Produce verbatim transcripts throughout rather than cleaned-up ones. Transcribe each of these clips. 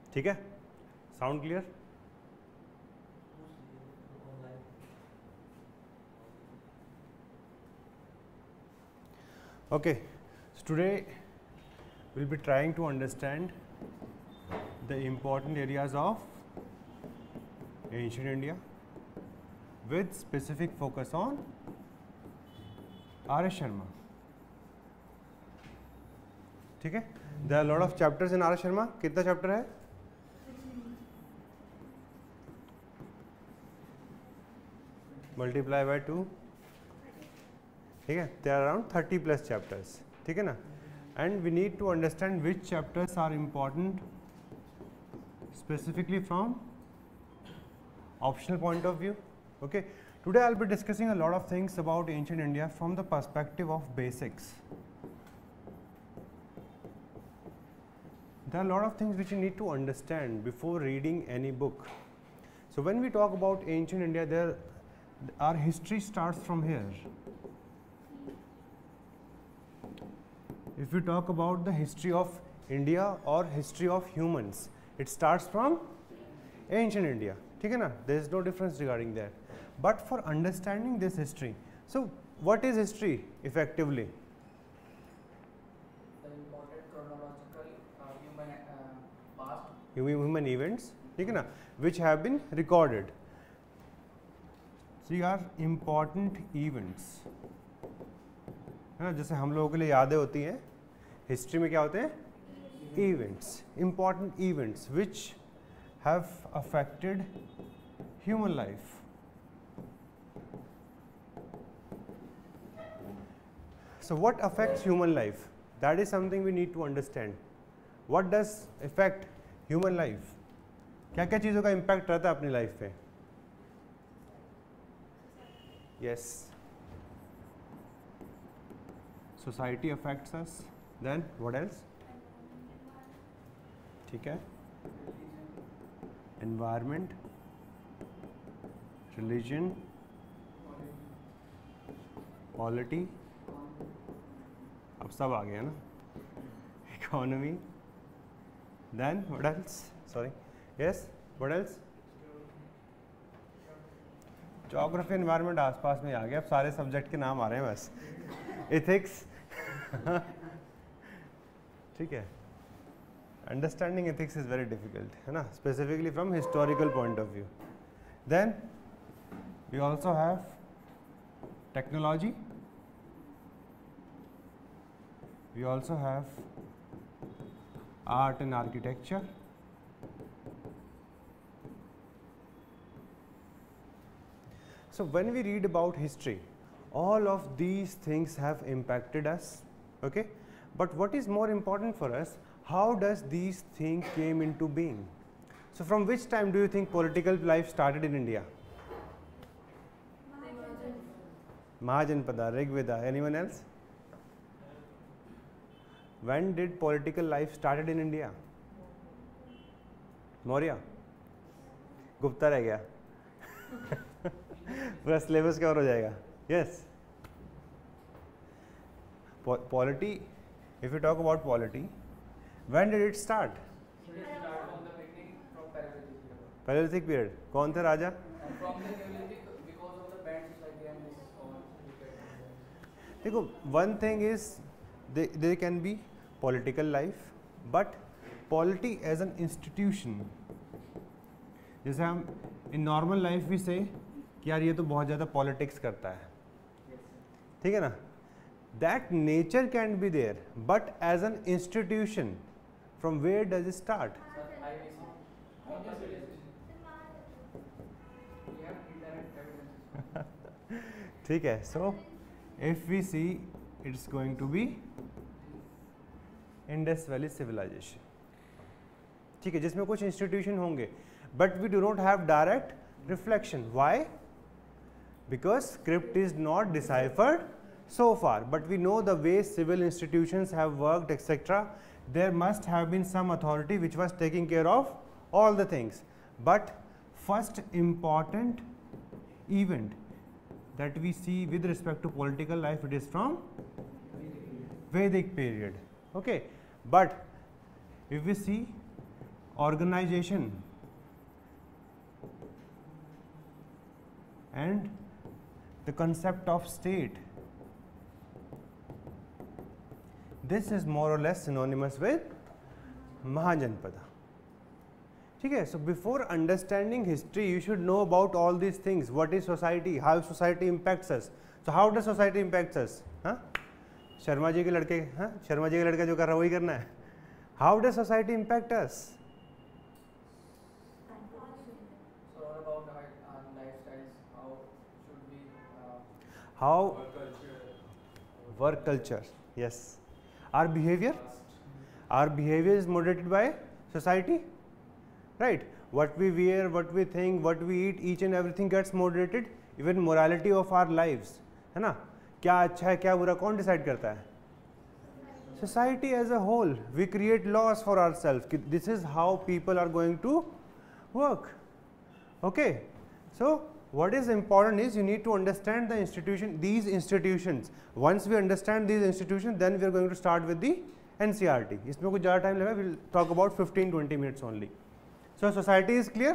ठीक है, sound clear? Okay, so today we'll be trying to understand the important areas of ancient India with specific focus on R S Sharma. ठीक है, there are a lot of chapters in R S Sharma. कितना chapter है? Multiply by two. ठीक है, there are around thirty plus chapters. ठीक है ना, and we need to understand which chapters are important specifically from optional point of view. Okay, today I'll be discussing a lot of things about ancient India from the perspective of basics. There are a lot of things which you need to understand before reading any book. So when we talk about ancient India, there our history starts from here. If we talk about the history of India or history of humans, it starts from ancient India. ठीक है ना, there is no difference regarding that. But for understanding this history, so what is history effectively? The important chronological uh, human uh, past. Human events, ठीक है ना, which have been recorded. So you are important events. है ना, जैसे हम लोगों के लिए यादें होती हैं, हिस्ट्री में क्या होते हैं? Events, important events which have affected human life. So what affects human life? That is something we need to understand. What does affect human life? क्या क्या चीज़ों का इम्पैक्ट रहता है अपनी लाइफ पे? Yes. Society affects us. Then what else? ठीक है, environment, religion, polity, अब सब आ गया ना, economy. Then what else? Sorry. Yes. What else? Geography, environment आसपास में आ गया, अब सारे सब्जेक्ट के नाम आ रहे हैं बस. Ethics. ठीक है, understanding ethics is very difficult, है ना, specifically from historical point of view. Then we also have technology, we also have art and architecture, so when we read about history, all of these things have impacted us. Okay, but what is more important for us, how does these things came into being? So from which time do you think political life started in India? Mahajanpada, Rigveda. Anyone else? When did political life started in India? Maurya? Gupta रह गया. पूरा syllabus cover हो जाएगा. Yes. Polity, if you talk about polity, when did it start? It started from the beginning from Paleolithic period. Paleolithic period. कौन थे राजा? And from the Neolithic, because of the band society and this all. देखो, one thing is there, there can be political life, but polity as an institution. जैसे हम in normal life we say कि यार ये तो बहुत ज़्यादा politics करता है, ठीक है ना? That nature can be there, but as an institution, from where does it start? Sir, I will we have indirect evidence. ठीक है, so if we see it's going to be Indus Valley civilization. ठीक है, जिसमें कुछ institution होंगे, but we do not have direct reflection. Why? Because script is not deciphered so far, but we know the way civil institutions have worked, et cetera. There must have been some authority which was taking care of all the things. But first important event that we see with respect to political life, it is from Vedic period. Okay, but if we see organization and the concept of state. This is more or less synonymous with Mahajanpada. ठीक है, so before understanding history you should know about all these things. What is society, how society impacts us. So how does society impacts us? हाँ, शर्मा जी के लड़के, हाँ, शर्मा जी का लड़का जो कर रहा है वही करना है. How does society impact us? So what about our, our lifestyles? How should we? Uh, How work culture, yes. Our behavior, our behavior is moderated by society, right? What we wear, what we think, what we eat, each and everything gets moderated. Even morality of our lives, है ना, क्या अच्छा है क्या बुरा कौन decide करता है? Society as a whole. We create laws for ourselves. This is how people are going to work. Okay, so what is important is you need to understand the institution, these institutions. Once we understand these institutions, then we are going to start with the N C R T. इसमें कुछ ज़्यादा time लगेगा. We'll talk about fifteen to twenty minutes only. So society is clear,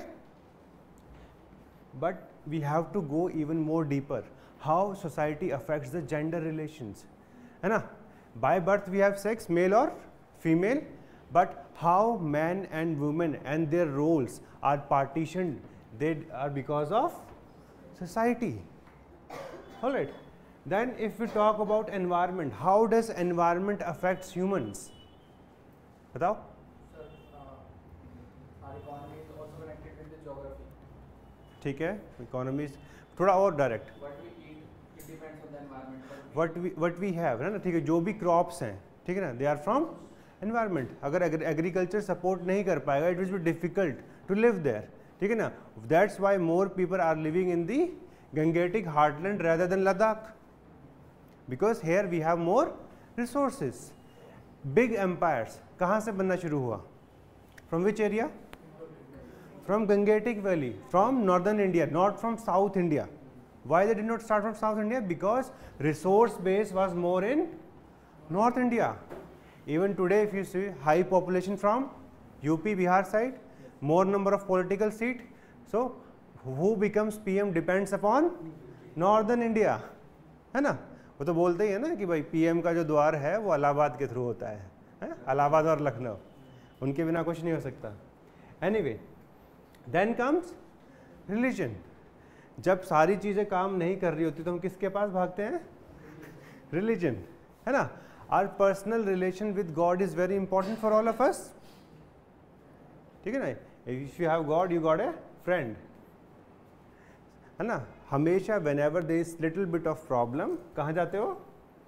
but we have to go even more deeper. How society affects the gender relations, है ना? By birth we have sex, male or female, but how men and women and their roles are partitioned, they are because of society. All right. Then if we talk about environment, how does environment affects humans? बताओ. Sir, uh, our economy is also connected with the geography. ठीक है, economy is थोड़ा और direct. What we eat, it depends on the environment. What we what we have है ना, ठीक है, जो भी crops हैं, ठीक है ना, they are from environment. अगर agriculture support नहीं कर पाएगा, it will be difficult to live there. ठीक है ना, that's why more people are living in the Gangetic heartland rather than Ladakh, because here we have more resources. Big empires कहाँ से बनना शुरू हुआ? From which area? From Gangetic Valley, from northern India, not from South India. Why they did not start from South India? Because resource base was more in North India. Even today, if you see high population from U P, Bihar side, more number of political seat. So who becomes P M depends upon Northern India, है ना? वो तो बोलते ही है ना कि भाई P M का जो द्वार है वो इलाहाबाद के थ्रू होता है, है? इलाहाबाद और लखनऊ, उनके बिना कुछ नहीं हो सकता. Anyway, then comes religion. जब सारी चीज़ें काम नहीं कर रही होती तो हम किसके पास भागते हैं? Religion, है ना? Our personal relation with God is very important for all of us. ठीक है ना? If you have God, you got a friend, है ना? हमेशा whenever there is little bit of problem, कहाँ जाते हो?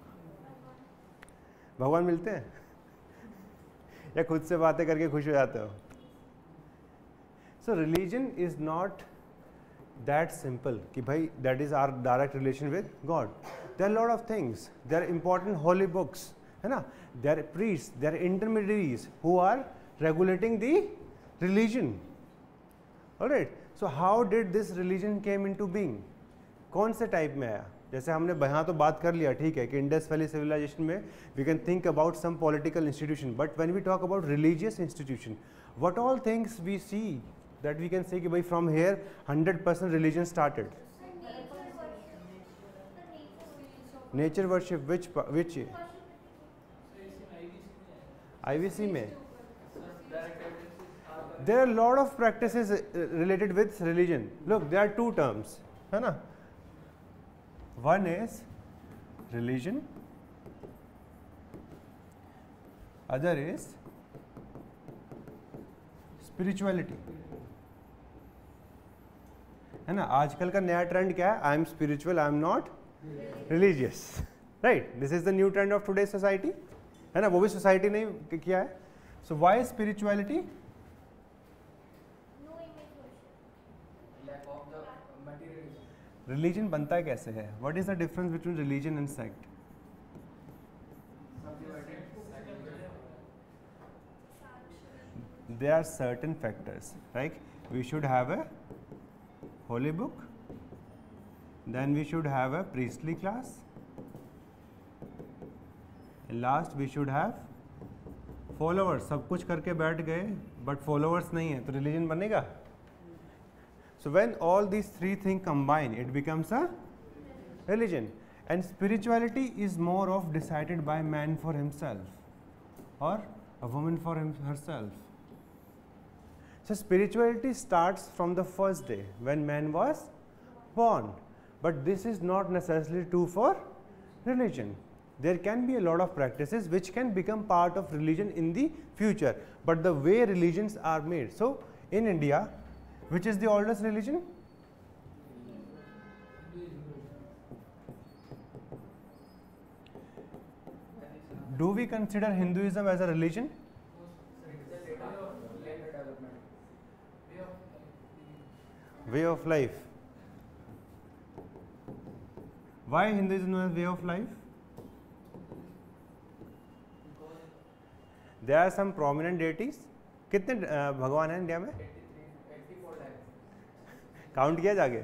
भगवान मिलते हैं या खुद से बातें करके खुश हो जाते हो? So religion is not that simple कि भाई that is our direct relation with God. There are a lot of things. There are important holy books, है ना? There are priests, there are intermediaries who are regulating the religion. All right. So how did this religion came into being? कौन से type में आया? जैसे हमने यहाँ तो बात कर लिया, ठीक है, कि इंडस वैली सिविलाइजेशन में we can think about some political institution, but when we talk about religious institution, what all things we see that we can say कि भाई from here one hundred percent religion started. Nature worship, which which I V C में there are a lot of practices related with religion. Look, there are two terms, है ना? One is religion, other is spirituality, है ना? आजकल का नया trend क्या है? I am spiritual, I am not religious, right? This is the new trend of today's society, है ना? वो भी सोसाइटी ने किया है. So why spirituality? रिलीजन बनता कैसे है? What is the difference between religion and sect? There are certain factors, right? We should have a holy book, then we should have a priestly class, and last we should have followers. सब कुछ करके बैठ गए, but followers नहीं है तो religion बनेगा. So when all these three thing combine it becomes a religion. And spirituality is more of decided by man for himself or a woman for him, herself. So spirituality starts from the first day when man was born, but this is not necessarily true for religion. There can be a lot of practices which can become part of religion in the future, but the way religions are made. So in India, which is the oldest religion? Do we consider Hinduism as a religion? Way of life. Why Hinduism is way of life? There are some prominent deities. कितने भगवान हैं India में? Count किया जाके?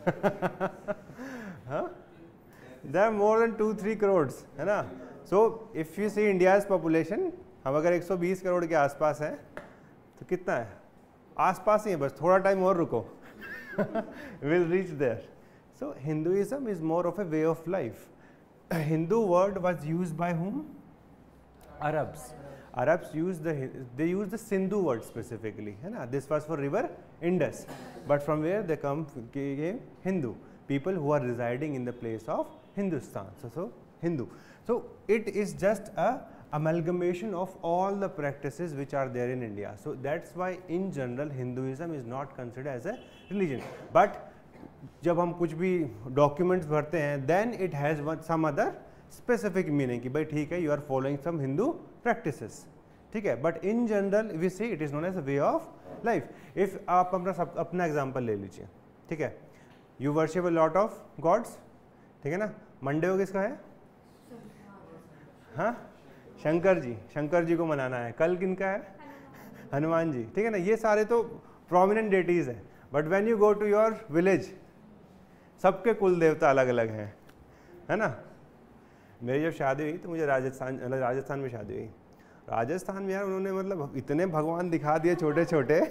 हाँ? There are more than two three crores, है ना? So if you see India's population, हम अगर एक सौ बीस करोड़ के आसपास हैं तो कितना है? आसपास ही है, बस थोड़ा टाइम और रुको. We'll reach there. So Hinduism is more of a way of life. Hindu word was used by whom? Arabs. Arabs used the they used the Sindhu word specifically, है ना? This was for river Indus. But from where they come came Hindu, people who are residing in the place of Hindustan. So so Hindu. So it is just a amalgamation of all the practices which are there in India. So that's why in general Hinduism is not considered as a religion. But जब हम कुछ भी documents भरते हैं, then it has one some other specific meaning कि भाई ठीक है you are following some Hindu practices, ठीक है. But in general we see it is known as a way of life. If आप अपना सब अपना example ले लीजिए, ठीक है. You worship a lot of gods, ठीक है ना. मंडे को किसका है? हाँ, शंकर जी. शंकर जी को मनाना है. कल किनका है? हनुमान जी, ठीक है ना. ये सारे तो प्रोमिनेंट डेटीज हैं. But when you go to your village, सबके कुल देवता अलग अलग हैं, है ना. मेरी जब शादी हुई तो मुझे राजस्थान राजस्थान में शादी हुई. राजस्थान में यार उन्होंने मतलब इतने भगवान दिखा दिए छोटे छोटे.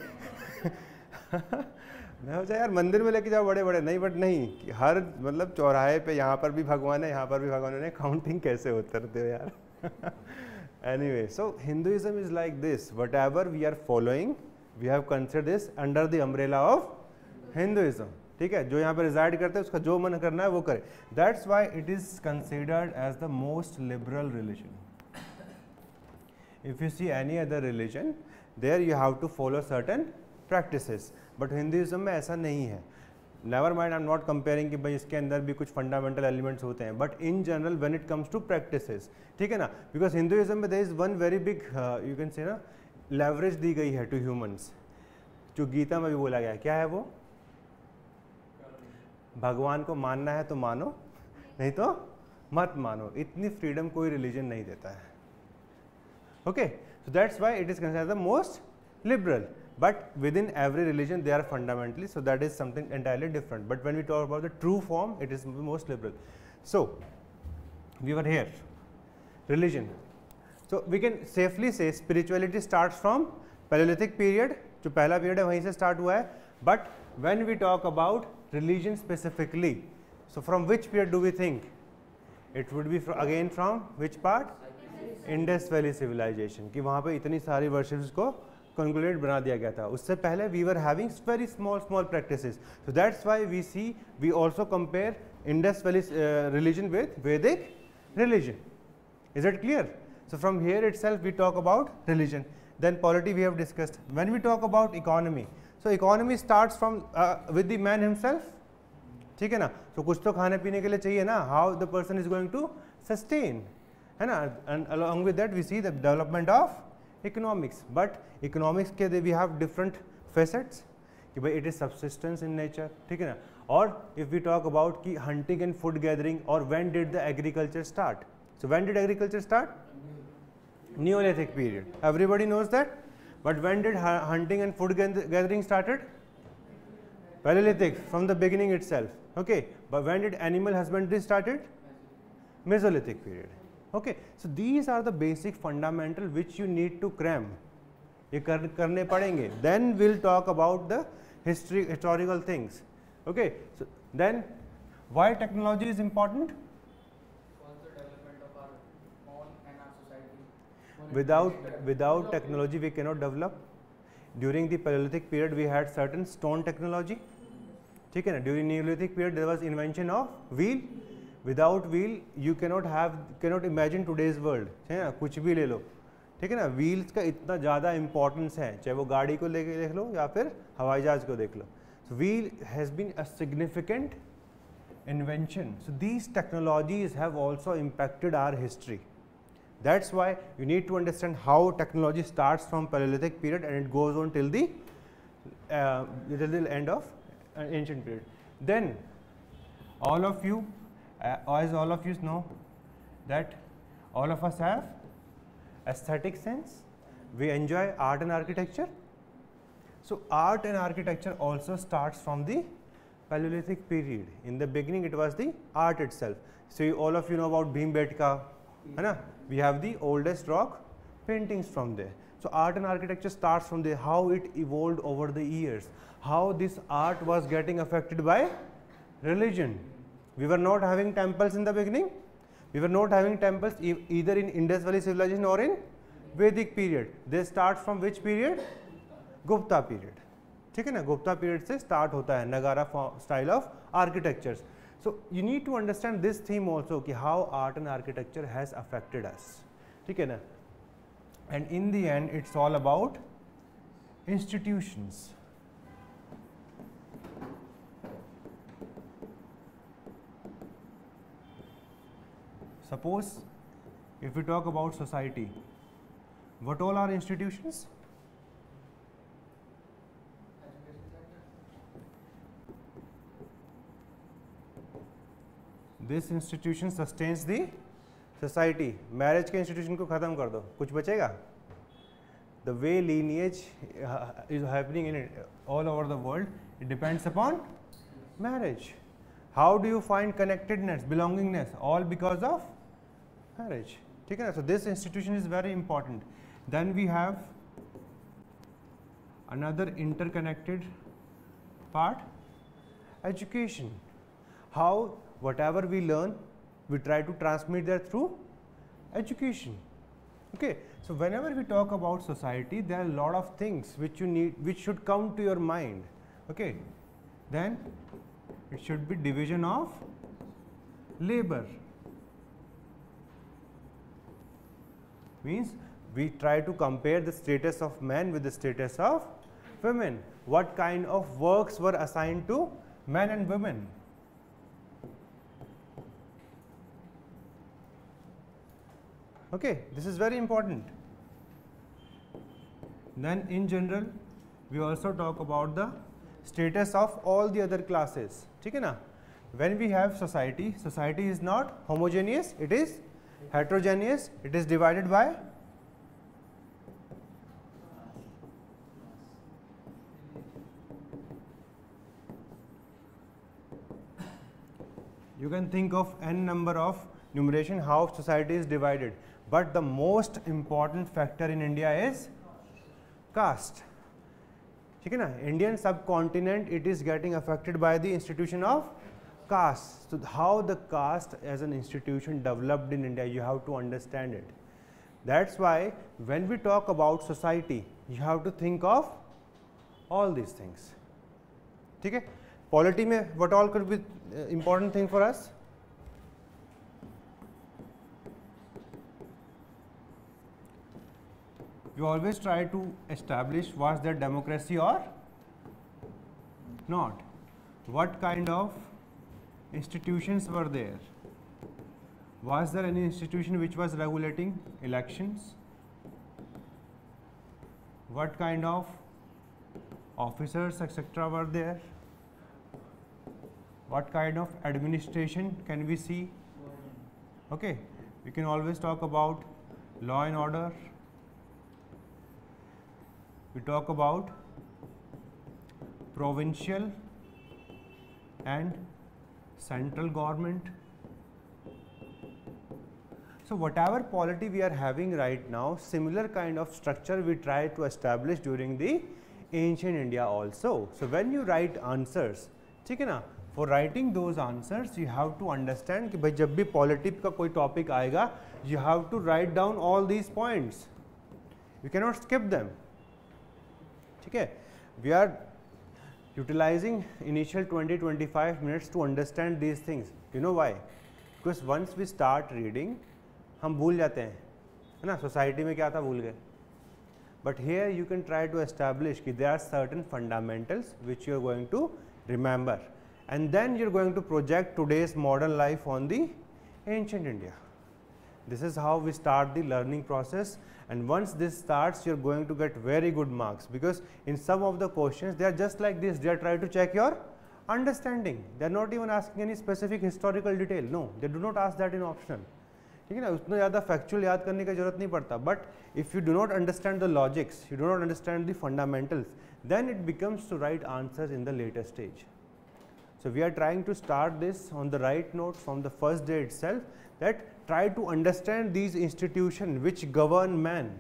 मैं सोचा यार मंदिर में लेके जाओ बड़े बड़े, नहीं. बट नहीं, हर मतलब चौराहे पे यहाँ पर भी भगवान है, यहाँ पर भी भगवान है. काउंटिंग कैसे उतरते हो यार. Anyway, so Hinduism is like this. Whatever we are following we have consider this under the umbrella of Hinduism, ठीक है. जो यहाँ पर रिजाइड करते हैं उसका जो मन करना है वो करे. That's why it is considered as the most liberal religion. If you see any other religion there you have to follow certain practices, but Hinduism में ऐसा नहीं है. Never mind, I am not comparing कि भाई इसके अंदर भी कुछ फंडामेंटल एलिमेंट्स होते हैं, but in general when it comes to practices, ठीक है ना. बिकॉज हिंदुइज्म में there is one very big you can say ना लेवरेज दी गई है टू ह्यूमंस, जो गीता में भी बोला गया है. क्या है वो? भगवान को मानना है तो मानो, नहीं तो मत मानो. इतनी फ्रीडम कोई रिलीजन नहीं देता है. Okay, so that's why it is considered the most liberal. But within every religion they are fundamentally, so that is something entirely different. But when we talk about the true form, it is the most liberal. So we were here, religion. So we can safely say spirituality starts from Paleolithic period, जो पहला period है वहीं से start हुआ है. But when we talk about religion specifically, so from which period do we think? It would be from, again from which part? Indus Valley civilization. कि वहाँ पे इतनी सारी worships को कंक्लूडेड बना दिया गया था. उससे पहले we were having very small small practices. So that's why we see we also compare Indus valley religion with Vedic religion. Is it clear? So from here itself we talk about religion. Then polity we have discussed. When we talk about economy, so economy starts from with the man himself, ठीक है ना. तो कुछ तो खाने पीने के लिए चाहिए ना. How the person is going to sustain, है ना. And along with that we see the development of economics. But economics के we have different facets कि भाई it is subsistence in nature, ठीक है ना. और if we talk about कि hunting and food gathering, or when did the agriculture start? So when did agriculture start? Neolithic period. Everybody knows that. But when did hunting and food gathering started? Paleolithic, from the beginning itself. Okay. But when did animal husbandry started? Mesolithic period. Okay, so these are the basic fundamental which you need to cram ये कर, करने पड़ेंगे. Then we'll talk about the history historical things. Okay, so then why technology is important? For the development of our own and our society. Without without technology we cannot develop. During the Paleolithic period we had certain stone technology. ठीक है ना. During Neolithic period there was invention of wheel. Without wheel you cannot have cannot imagine today's world. है ना. कुछ भी ले लो. ठीक है ना. व्हील्स का इतना ज़्यादा इंपॉर्टेंस है, चाहे वो गाड़ी को लेके देख लो या फिर हवाई जहाज को देख लो. So wheel has been a significant invention. So these technologies have also impacted our history. That's why you need to understand how technology starts from Paleolithic period and it goes on till the uh, till the end of uh, ancient period. Then all of you, uh, as all of you know, that all of us have aesthetic sense. We enjoy art and architecture. So art and architecture also starts from the Paleolithic period. In the beginning it was the art itself. So you, all of you know about Bhimbetka, है ना? We have the oldest rock paintings from there. So art and architecture starts from there, how it evolved over the years, how this art was getting affected by religion. We were not having temples in the beginning. We were not having temples e either in Indus Valley civilization or in Vedic period. They start from which period? Gupta period. ठीक है ना. Gupta period से start होता है Nagara style of architectures. So you need to understand this theme also कि how art and architecture has affected us. ठीक है ना. And in the end it's all about institutions. Suppose if we talk about society, what all are institutions? This institution sustains the society. Marriage के institution को खत्म कर दो, कुछ बचेगा? The way lineage uh, is happening in it, all over the world, it depends upon marriage. How do you find connectedness, belongingness? All because of marriage. ठीक है ना. So this institution is very important. Then we have another interconnected part, education. How whatever we learn, we try to transmit that through education. Okay. So whenever we talk about society, there are a lot of things which you need, which should come to your mind. Okay. Then it should be division of labor. Means we try to compare the status of men with the status of women. What kind of works were assigned to men and women? Okay, this is very important. Then in general, we also talk about the status of all the other classes. ठीक है ना. When we have society, society is not homogeneous, it is heterogeneous, it is divided by you can think of n number of numeration how society is divided, but the most important factor in India is caste. ठीक है ना. Indian subcontinent, it is getting affected by the institution of caste. So how the caste as an institution developed in India, you have to understand it. That's why when we talk about society, you have to think of all these things. ठीक है. Polity में what all could be uh, important thing for us? You always try to establish was there democracy or not. What kind of institutions were there? Was there any institution which was regulating elections? What kind of officers et cetera were there? What kind of administration can we see? Okay, we can always talk about law and order. We talk about provincial and central government. So whatever polity we are having right now, similar kind of structure we try to establish during the ancient India also. So when you write answers, ठीक है ना, for writing those answers you have to understand कि भाई जब भी polity का कोई topic आएगा, you have to write down all these points. You cannot skip them. ठीक है, we are utilizing initial twenty to twenty-five minutes to understand these things. You know why? Because once we start reading, हम भूल जाते हैं, है ना, society में क्या था भूल गए. But here you can try to establish कि there are certain fundamentals which you are going to remember, and then you are going to project today's modern life on the ancient India. This is how we start the learning process, and once this starts you are going to get very good marks, because in some of the questions they are just like this, they are trying to check your understanding. They are not even asking any specific historical detail. No, they do not ask that in optional. ठीक है ना, उतना ज़्यादा factual याद करने की जरूरत नहीं पड़ता. But if you do not understand the logics, you do not understand the fundamentals, then it becomes to write answers in the later stage. So we are trying to start this on the right note from the first day itself, that try to understand these institutions which govern man.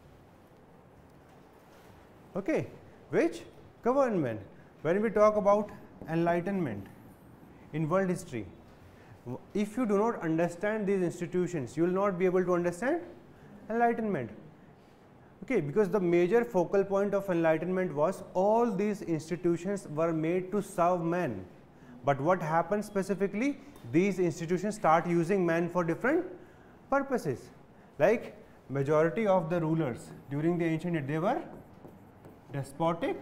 Okay, which govern man. When we talk about enlightenment in world history, if you do not understand these institutions, you will not be able to understand enlightenment. Okay, because the major focal point of enlightenment was all these institutions were made to serve man. But what happened specifically? These institutions start using man for different purposes. Like majority of the rulers during the ancient age, they were despotic.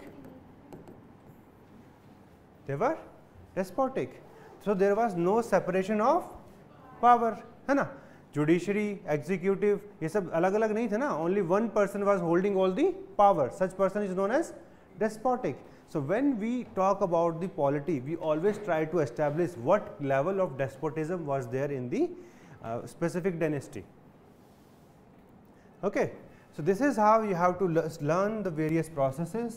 They were despotic. So there was no separation of power, है ना? Judiciary, executive, ये सब अलग अलग नहीं थे ना. Only one person was holding all the power. Such person is known as despotic. So when we talk about the polity, we always try to establish what level of despotism was there in the uh, specific dynasty. Okay, so this is how you have to learn the various processes.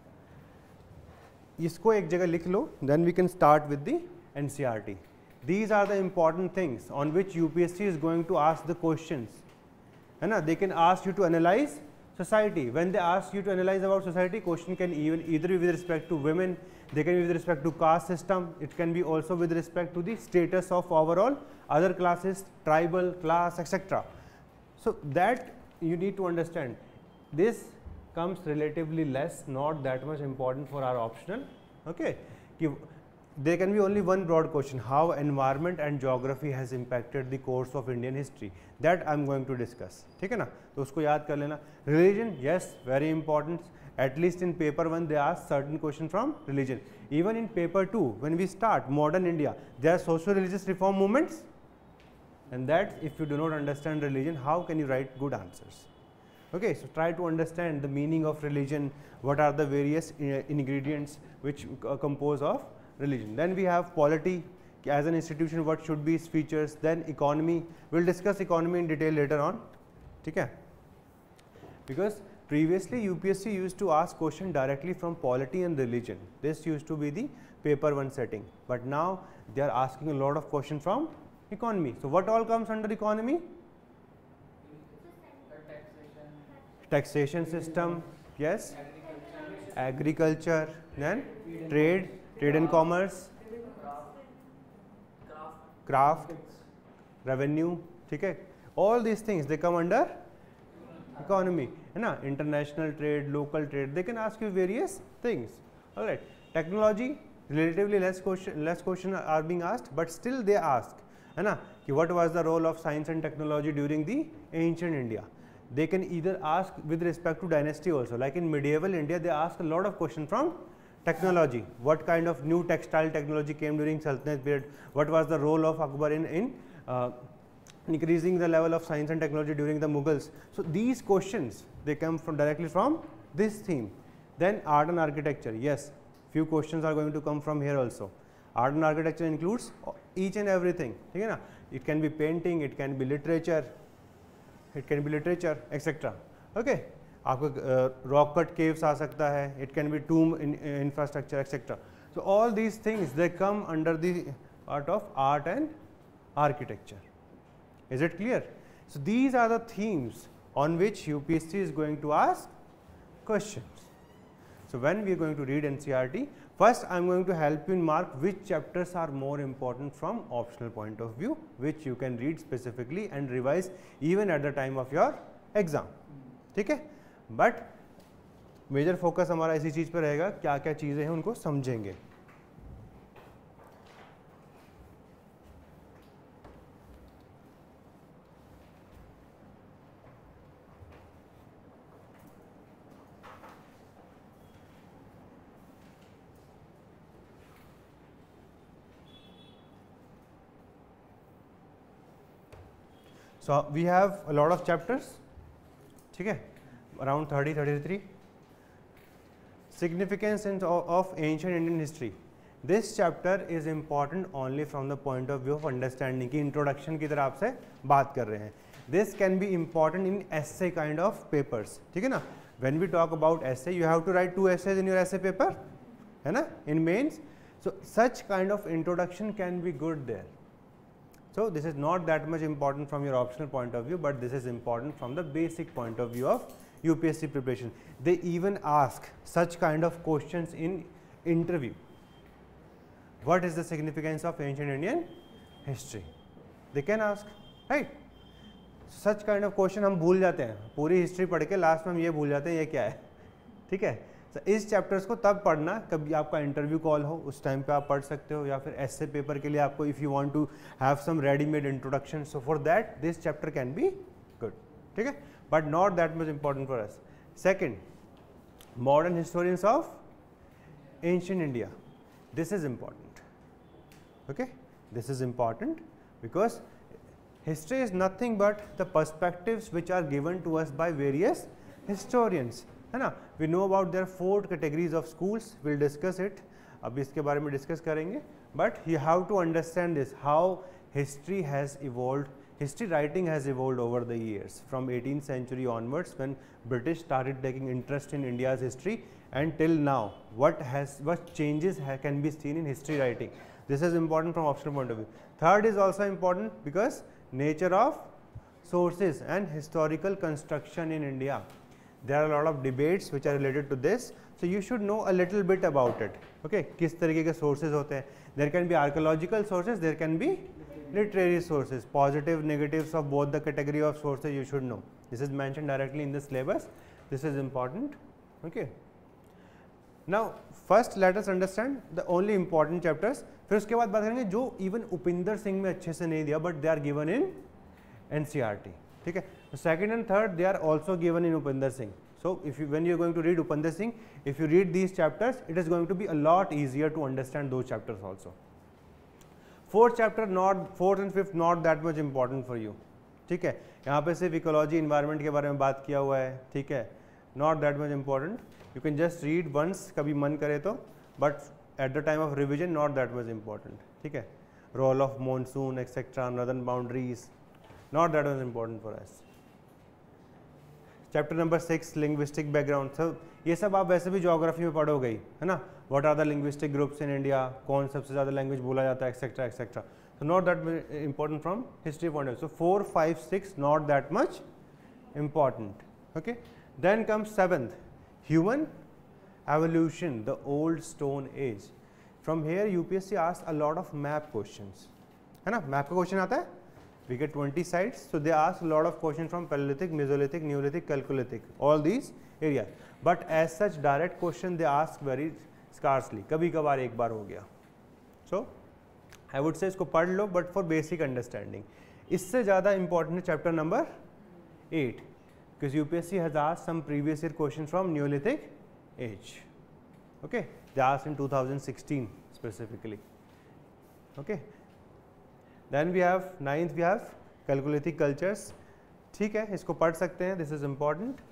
इसको एक जगह लिख लो, then we can start with the N C R T. These are the important things on which U P S C is going to ask the questions. है ना? They can ask you to analyze society. When they ask you to analyze about society, question can even either be with respect to women, they can be with respect to caste system, it can be also with respect to the status of overall other classes, tribal, class, et cetera. So that you need to understand. This comes relatively less, not that much important for our optional. Okay, there can be only one broad question: how environment and geography has impacted the course of Indian history. That I am going to discuss. ठीक है ना, तो उसको याद कर लेना. Religion, yes, very important. At least in paper one they ask certain question from religion. Even in paper two, when we start modern India, there are socio-religious reform movements, and that if you do not understand religion, how can you write good answers? Okay, so try to understand the meaning of religion, what are the various uh, ingredients which uh, compose of religion. Then we have polity as an institution, what should be its features. Then economy, we will discuss economy in detail later on. Okay? Because previously U P S C used to ask question directly from polity and religion. This used to be the paper one setting, but now they are asking a lot of question from economy. So what all comes under economy? Taxation system, yes, agriculture, then trade, trade and commerce, craft, revenue, ठीक है, all these things they come under economy, है ना, international trade, local trade, they can ask you various things. All right, technology, relatively less question, less question are being asked, but still they ask, है ना, कि what was the role of science and technology during the ancient India. They can either ask with respect to dynasty also, like in medieval India they ask a lot of questions from technology. What kind of new textile technology came during Sultanate period? What was the role of Akbar in, in uh, increasing the level of science and technology during the Mughals? So these questions, they come from directly from this theme. Then art and architecture, yes, few questions are going to come from here also. Art and architecture includes each and everything. ठीक है ना? It can be painting, it can be literature, it can be literature, et cetera. Okay, आपको rock cut caves आ सकता है, it can be tomb in, in infrastructure, et cetera. So all these things they come under the part of art and architecture. Is it clear? So these are the themes on which U P S C is going to ask questions. So when we are going to read N C R T, first I am going to help you in mark which chapters are more important from optional point of view, which you can read specifically and revise even at the time of your exam. ठीक है, but major focus हमारा इसी चीज़ पर रहेगा, क्या क्या चीज़ें हैं उनको समझेंगे. So we have a lot of chapters, ठीक है, around thirty, thirty-three. Significance of ancient Indian history. This chapter is important only from the point of view of understanding की introduction की तरह आपसे बात कर रहे हैं. This can be important in essay kind of papers, ठीक है ना. When we talk about essay, you have to write two essays in your essay paper, है ना, in mains. So such kind of introduction can be good there. So this is not that much important from your optional point of view, but this is important from the basic point of view of U P S C preparation. They even ask such kind of questions in interview. What is the significance of ancient Indian history? They can ask, right? Such kind of question हम भूल जाते हैं, पूरी history पढ़ के last में हम ये भूल जाते हैं ये क्या है, ठीक है. So, इस चैप्टर्स को तब पढ़ना कभी आपका इंटरव्यू कॉल हो, उस टाइम पे आप पढ़ सकते हो, या फिर ऐसे पेपर के लिए आपको if you want to have some readymade introduction, so for that this chapter can be good, ठीक है, but not that much important for us. Second, modern historians of ancient India. This is important, okay, this is important because history is nothing but the perspectives which are given to us by various historians, है ना. We know about their four categories of schools, will discuss it, अब इसके बारे में discuss करेंगे. But you have to understand this, how history has evolved, history writing has evolved over the years from eighteenth century onwards when British started taking interest in India's history and till now what has what changes can be seen in history writing. This is important from optional point of view. Third is also important because nature of sources and historical construction in India. There are a lot of debates which are related to this, so you should know a little bit about it. Okay, किस तरीके के sources होते हैं. There can be archaeological sources, there can be literary sources, positive, negatives of both the category of sources you should know. This is mentioned directly in the syllabus. This is important. Okay. Now first let us understand the only important chapters. फिर उसके बाद बात करेंगे जो even Upinder Singh में अच्छे से नहीं दिया, but they are given in N C R T. ठीक है. Second and third they are also given in Upinder Singh. So if you when you are going to read Upinder Singh, if you read these chapters, it is going to be a lot easier to understand those chapters also. Fourth chapter not fourth and fifth not that much important for you. ठीक है. यहाँ पे सिर्फ ecology environment के बारे में बात किया हुआ है, ठीक है, not that much important. You can just read once कभी मन करे तो, but at the time of revision not that much important. ठीक है. Role of monsoon etc, northern boundaries, not that was important for us. Chapter number six, linguistic background. So ये सब आप वैसे भी ज्योग्राफी में पढ़ोगे ही, है ना. What are the linguistic groups in India? कौन सबसे ज़्यादा लैंग्वेज बोला जाता है, etc etc. So not that important from history point of view. So four, five, six, not that much important. Okay. Then comes seventh, human evolution, the old stone age. From here U P S C asks a lot of map questions, है ना. Map का question आता है. We get twenty sites, so they ask a lot of questions from Paleolithic, Mesolithic, Neolithic, Chalcolithic, all these areas. But as such direct question they ask very scarcely, कभी कभार एक बार हो गया. So I would say इसको पढ़ लो, but for basic understanding. इससे ज़्यादा important है chapter number eight, because U P S C has asked some previous year questions from Neolithic age. Okay, they asked in two thousand sixteen specifically. Okay. Then we have ninth, we have Chalcolithic cultures. ठीक है, इसको पढ़ सकते हैं, this is important.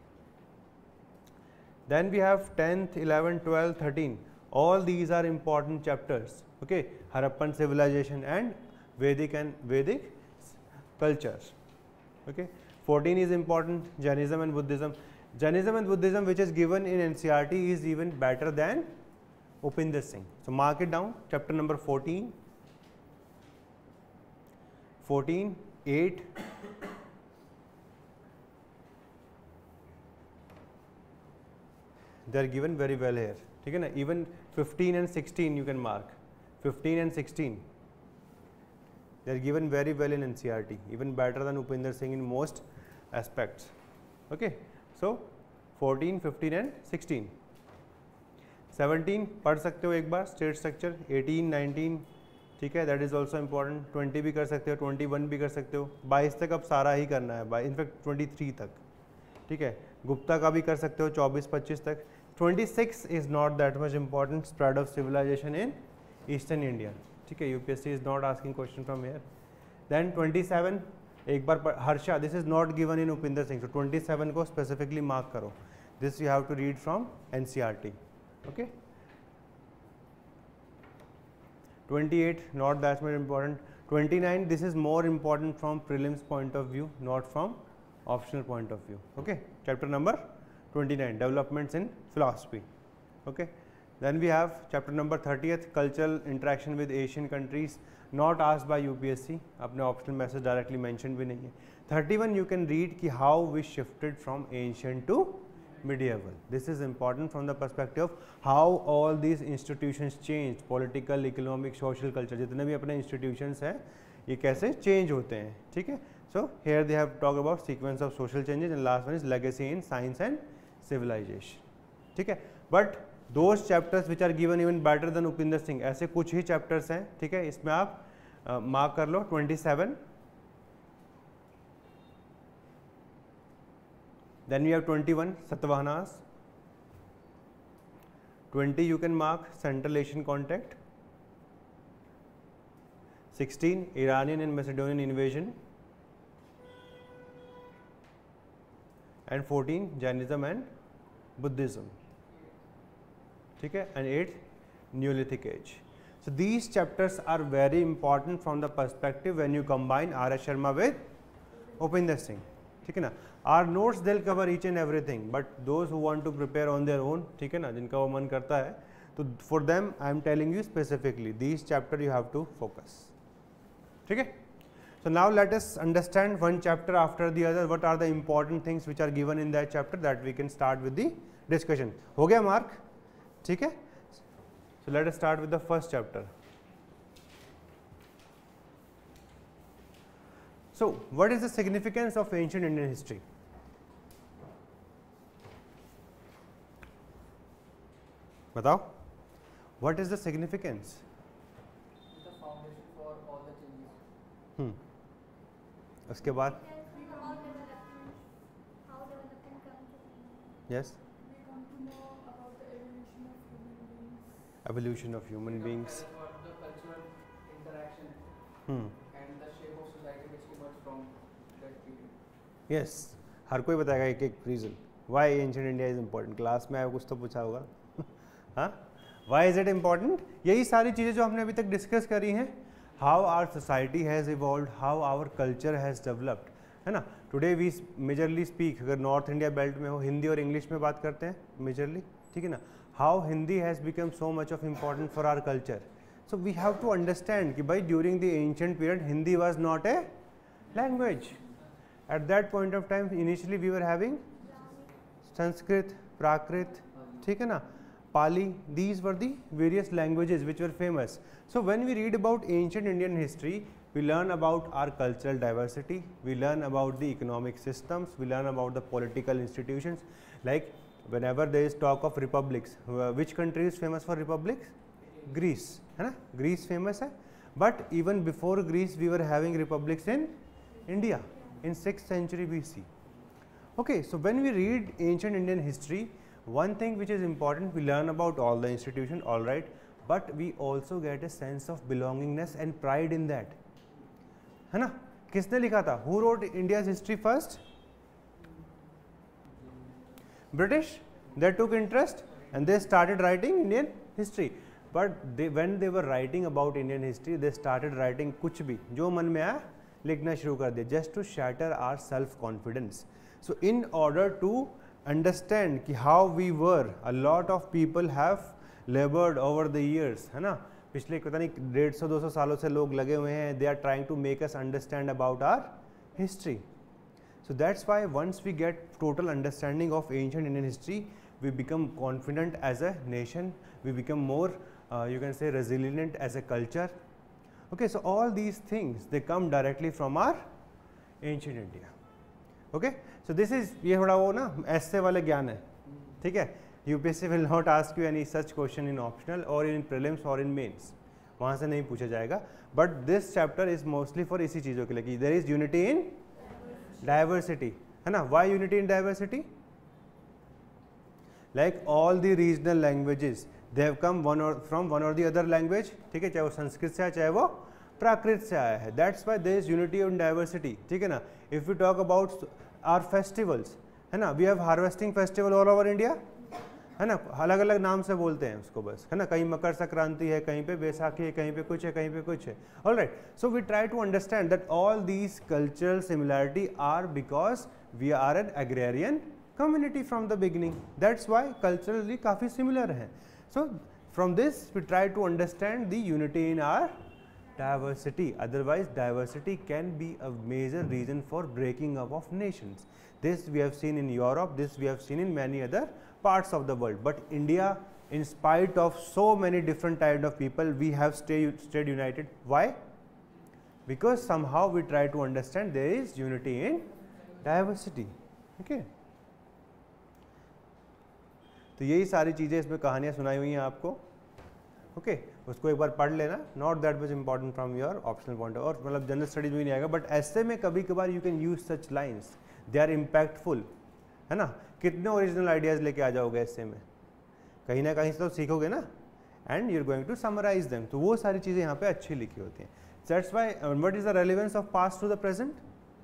Then we have tenth, eleventh, twelfth, thirteenth. All these are important chapters. Okay, Harappan civilization and Vedic and Vedic cultures. Okay, fourteen is important, Jainism and Buddhism. Jainism and Buddhism which is given in N C R T is even better than Upinder Singh. So mark it down, chapter number fourteen. fourteen, eight, they are given very well here. ठीक है ना, even fifteen and sixteen you can mark, fifteen and sixteen they are given very well in N C E R T, even better than Upinder Singh in most aspects. Okay, so fourteen, fifteen and sixteen. seventeen पढ़ सकते हो एक बार, state structure. eighteen, nineteen ठीक है, that is also important. Twenty भी कर सकते हो, ट्वेंटी वन भी कर सकते हो, बाईस तक अब सारा ही करना है, बाई इनफैक्ट ट्वेंटी थ्री तक. ठीक है, गुप्ता का भी कर सकते हो चौबीस पच्चीस तक. Twenty six is not that much important, spread of civilisation in eastern India. ठीक है, UPSC is not asking question from here. Then twenty seven एक बार Harsha, this is not given in Upinder Singh, तो ट्वेंटी सेवन को स्पेसिफिकली मार्क करो. This you have to read from NCERT. Okay, twenty-eight not that much important. twenty-nine this is more important from prelims point of view, not from optional point of view. Okay, chapter number twenty-nine, developments in philosophy. Okay, then we have chapter number thirtieth, cultural interaction with Asian countries, not asked by U P S C. अपने optional message directly mentioned भी नहीं है. thirty-one you can read कि how we shifted from ancient to medieval. This is important from the perspective of how all these institutions changed, political, economic, social, culture, जितने भी अपने institutions हैं ये कैसे change होते हैं. ठीक है, so here they have talked about sequence of social changes and last one is legacy in science and civilization. ठीक है, but those chapters which are given even better than Upinder Singh, ऐसे कुछ ही chapters हैं. ठीक है, इसमें आप mark uh, कर लो. twenty-seven, then we have twenty-one Satavahanas. twenty you can mark Central Asian contact. sixteen Iranian and Macedonian invasion, and fourteen Jainism and Buddhism. ठीक है, and eight Neolithic age. So these chapters are very important from the perspective when you combine R S Sharma with Upinder Singh. ठीक है ना, our notes they'll cover each and everything, but those who want to prepare on their own, ठीक है ना, जिनका वो मन करता है, तो for them I am telling you specifically these chapter you have to focus. ठीक है, so now let us understand one chapter after the other. What are the important things which are given in that chapter, that we can start with the discussion. हो गया mark? ठीक है, so let us start with the first chapter. So what is the significance of ancient Indian history? बताओ, what is the significance? It's the foundation for all the changes. Hmm. उसके बाद yes, We come to know about the evolution of human beings. evolution of human beings. That's what the cultural interaction Hmm. and the shape of society which emerged from that period. Yes, हर कोई बताएगा एक एक reason why ancient India is important. Class में आया कुछ तो पूछा होगा. हाँ, why is it important? यही सारी चीज़ें जो हमने अभी तक डिस्कस करी हैं. How our society has evolved, how our culture has developed, है ना. Today we majorly speak, अगर नॉर्थ इंडिया बेल्ट में हो हिंदी और इंग्लिश में बात करते हैं मेजरली. ठीक है ना. How Hindi has become so much of important for our culture. So we have to understand कि भाई during the ancient period Hindi was not a language. At that point of time initially we were having Sanskrit, Prakrit, ठीक है ना, Pali. These were the various languages which were famous. So when we read about ancient Indian history, we learn about our cultural diversity, we learn about the economic systems, we learn about the political institutions. Like whenever there is talk of republics, which country is famous for republics? Greece, है ना, Greece famous है. But even before Greece we were having republics in India in sixth century B C. Okay, so when we read ancient Indian history, one thing which is important, we learn about all the institutions, all right, but we also get a sense of belongingness and pride in that, है ना. किसने लिखा था? Who wrote India's history first? British. They took interest and they started writing Indian history. But they, when they were writing about Indian history, they started writing कुछ भी जो मन में आया लिखना शुरू कर दिया, just to shatter our self confidence. So in order to understand कि how we were, a lot of people have labored over the years, है ना, पिछले पता नहीं डेढ़ सौ दो सौ सालों से लोग लगे हुए हैं. They are trying to make us understand about our history. So that's why once we get total understanding of ancient Indian history, we become confident as a nation, we become more uh, you can say resilient as a culture. Okay, so all these things they come directly from our ancient India. Okay, so this is ये थोड़ा वो ना ऐसे वाले ज्ञान है, ठीक है. U P S C will not ask you any such question in optional or in prelims or in mains, वहाँ से नहीं पूछा जाएगा. But this chapter is mostly for इसी चीज़ों के लिए कि there is unity in diversity, है ना. Why unity in diversity? Like all the regional languages, they have come one or from one or the other language, ठीक है, चाहे वो संस्कृत से आया चाहे वो प्राकृत से आया है. That's why there is unity in diversity, ठीक है ना. If we talk about our festivals, है ना, we have harvesting festival all over India, है ना, अलग अलग नाम से बोलते हैं उसको बस, है ना. कहीं मकर संक्रांति है, कहीं पे बैसाखी है, कहीं पे कुछ है, कहीं पे कुछ है. All right, so we try to understand that all these cultural similarity are because we are an agrarian community from the beginning. That's why culturally काफ़ी similar हैं. So from this we try to understand the unity in our diversity. Otherwise diversity can be a major reason for breaking up of nations. This we have seen in Europe, this we have seen in many other parts of the world. But India, in spite of so many different types of people, we have stayed stayed united. Why? Because somehow we try to understand there is unity in diversity. Okay. तो यही सारी चीज़ें इसमें कहानियाँ सुनाई हुई हैं आपको. ओके okay, उसको एक बार पढ़ लेना. Not that much important from your optional point और मतलब जनरल स्टडीज में नहीं आएगा. बट ऐसे में कभी कभार you can use such lines, they are impactful, है ना. कितने ओरिजिनल आइडियाज़ लेके आ जाओगे ऐसे में, कहीं ना कहीं से तो सीखोगे ना. And you are going to summarise them. तो वो सारी चीज़ें यहाँ पे अच्छी लिखी होती हैं. That's why what is the relevance of past to the present.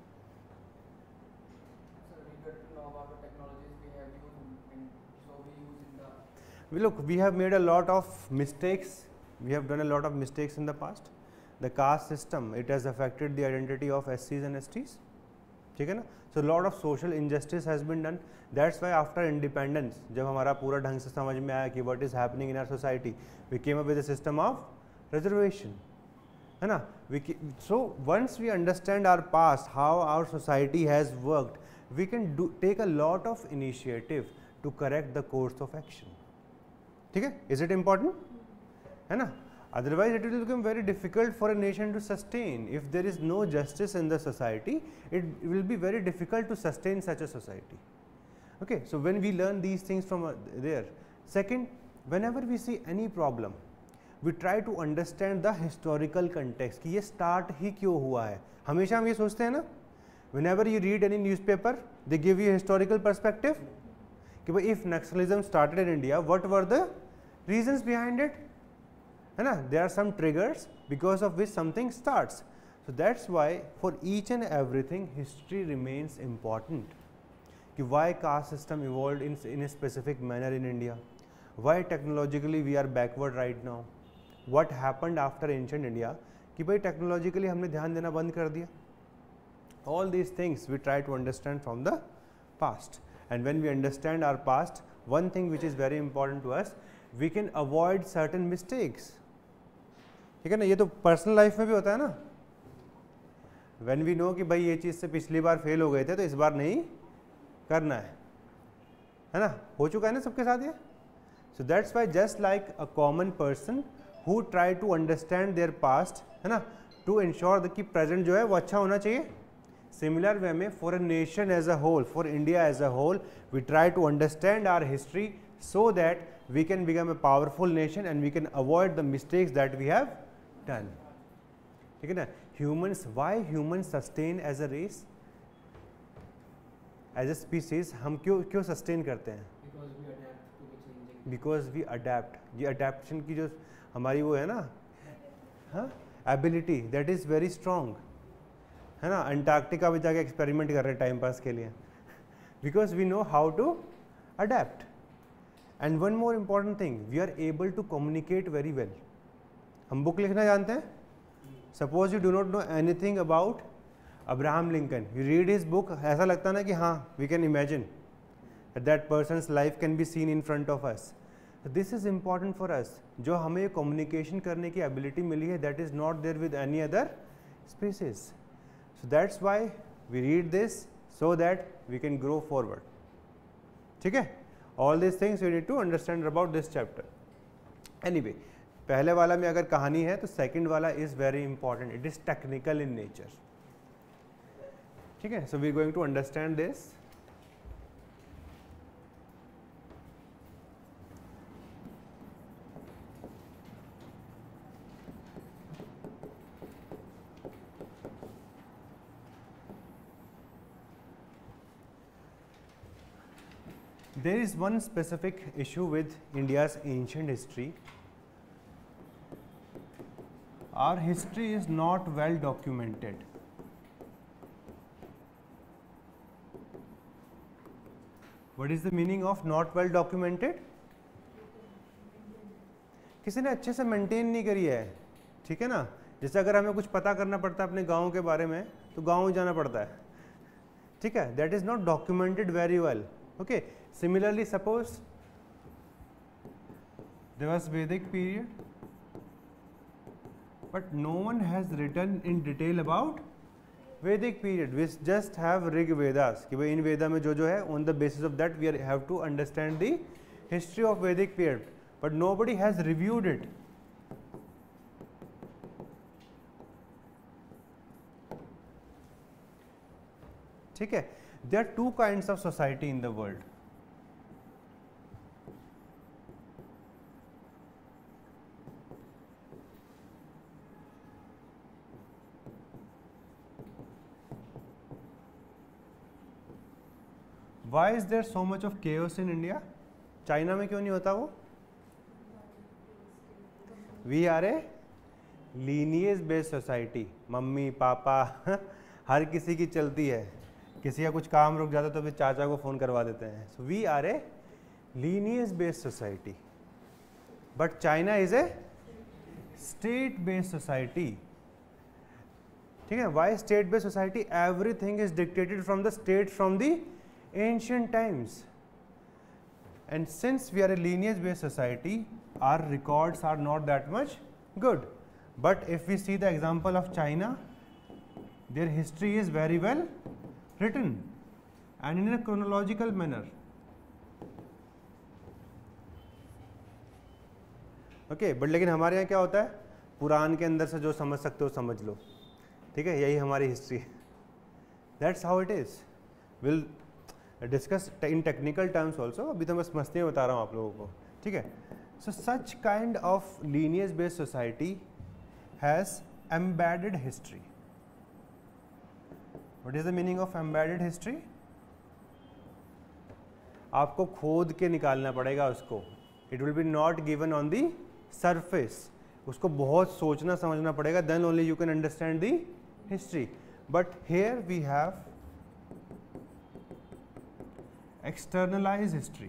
We look, we have made a lot of mistakes, we have done a lot of mistakes in the past. The caste system, it has affected the identity of S Cs and S Ts, ठीक है ना. So a lot of social injustice has been done. That's why after independence, जब हमारा पूरा ढंग से समझ में आया कि what is happening in our society, we came up with a system of reservation, है ना. We so once we understand our past, how our society has worked, we can do take a lot of initiative to correct the course of action. ठीक है. Is it important, है ना. Otherwise it will become very difficult for a nation to sustain. If there is no justice in the society, it will be very difficult to sustain such a society. Okay, so when we learn these things from there. Second, whenever we see any problem, we try to understand the historical context कि ये start ही क्यों हुआ है. हमेशा हम ये सोचते हैं ना, whenever you read any newspaper, they give you historical perspective कि भाई if Naxalism started in India, what were the reasons behind it, है ना. there are some triggers because of which something starts. so that's why for each and everything history remains important. कि why caste system evolved in in a specific manner in India, why technologically we are backward right now, what happened after ancient India कि भाई technologically हमने ध्यान देना बंद कर दिया. all these things we try to understand from the past. and when we understand our past, one thing which is very important to us, we can avoid certain mistakes. ठीक है ना. ये तो पर्सनल लाइफ में भी होता है ना. when we know कि भाई ये चीज़ से पिछली बार फेल हो गए थे तो इस बार नहीं करना है, है ना. हो चुका है ना सबके साथ ये. so that's why just like a common person who try to understand their past, है ना, to ensure that कि present जो है वो अच्छा होना चाहिए. similar way में for a nation as a whole, for India as a whole, we try to understand our history so that we can become a powerful nation and we can avoid the mistakes that we have done. ठीक है ना. humans, why humans sustain as a race, as a species, हम क्यों क्यों sustain करते हैं? Because we adapt to the changing. Because we adapt. ये adaptation की जो हमारी वो है ना, हाँ, ability, that is very strong, है ना. अंटार्कटिका में जाके एक्सपेरिमेंट कर रहे हैं टाइम पास के लिए. because we know how to adapt. And one more important thing, we are able to communicate very well. हम बुक लिखना जानते हैं. Suppose you do not know anything about Abraham Lincoln, you read his book, ऐसा लगता है ना कि हाँ, we can imagine that that person's life can be seen in front of us. So this is important for us. जो हमें communication करने की ability मिली है, that is not there with any other species. So that's why we read this so that we can grow forward. ठीक है. All these things you need to understand about this chapter. Anyway, पहले वाला में अगर कहानी है तो second वाला is very important. It is technical in nature. ठीक है, so we are going to understand this. There is one specific issue with India's ancient history. Our history is not well documented. What is the meaning of not well documented? किसी ने अच्छे से maintain नहीं करी है, ठीक है ना. जैसे अगर हमें कुछ पता करना पड़ता है अपने गांव के बारे में तो गांव जाना पड़ता है, ठीक है. That is not documented very well. Okay. Similarly, suppose there was Vedic period, but no one has written in detail about Vedic period. We just have Rig Vedas कि भाई इन वेदा में जो जो है, on the basis of that we are, have to understand the history of Vedic period, but nobody has reviewed it. ठीक है. There are two kinds of society in the world. Why is there so much of chaos in India? China में क्यों नहीं होता वो? We are a lineage based society. Mummy papa हर किसी की चलती है. किसी का कुछ काम रुक जाता तो फिर चाचा को फ़ोन करवा देते हैं. So we are a lineage based society. But China is a state based society. ठीक है. Why state based society? Everything is dictated from the state from the ancient times. And since we are a lineage based society, our records are not that much good. But if we see the example of China, their history is very well written and in a chronological manner. Okay, but लेकिन हमारे यहाँ क्या होता है, पुराण के अंदर से जो समझ सकते हो समझ लो, ठीक है. यही हमारी हिस्ट्री है. That's how it is. We'll discuss in technical terms also. अभी तो मैं मस्ती में बता रहा हूँ आप लोगों को, ठीक है. So such kind of lineage based society has embedded history. What is the meaning of embedded history? आपको खोद के निकालना पड़ेगा उसको. It will be not given on the surface. उसको बहुत सोचना समझना पड़ेगा. Then only you can understand the history. But here we have externalized history.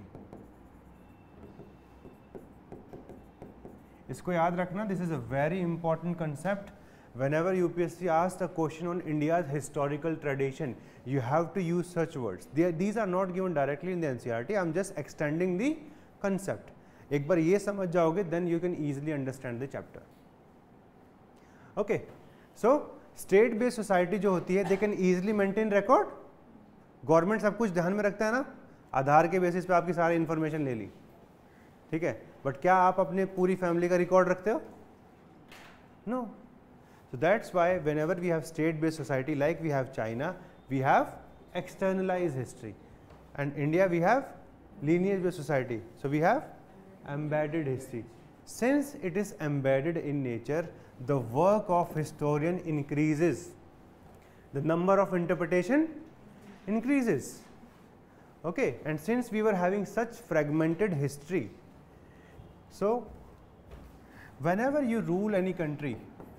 इसको याद रखना. This is a very important concept. Whenever U P S C asks a question on India's historical tradition, you have to use such words. They, these are not given directly in the N C E R T. I am just extending the concept. एक बार ये समझ जाओगे, then you can easily understand the chapter. Okay, so state based society जो होती है, they can easily maintain record. Government सब कुछ ध्यान में रखता है ना. आधार के बेसिस पे आपकी सारी इन्फॉर्मेशन ले ली, ठीक है. बट क्या आप अपने पूरी फैमिली का रिकॉर्ड रखते हो? No. So that's why whenever we have state based society like we have China, we have externalized history, and India we have lineage based society. So we have embedded history. Since it is embedded in nature, the work of historian increases, the number of interpretation increases. Okay, and since we were having such fragmented history, so whenever you rule any country,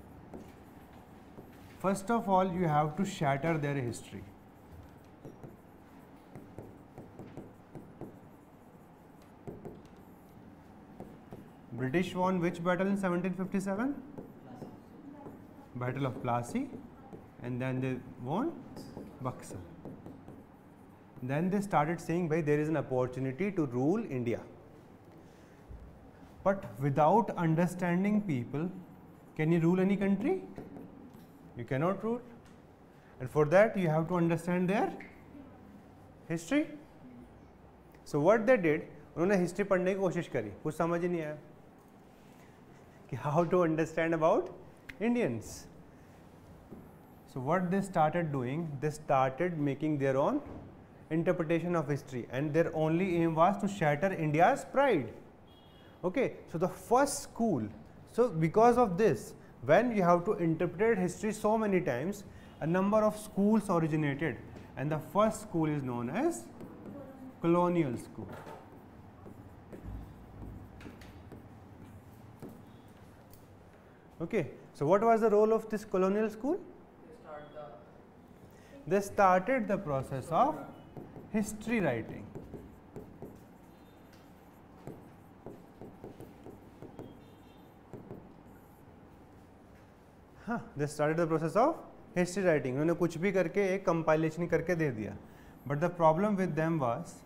first of all you have to shatter their history. British won which battle in seventeen fifty-seven? Battle of Plassey, and then they won Buxar. Then they started saying, "Bhai, there is an opportunity to rule India." But without understanding people, can you rule any country? You cannot rule. And for that, you have to understand their history. So what they did, उन्होंने history पढ़ने की कोशिश करी, कुछ समझ ही नहीं आया कि how to understand about Indians. So what they started doing, they started making their own interpretation of history, and their only aim was to shatter India's pride. Okay, so the first school, so because of this, when you have to interpret history so many times, a number of schools originated, and the first school is known as colonial school. Okay, so what was the role of this colonial school? They started the process of history writing. हाँ, they started the process of history writing. उन्होंने कुछ भी करके एक compilation करके दे दिया. But the problem with them was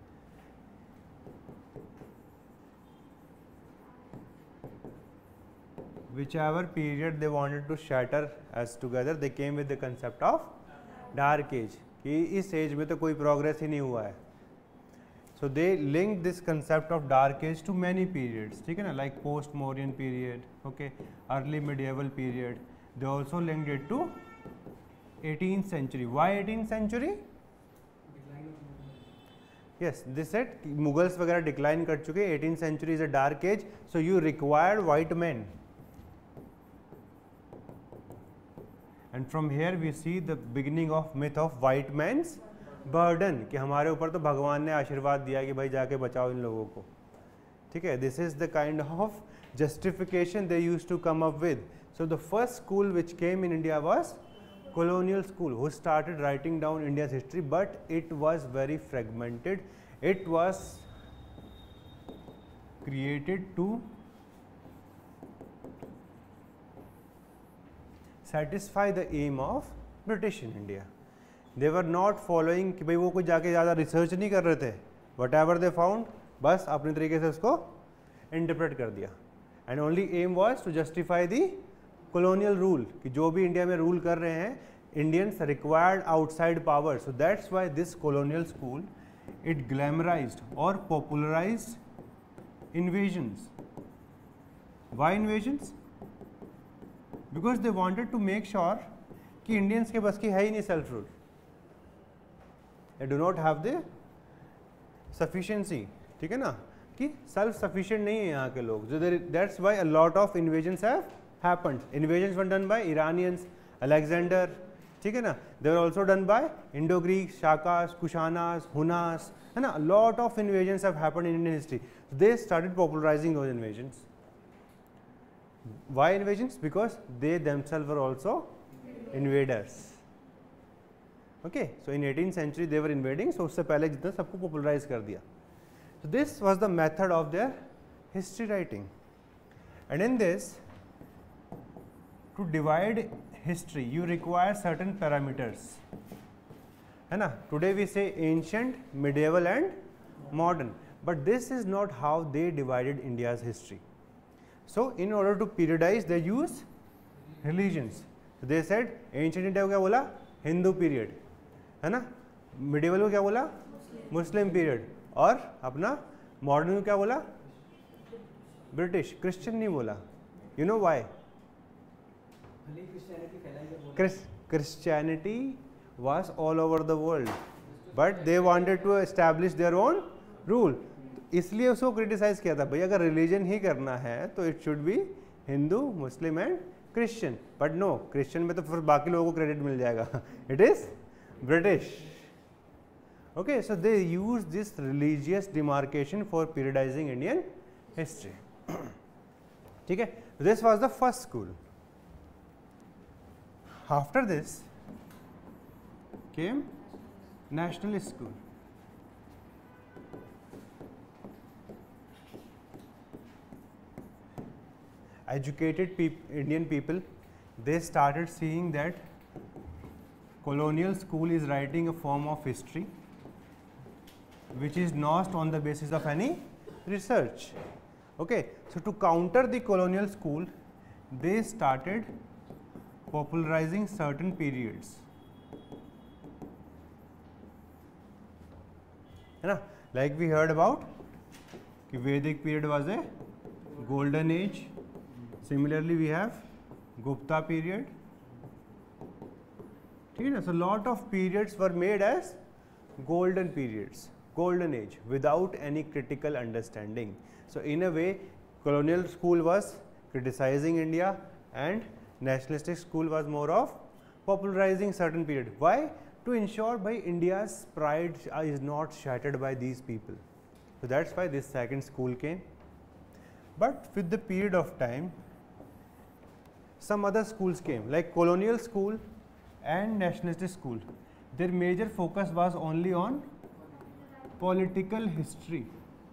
whichever period they wanted to shatter as together, they came with the concept of dark age, कि इस एज में तो कोई प्रोग्रेस ही नहीं हुआ है. So they link this concept of dark age to many periods, ठीक है ना, like post Mauryan period, okay, early medieval period. They also linked it to eighteenth century. Why eighteenth century? Yes, this set Mughals वगैरह decline कर चुके, eighteenth century is a dark age, so you required white man. And from here we see the beginning of myth of white man's burden, कि हमारे ऊपर तो भगवान ने आशीर्वाद दिया कि भाई जाके बचाओ इन लोगों को, ठीक है. This is the kind of justification they used to come up with. So the first school which came in India was colonial school, who started writing down India's history, but it was very fragmented. It was created to satisfy the aim of British in India. They were not following कि भाई वो कुछ जाके ज़्यादा research नहीं कर रहे थे. Whatever they found, बस अपने तरीके से उसको इंटरप्रेट कर दिया. And only aim was to justify the colonial rule, कि जो भी इंडिया में रूल कर रहे हैं, Indians required outside power. So that's why this colonial school, it glamorized or popularized invasions. Why invasions? Because they wanted to make sure कि Indians के बस की है ही नहीं self rule. They do not have the sufficiency, ठीक है ना, कि सेल्फ सफिशिएंट नहीं है यहाँ के लोग. So that's why a lot of invasions have happened. Invasions were done by Iranians, Alexander, ठीक है ना. They were also done by Indo-Greeks, Shakas, Kushanas, Hunas, है ना. A lot of invasions have happened in Indian history. They started popularizing those invasions. Why invasions? Because they themselves were also invaders. Okay, so in eighteenth century they were invading, so उससे पहले जितना सबको popularize कर दिया. So this was the method of their history writing. And in this, to divide history, you require certain parameters. है ना? Today we say ancient, medieval and modern, but this is not how they divided India's history. So in order to periodize, they use religions. So they said ancient India को क्या बोला? Hindu period, है ना. Medieval को क्या बोला? Muslim period. और अपना modern को क्या बोला? British. Christian नहीं बोला. You know why? Christianity was all over the world, but they wanted to establish their own rule. इसलिए उसको क्रिटिसाइज किया था, भाई अगर रिलीजन ही करना है तो it should be Hindu, Muslim and Christian. But no, Christian में तो फिर बाकी लोगों को क्रेडिट मिल जाएगा. It is British. Okay, so they use this religious demarcation for periodizing Indian history. ठीक है, this was the first school. After this came national school. Educated peop Indian people, they started seeing that colonial school is writing a form of history which is not on the basis of any research. Okay, so to counter the colonial school, they started popularizing certain periods. है ना, like we heard about Vedic period was a golden age. Similarly, we have Gupta period. So lot of periods were made as golden periods, golden age, without any critical understanding. So in a way, colonial school was criticizing India and nationalistic school was more of popularizing certain period. Why? To ensure by India's pride is not shattered by these people. So that's why this second school came. But with the period of time, some other schools came, like colonial school and nationalist school. Their major focus was only on political history.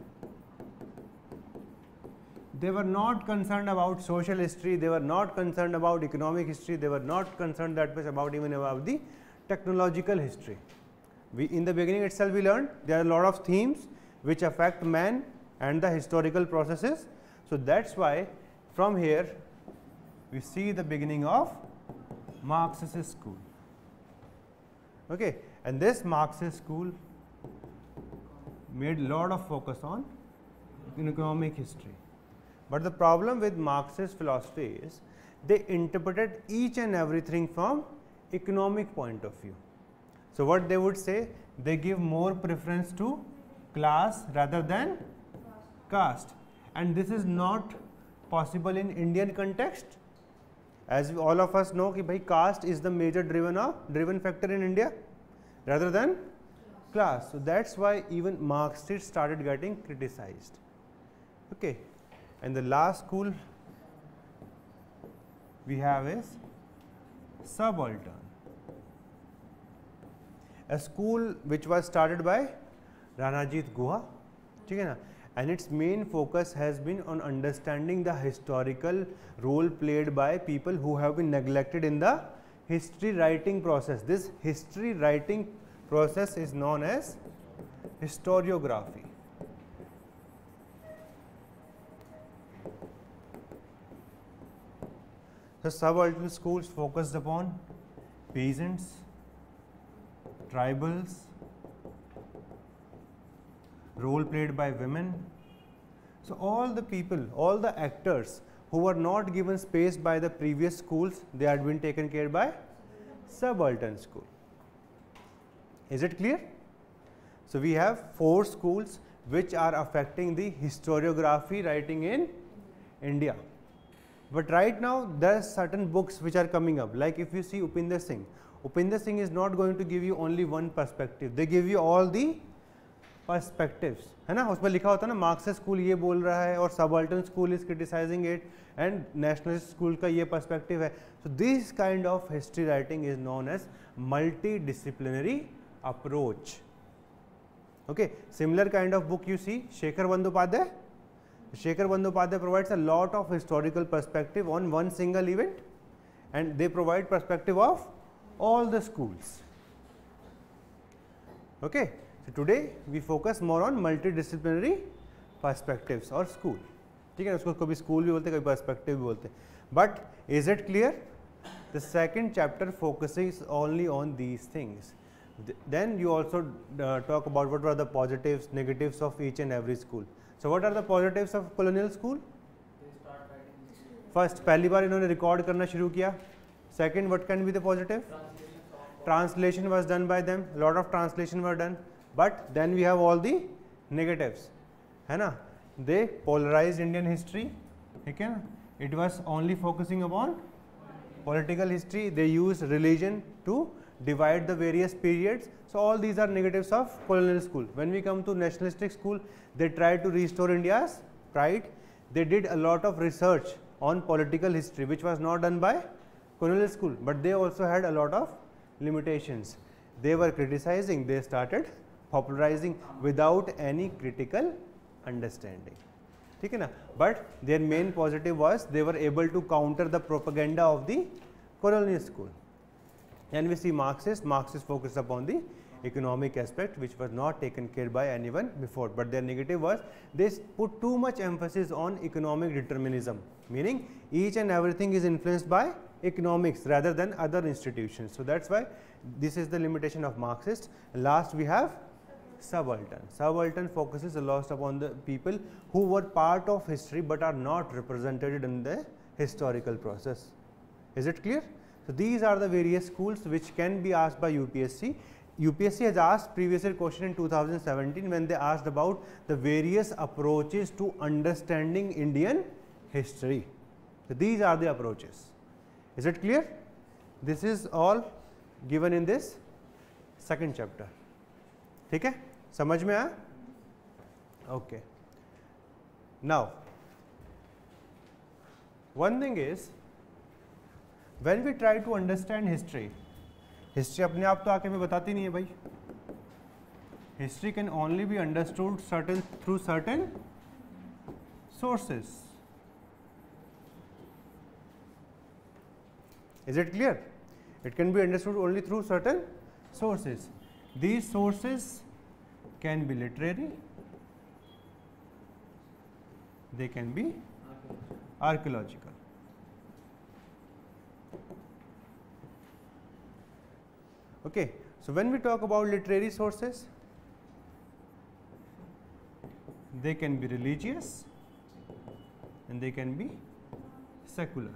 They were not concerned about social history, they were not concerned about economic history, they were not concerned that much about even about the technological history. We, in the beginning itself we learned there are a lot of themes which affect man and the historical processes. So that's why from here we see the beginning of Marxist school. Okay, and this Marxist school made a lot of focus on economic history. But the problem with Marxist philosophy is they interpreted each and everything from economic point of view. So what they would say, they give more preference to class rather than caste, and this is not possible in Indian context. As we, all of us know, कि भाई caste is the major driven of driven factor in India rather than class. So that's why even Marxists started getting criticized. Okay, and the last school we have is subaltern, a school which was started by Ranajit Guha, ठीक है ना, and its main focus has been on understanding the historical role played by people who have been neglected in the history writing process. This history writing process is known as historiography. The subaltern schools focused upon peasants, tribals, role played by women. So all the people, all the actors who were not given space by the previous schools, they had been taken care by subaltern school. Is it clear? So we have four schools which are affecting the historiography writing in India. But right now there are certain books which are coming up, like if you see Upinder Singh, Upinder Singh is not going to give you only one perspective, they give you all the perspectives, है ना, उसमें लिखा होता है ना Marxist school ये बोल रहा है और subaltern school is criticizing it and nationalist school का ये पर्सपेक्टिव है. So this kind of history writing is known as multi disciplinary approach. Okay, similar kind of book you see Shekhar Bandyopadhyay. Shekhar Bandyopadhyay provides a lot of historical perspective on one single event, and they provide perspective of all the schools. Okay, so today we focus more on multidisciplinary perspectives or school. ठीक है, उसको कभी school भी बोलते हैं, कभी perspective भी बोलते हैं. But is it clear? The second chapter focuses only on these things. Then you also uh, talk about what are the positives, negatives of each and every school. So what are the positives of colonial school? First, पहली बार इन्होंने record करना शुरू किया. Second, what can be the positive? Translation was done by them. Lot of translation were done. But then we have all the negatives, है ना? They polarized Indian history. ठीक है ना? It was only focusing upon political history. They used religion to divide the various periods. So all these are negatives of colonial school. When we come to nationalistic school, they tried to restore India's pride. They did a lot of research on political history, which was not done by colonial school, but they also had a lot of limitations. They were criticizing, they started popularizing without any critical understanding. ठीक है ना? But their main positive was they were able to counter the propaganda of the colonial school. And we see Marxists, Marxists focused upon the economic aspect, which was not taken care by anyone before. But their negative was they put too much emphasis on economic determinism, meaning each and everything is influenced by economics rather than other institutions. So that's why this is the limitation of Marxists. Last we have subaltern. Subaltern focuses a lot upon the people who were part of history but are not represented in the historical process. Is it clear? So these are the various schools which can be asked by U P S C. U P S C has asked previous year question in two thousand seventeen when they asked about the various approaches to understanding Indian history. So these are the approaches. Is it clear? This is all given in this second chapter. ठीक है, समझ में आया? Okay. Now, one thing is, when we try to understand history, history अपने आप तो आके में बताती नहीं है भाई. History can only be understood certain through certain sources. Is it clear? It can be understood only through certain sources. These sources can be literary, they can be archaeological. Okay, so when we talk about literary sources, they can be religious and they can be secular.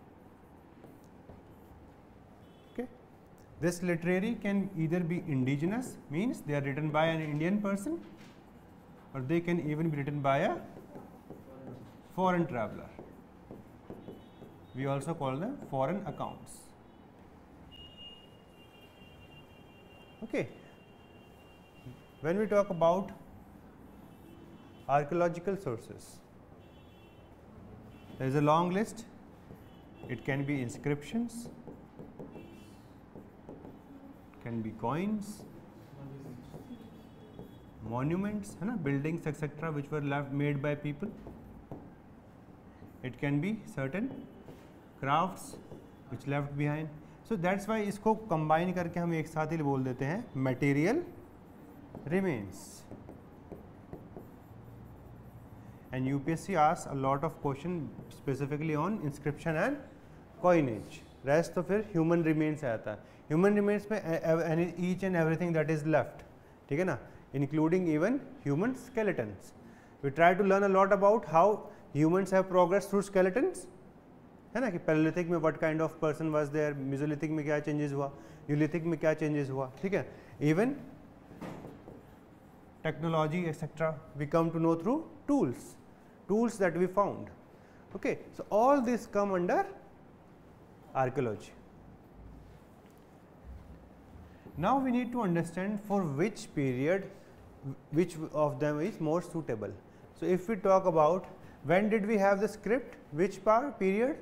This literary can either be indigenous, means they are written by an Indian person, or they can even be written by a foreign traveler. We also call them foreign accounts. Okay. When we talk about archaeological sources, there is a long list. It can be inscriptions, can be coins, monuments, है ना, buildings et cetera which were left made by people. It can be certain crafts which left behind. So that's why इसको combine करके हम एक साथ ही बोल देते हैं material remains. And U P S C asks a lot of question specifically on inscription and coinage. Rest तो फिर human remains आता है. Human remains में each and everything that is left, ठीक है ना, including even human skeletons. We try to learn a lot about how humans have progressed through skeletons, है ना, कि Paleolithic में what kind of person was there, Mesolithic में क्या changes हुआ, Neolithic में क्या changes हुआ, ठीक है, even technology et cetera we come to know through tools, tools that we found. Okay, so all this come under archaeology. Now we need to understand for which period which of them is more suitable. So if we talk about when did we have the script, which part period?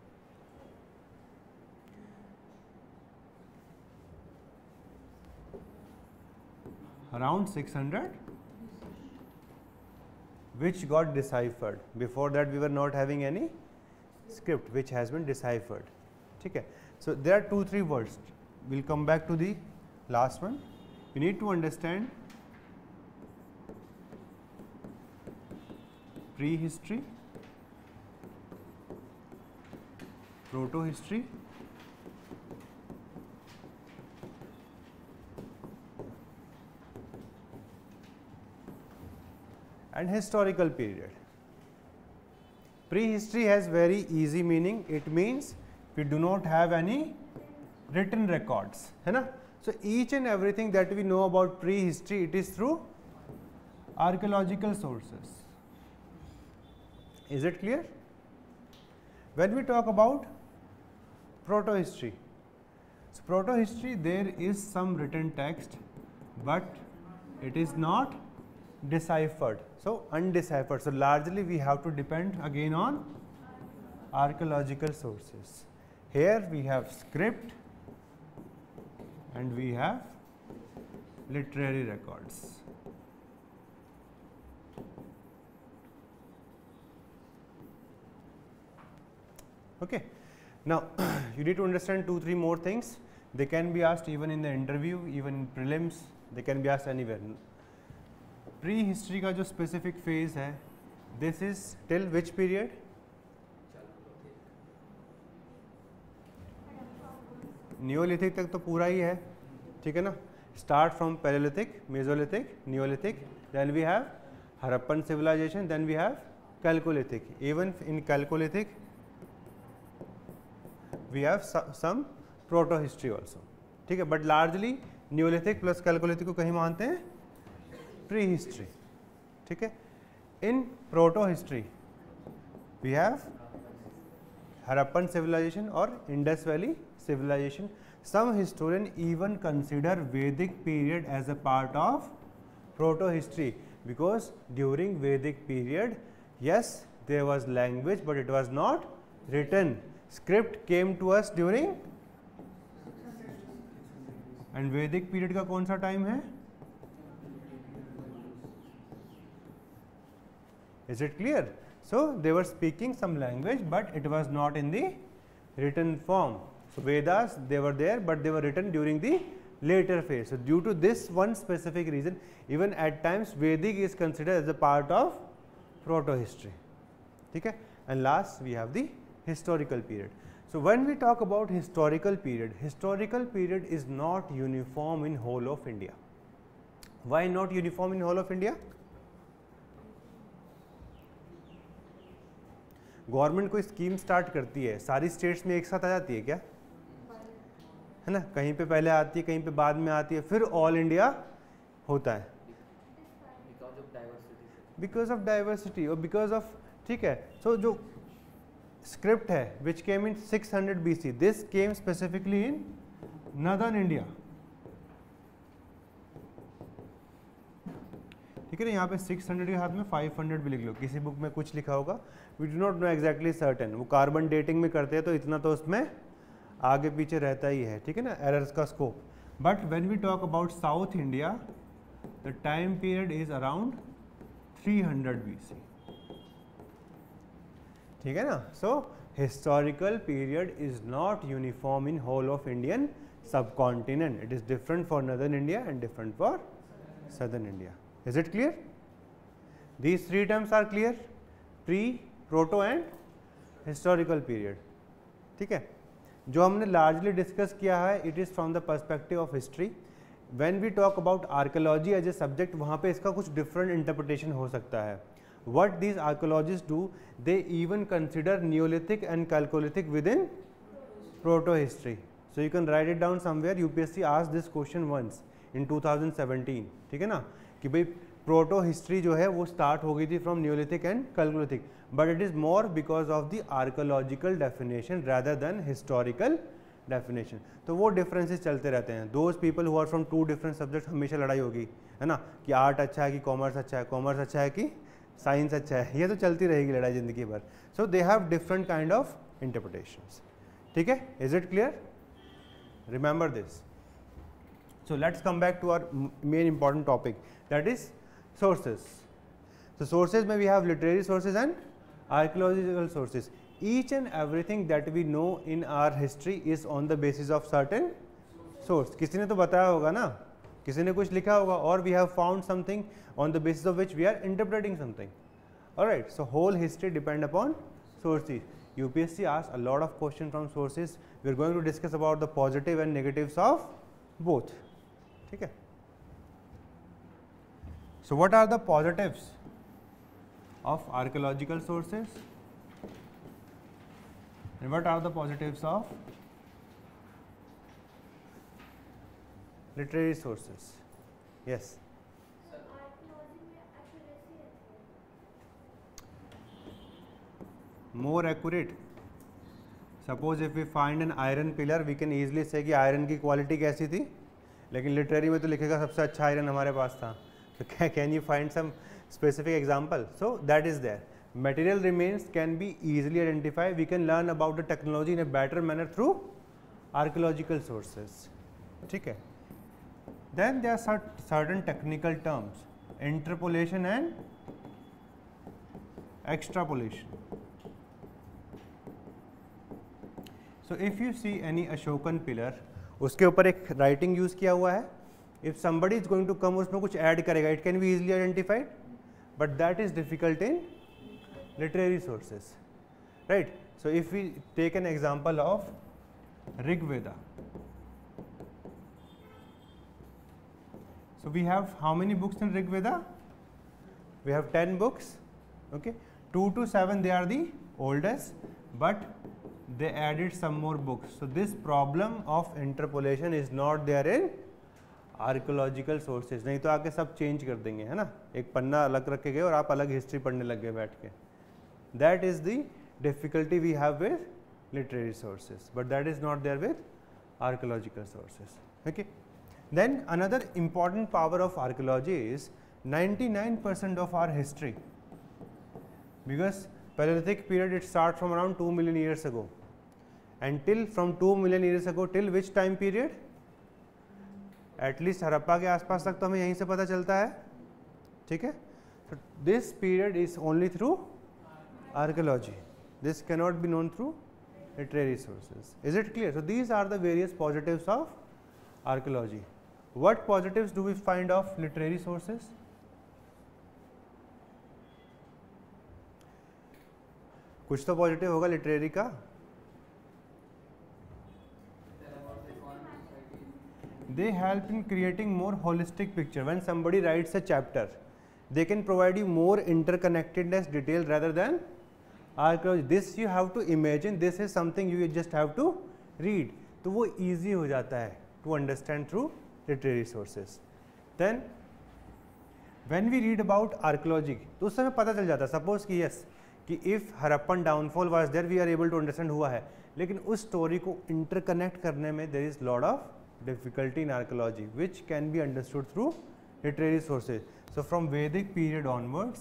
Around six hundred, which got deciphered. Before that we were not having any script which has been deciphered. Okay. So there are two three words. We'll come back to the last one. You need to understand prehistory, proto-history, and historical period. Prehistory has very easy meaning. It means we do not have any written records, है ना? So each and everything that we know about prehistory, it is through archaeological sources. Is it clear? When we talk about proto-history, so proto-history, there is some written text, but it is not deciphered. So undeciphered. So largely we have to depend again on archaeological sources. Here we have script and we have literary records. Okay. Now you need to understand two, three more things. They can be asked even in the interview, even in prelims. They can be asked anywhere. Prehistory का जो specific phase है, this is till which period? Neolithic तक तो पूरा ही है, ठीक है ना? start from Paleolithic, Mesolithic, Neolithic, then we have Harappan civilization, then we have Chalcolithic. Even in Chalcolithic we have some proto history also, ठीक है, but largely Neolithic plus Chalcolithic को कहीं मानते हैं प्री हिस्ट्री, ठीक है. In proto history we have Harappan civilization or Indus Valley civilization. Some historians even consider Vedic period as a part of proto history, because during Vedic period, yes, there was language but it was not written. Script came to us during, and Vedic period का कौन सा time है? Is it clear? So they were speaking some language but it was not in the written form. So Vedas, they were there but they were written during the later phase. So due to this one specific reason, even at times Vedic is considered as a part of proto history. Okay? And last we have the historical period. So when we talk about historical period, historical period is not uniform in whole of India. Why not uniform in whole of India? Government कोई scheme start करती है, सारी states में एक साथ आ जाती है क्या? है ना, कहीं पे पहले आती है, कहीं पे बाद में आती है, फिर ऑल इंडिया होता है बिकॉज ऑफ डाइवर्सिटी और बिकॉज ऑफ, ठीक है. सो जो स्क्रिप्ट है which came in six hundred B C, this came specifically in northern India, ठीक है ना. यहाँ पे सिक्स हंड्रेड के साथ में फाइव हंड्रेड भी लिख लो, किसी बुक में कुछ लिखा होगा, we do not know exactly certain. वो कार्बन डेटिंग में करते हैं तो इतना तो उसमें आगे पीछे रहता ही है, ठीक है ना, एरर्स का स्कोप. But when we talk about south India, the time period is around three hundred B C, ठीक है ना. So historical period is not uniform in whole of Indian subcontinent. It is different for northern India and different for southern India. Is it clear? These three terms are clear: pre, proto and historical period. ठीक है. जो हमने largely discuss किया है, it is from the perspective of history. When we talk about archaeology as a subject, वहाँ पे इसका कुछ different interpretation हो सकता है. What these archaeologists do, they even consider Neolithic and Chalcolithic within proto history. So you can write it down somewhere. U P S C asked this question once in two thousand seventeen, ठीक है ना, कि भाई proto history जो है वो start हो गई थी from neolithic and chalcolithic, but it is more because of the archaeological definition rather than historical definition. तो वो डिफरेंसेस चलते रहते हैं. Those people who are from two different subject, हमेशा लड़ाई होगी, है ना, कि आर्ट अच्छा है कि कॉमर्स अच्छा है, कॉमर्स अच्छा है कि साइंस अच्छा है, ये तो चलती रहेगी लड़ाई ज़िंदगी भर. So they have different kind of interpretations, ठीक है. Is it clear? Remember this. So let's come back to our main important topic, that is sources. So sources में we have literary sources and archaeological sources. Each and everything that we know in our history is on the basis of certain source. किसी ने तो बताया होगा ना, किसी ने कुछ लिखा होगा, or we have found something on the basis of which we are interpreting something. Alright, so whole history depend upon sources. U P S C asks a lot of questions from sources. We are going to discuss about the positive and negatives of both. ठीक है. So what are the positives of archaeological sources and what are the positives of literary sources? Yes. More accurate. Suppose if we find an iron pillar, we can easily say कि iron की quality कैसी थी, लेकिन literary में तो लिखेगा सबसे अच्छा आयरन हमारे पास था. तो can you find some specific example? So that is there. Material remains can be easily identify. We can learn about the technology in a better manner through archaeological sources, ठीक है. Then there are certain technical terms, interpolation and extrapolation. So if you see any Ashokan pillar, उसके ऊपर एक writing use किया हुआ है. If somebody is going to come, उसमें कुछ ऐड करेगा, it can be easily identified, but that is difficult in literary sources, right. So if we take an example of Rigveda, So we have how many books in Rig Veda? We have ten books. Okay, two to seven they are the oldest, but they added some more books. So this problem of interpolation is not there in archaeological sources. नहीं तो आके सब change कर देंगे, है ना. एक पन्ना अलग रख के गए और आप अलग हिस्ट्री पढ़ने लग गए बैठ के. That is the difficulty we have with literary sources, but that is not there with archaeological sources. Okay, then another important power of archaeology is ninety-nine percent of our history, because Paleolithic period it starts from around two million years ago, and till from two million years ago till which time period? At least Harappa के आसपास तक तो हमें यहीं से पता चलता है. ठीक है, so this period is only through archaeology. This cannot be known through literary sources. Is it clear? So these are the various positives of archaeology. What positives do we find of literary sources? कुछ तो positive होगा literary का. They help in creating more holistic picture. When somebody writes a chapter, they can provide you more interconnectedness detail rather than archaeology. This you have to imagine. This is something you just have to read. तो वो easy हो जाता है to understand through literary sources. Then when we read about archaeology, तो उस समय पता चल जाता है. Suppose कि yes, कि if Harappan downfall was there, we are able to understand हुआ है. लेकिन उस story को interconnect करने में there is lot of difficulty in archaeology, which can be understood through literary sources. So from Vedic period onwards,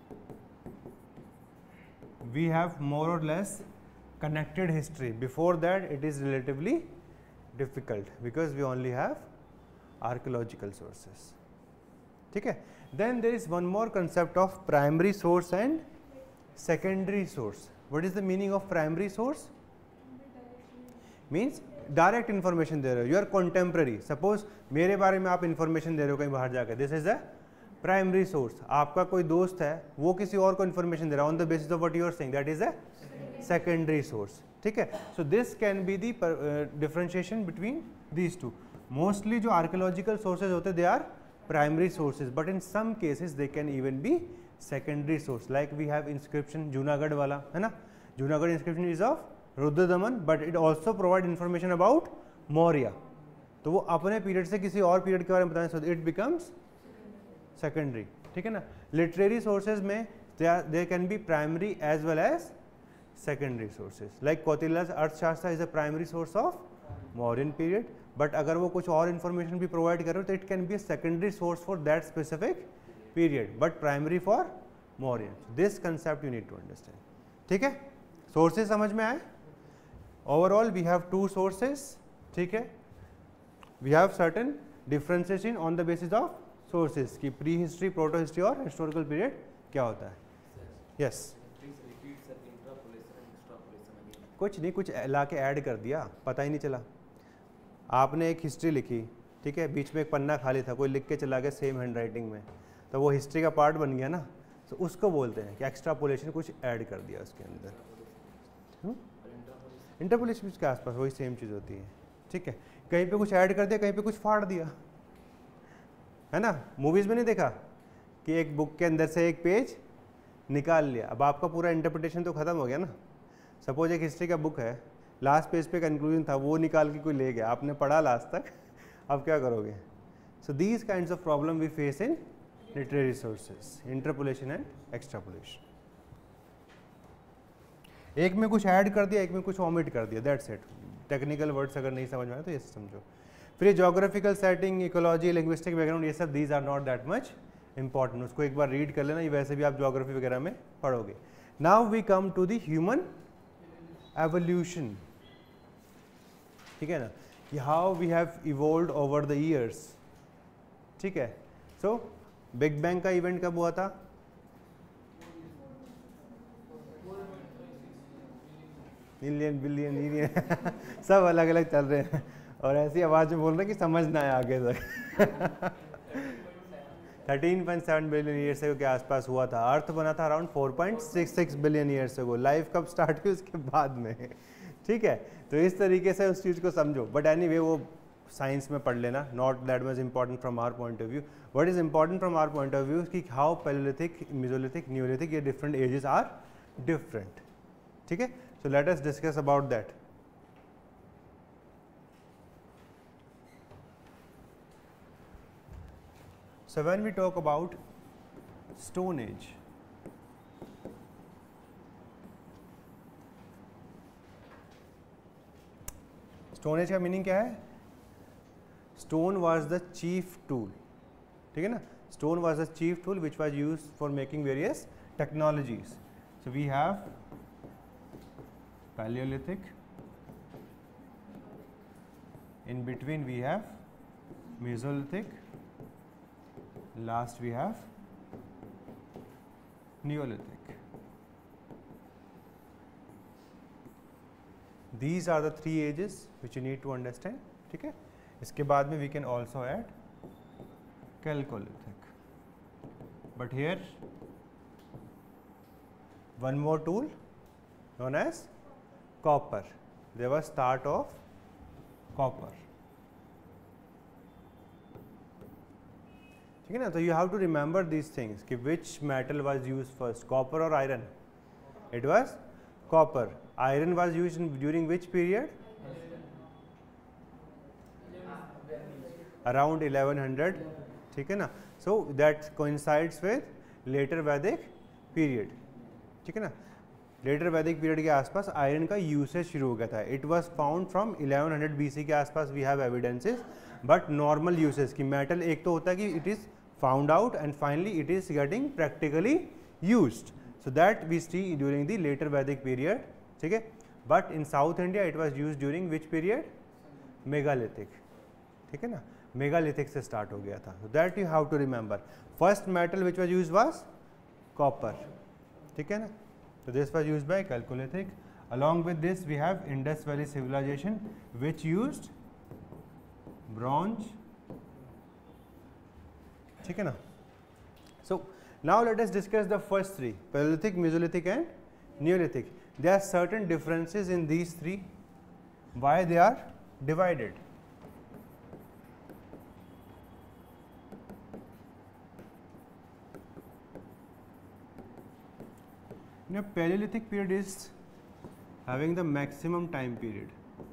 we have more or less connected history. Before that, it is relatively difficult because we only have archaeological sources. ठीक है. Then there is one more concept of primary source and secondary source. What is the meaning of primary source? Means direct information दे रहे हो. You are contemporary. Suppose मेरे बारे में आप information दे रहे हो कहीं बाहर जाकर, this is a primary source. आपका कोई दोस्त है, वो किसी और को इन्फॉर्मेशन दे रहा है on the basis of what you are saying, that is a secondary source. ठीक है. So this can be the differentiation between these two. Mostly जो आर्कियोलॉजिकल सोर्सेज होते they are primary sources, but in some cases they can even be secondary source. Like we have inscription Junagadh वाला, है ना. Junagadh inscription is of Rudradaman, but it also provide information about Maurya. तो वो अपने period से किसी और पीरियड के बारे में बताएं, सो इट बिकम्स सेकेंडरी. ठीक है ना. लिटरेरी सोर्सेज में there can be primary as well as secondary sources. Like Kautilya's Arthashastra is a primary source of Mauryan period, but अगर वो कुछ और इन्फॉर्मेशन भी प्रोवाइड करे तो it can be a secondary source for that specific period, but primary for Mauryan. This concept you need to understand. ठीक है. Sources समझ में आए. Overall we have two sources. ठीक है. We have certain differentiation on the basis of sources कि prehistory, protohistory और historical period क्या होता है. यस. कुछ नहीं, कुछ ला के ऐड कर दिया, पता ही नहीं चला. आपने एक हिस्ट्री लिखी, ठीक है, बीच में एक पन्ना खाली था, कोई लिख के चला गया सेम हैंड राइटिंग में, तो वो हिस्ट्री का पार्ट बन गया ना. तो उसको बोलते हैं कि एक्स्ट्रापोलेशन, कुछ ऐड कर दिया उसके अंदर. हुँ? इंटरपोलेशन के आसपास वही सेम चीज़ होती है. ठीक है. कहीं पे कुछ ऐड कर दिया, कहीं पे कुछ फाड़ दिया, है ना. मूवीज़ में नहीं देखा कि एक बुक के अंदर से एक पेज निकाल लिया, अब आपका पूरा इंटरप्रिटेशन तो ख़त्म हो गया ना. सपोज एक हिस्ट्री का बुक है, लास्ट पेज पे कंक्लूजन था, वो निकाल के कोई ले गया, आपने पढ़ा लास्ट तक, अब क्या करोगे. So these kinds of problem we face in literary sources, interpolation and extrapolation. एक में कुछ ऐड कर दिया, एक में कुछ ओमिट कर दिया, दैट्स इट. टेक्निकल वर्ड्स अगर नहीं समझ में आए तो ये समझो. फिर geographical setting, ecology, linguistic background, ये सब these are not that much important. उसको एक बार रीड कर लेना, ये वैसे भी आप ज्योग्राफी वगैरह में पढ़ोगे. Now we come to the human evolution. ठीक है ना, कि how we have evolved over the years. ठीक है. सो बिग बैंग का इवेंट कब हुआ था? मिलियन, बिलियन, मिलियन सब अलग अलग चल रहे हैं और ऐसी आवाज़ में बोल रहे हैं कि समझ ना आए आगे तक. Thirteen point seven billion years के आसपास हुआ था. अर्थ बना था around four point six six billion years को. लाइफ कब स्टार्ट हुई उसके बाद में. ठीक है. तो इस तरीके से उस चीज़ को समझो. बट एनी वे वो साइंस में पढ़ लेना, not that much important from our point of view. What is important from our point of view कि हाउ पैलियोलिथिक, मेसोलिथिक, नियोलिथिक, ये डिफरेंट एजेस आर डिफरेंट. ठीक है, so let us discuss about that. So when we talk about Stone Age, Stone Age का meaning क्या है? Stone was the chief tool. ठीक है ना? Stone was the chief tool which was used for making various technologies. So we have Paleolithic. In between we have Mesolithic. Last we have Neolithic. These are the three ages which you need to understand. ठीक है, इसके बाद में we can also add Chalcolithic. But here one more tool known as copper. There was start of copper. ठीक है ना, तो you have to remember these things कि which metal was use first, copper और iron. It was copper. Iron was use during which period? Around eleven hundred. ठीक है ना, so that coincides with later Vedic period. ठीक है ना, letter Vedic period के आसपास आयरन का यूसेज शुरू हो गया था. It was found from eleven hundred BC के आसपास. We have evidences, but normal usage की मेटल एक तो होता है कि it is found out and finally it is getting practically used. So that we see during the later Vedic period. ठीक है, but in south India it was used during which period? Megalithic. ठीक है ना, मेगालिथिक से start हो गया था. So that you have to remember. First metal which was used was copper. ठीक है ना, so this was used by Chalcolithic. Along with this we have Indus Valley civilization which used bronze. ठीक है ना. So now let us discuss the first three: Paleolithic, Mesolithic and Neolithic. There are certain differences in these three. Why they are divided? Now, Paleolithic period is having the maximum time period.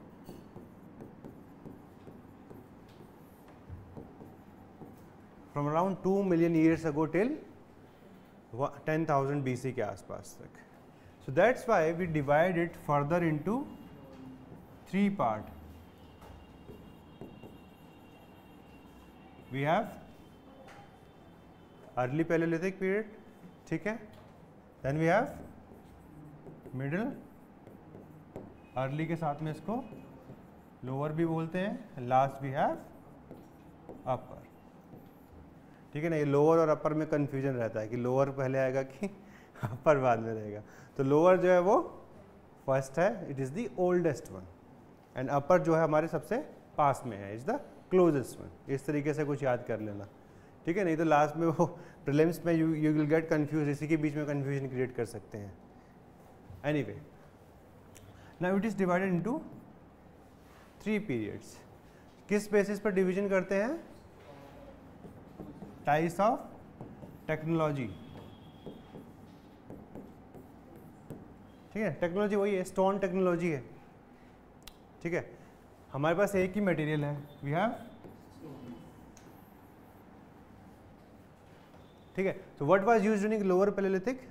From around two million years ago till ten thousand B C के आसपास तक. So that's why we divide it further into three part. We have early Paleolithic period. ठीक है. Then we have middle, early के साथ में इसको lower भी बोलते हैं. लास्ट भी हैव अपर. ठीक है ना, ये लोअर और अपर में कंफ्यूजन रहता है कि लोअर पहले आएगा कि अपर बाद में रहेगा. तो लोअर जो है वो फर्स्ट है, it is the oldest one, and upper जो है हमारे सबसे पास में है, इज द क्लोजेस्ट वन. इस तरीके से कुछ याद कर लेना. ठीक है, नहीं तो लास्ट में वो प्रीलिम्स में you you will get confuse. इसी के बीच में कंफ्यूजन क्रिएट कर सकते हैं. Anyway, now it is divided into three periods. किस बेसिस पर डिवीजन करते हैं? Types of technology. ठीक है, टेक्नोलॉजी वही है, स्टोन टेक्नोलॉजी है. ठीक है, हमारे पास एक ही मटेरियल है, वी हैव. ठीक है, so what was used during lower Paleolithic?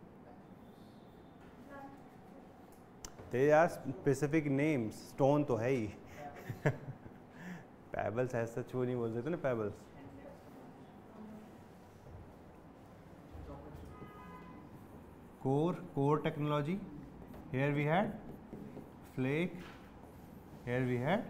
They are specific names. Stone तो है ही. Pebbles ऐसा छो नहीं बोल सकते ना, pebbles. Core, core technology. Here we had flake. Here we had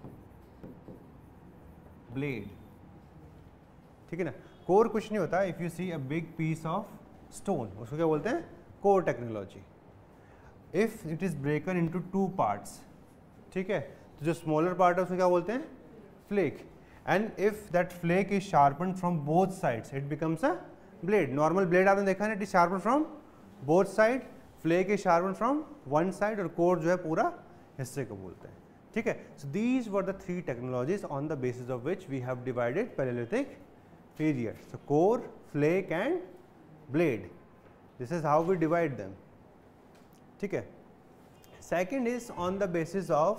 blade. ठीक है ना. कोर कुछ नहीं होता. If you see a big piece of stone, उसको क्या बोलते हैं? Core technology. If it is broken into two parts, ठीक है, तो जो स्मॉलर पार्ट है उसको क्या बोलते हैं? Flake. And if that flake is sharpen from both sides, it becomes a blade. Normal blade आपने देखा ना, it is sharpen from both side. Flake is sharpen from one side, और कोर जो है पूरा हिस्से को बोलते हैं. ठीक है. So these were the three technologies on the basis of which we have divided Paleolithic period. So core, flake and blade. This is how we divide them. ठीक है. Second is on the basis of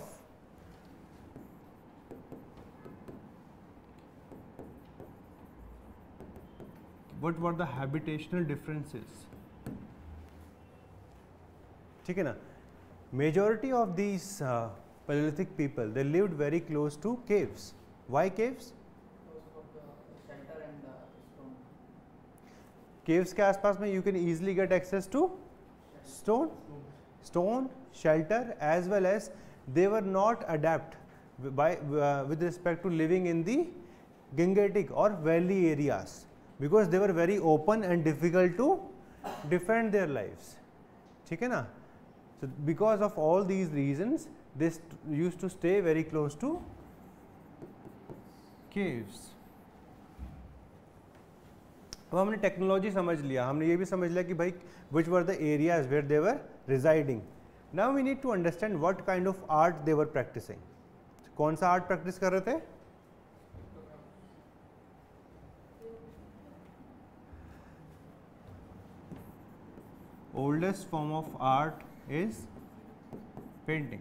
what were the habitational differences. ठीक है ना. Majority of these uh, Paleolithic people, they lived very close to caves. Why caves? Because of the shelter and the stone. Caves के आसपास में you can easily get access to stone, stone, shelter, as well as they were not adept by uh, with respect to living in the Gangetic or valley areas, because they were very open and difficult to defend their lives. ठीक है ना. So because of all these reasons, they used to stay very close to caves. अब हमने technology समझ लिया, हमने ये भी समझ लिया कि भाई which were the areas where they were residing. Now we need to understand what kind of art they were practicing. कौन सा आर्ट प्रैक्टिस कर रहे थे? Oldest form of art is painting,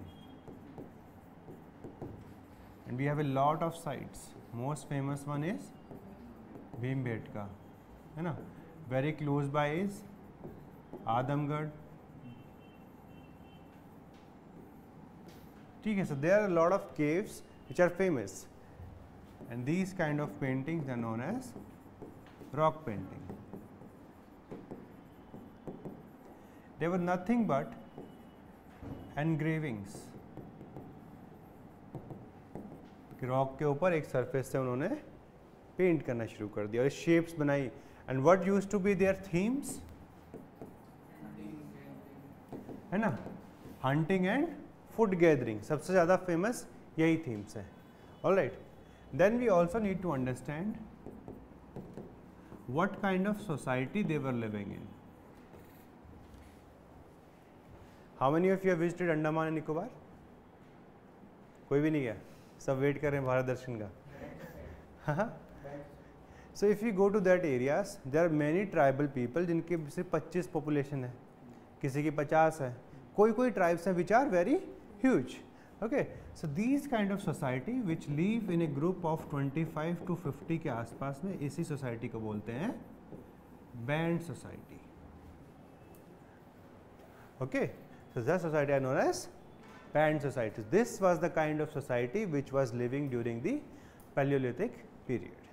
and we have a lot of sites. Most famous one is Bhimbetka, है ना. Very close by is Adamgarh. ठीक है. So there are a lot of caves which are famous, and these kind of paintings are known as rock painting. They were nothing but engravings. Rock के ऊपर एक surface से उन्होंने paint करना शुरू कर दिया और शेप्स बनाई. And what used to be there themes, है ना, हंटिंग एंड फूड गैदरिंग. सबसे ज़्यादा फेमस यही थीम्स हैं. Alright. Then we also need to understand what kind of society they were living in. How many of you have visited Andaman and Nicobar? कोई भी नहीं गया, सब वेट कर रहे हैं भारत दर्शन का. So if you go to that areas, there are many tribal people जिनके सिर्फ पच्चीस पॉपुलेशन है, किसी की पचास है, कोई कोई ट्राइब्स हैं which are very huge. Okay. So these kind of society which live in a group of twenty five to fifty के आसपास में, इसी सोसाइटी को बोलते हैं band society. Okay. So that society are known as band societies. This was the kind of society which was living during the Paleolithic period.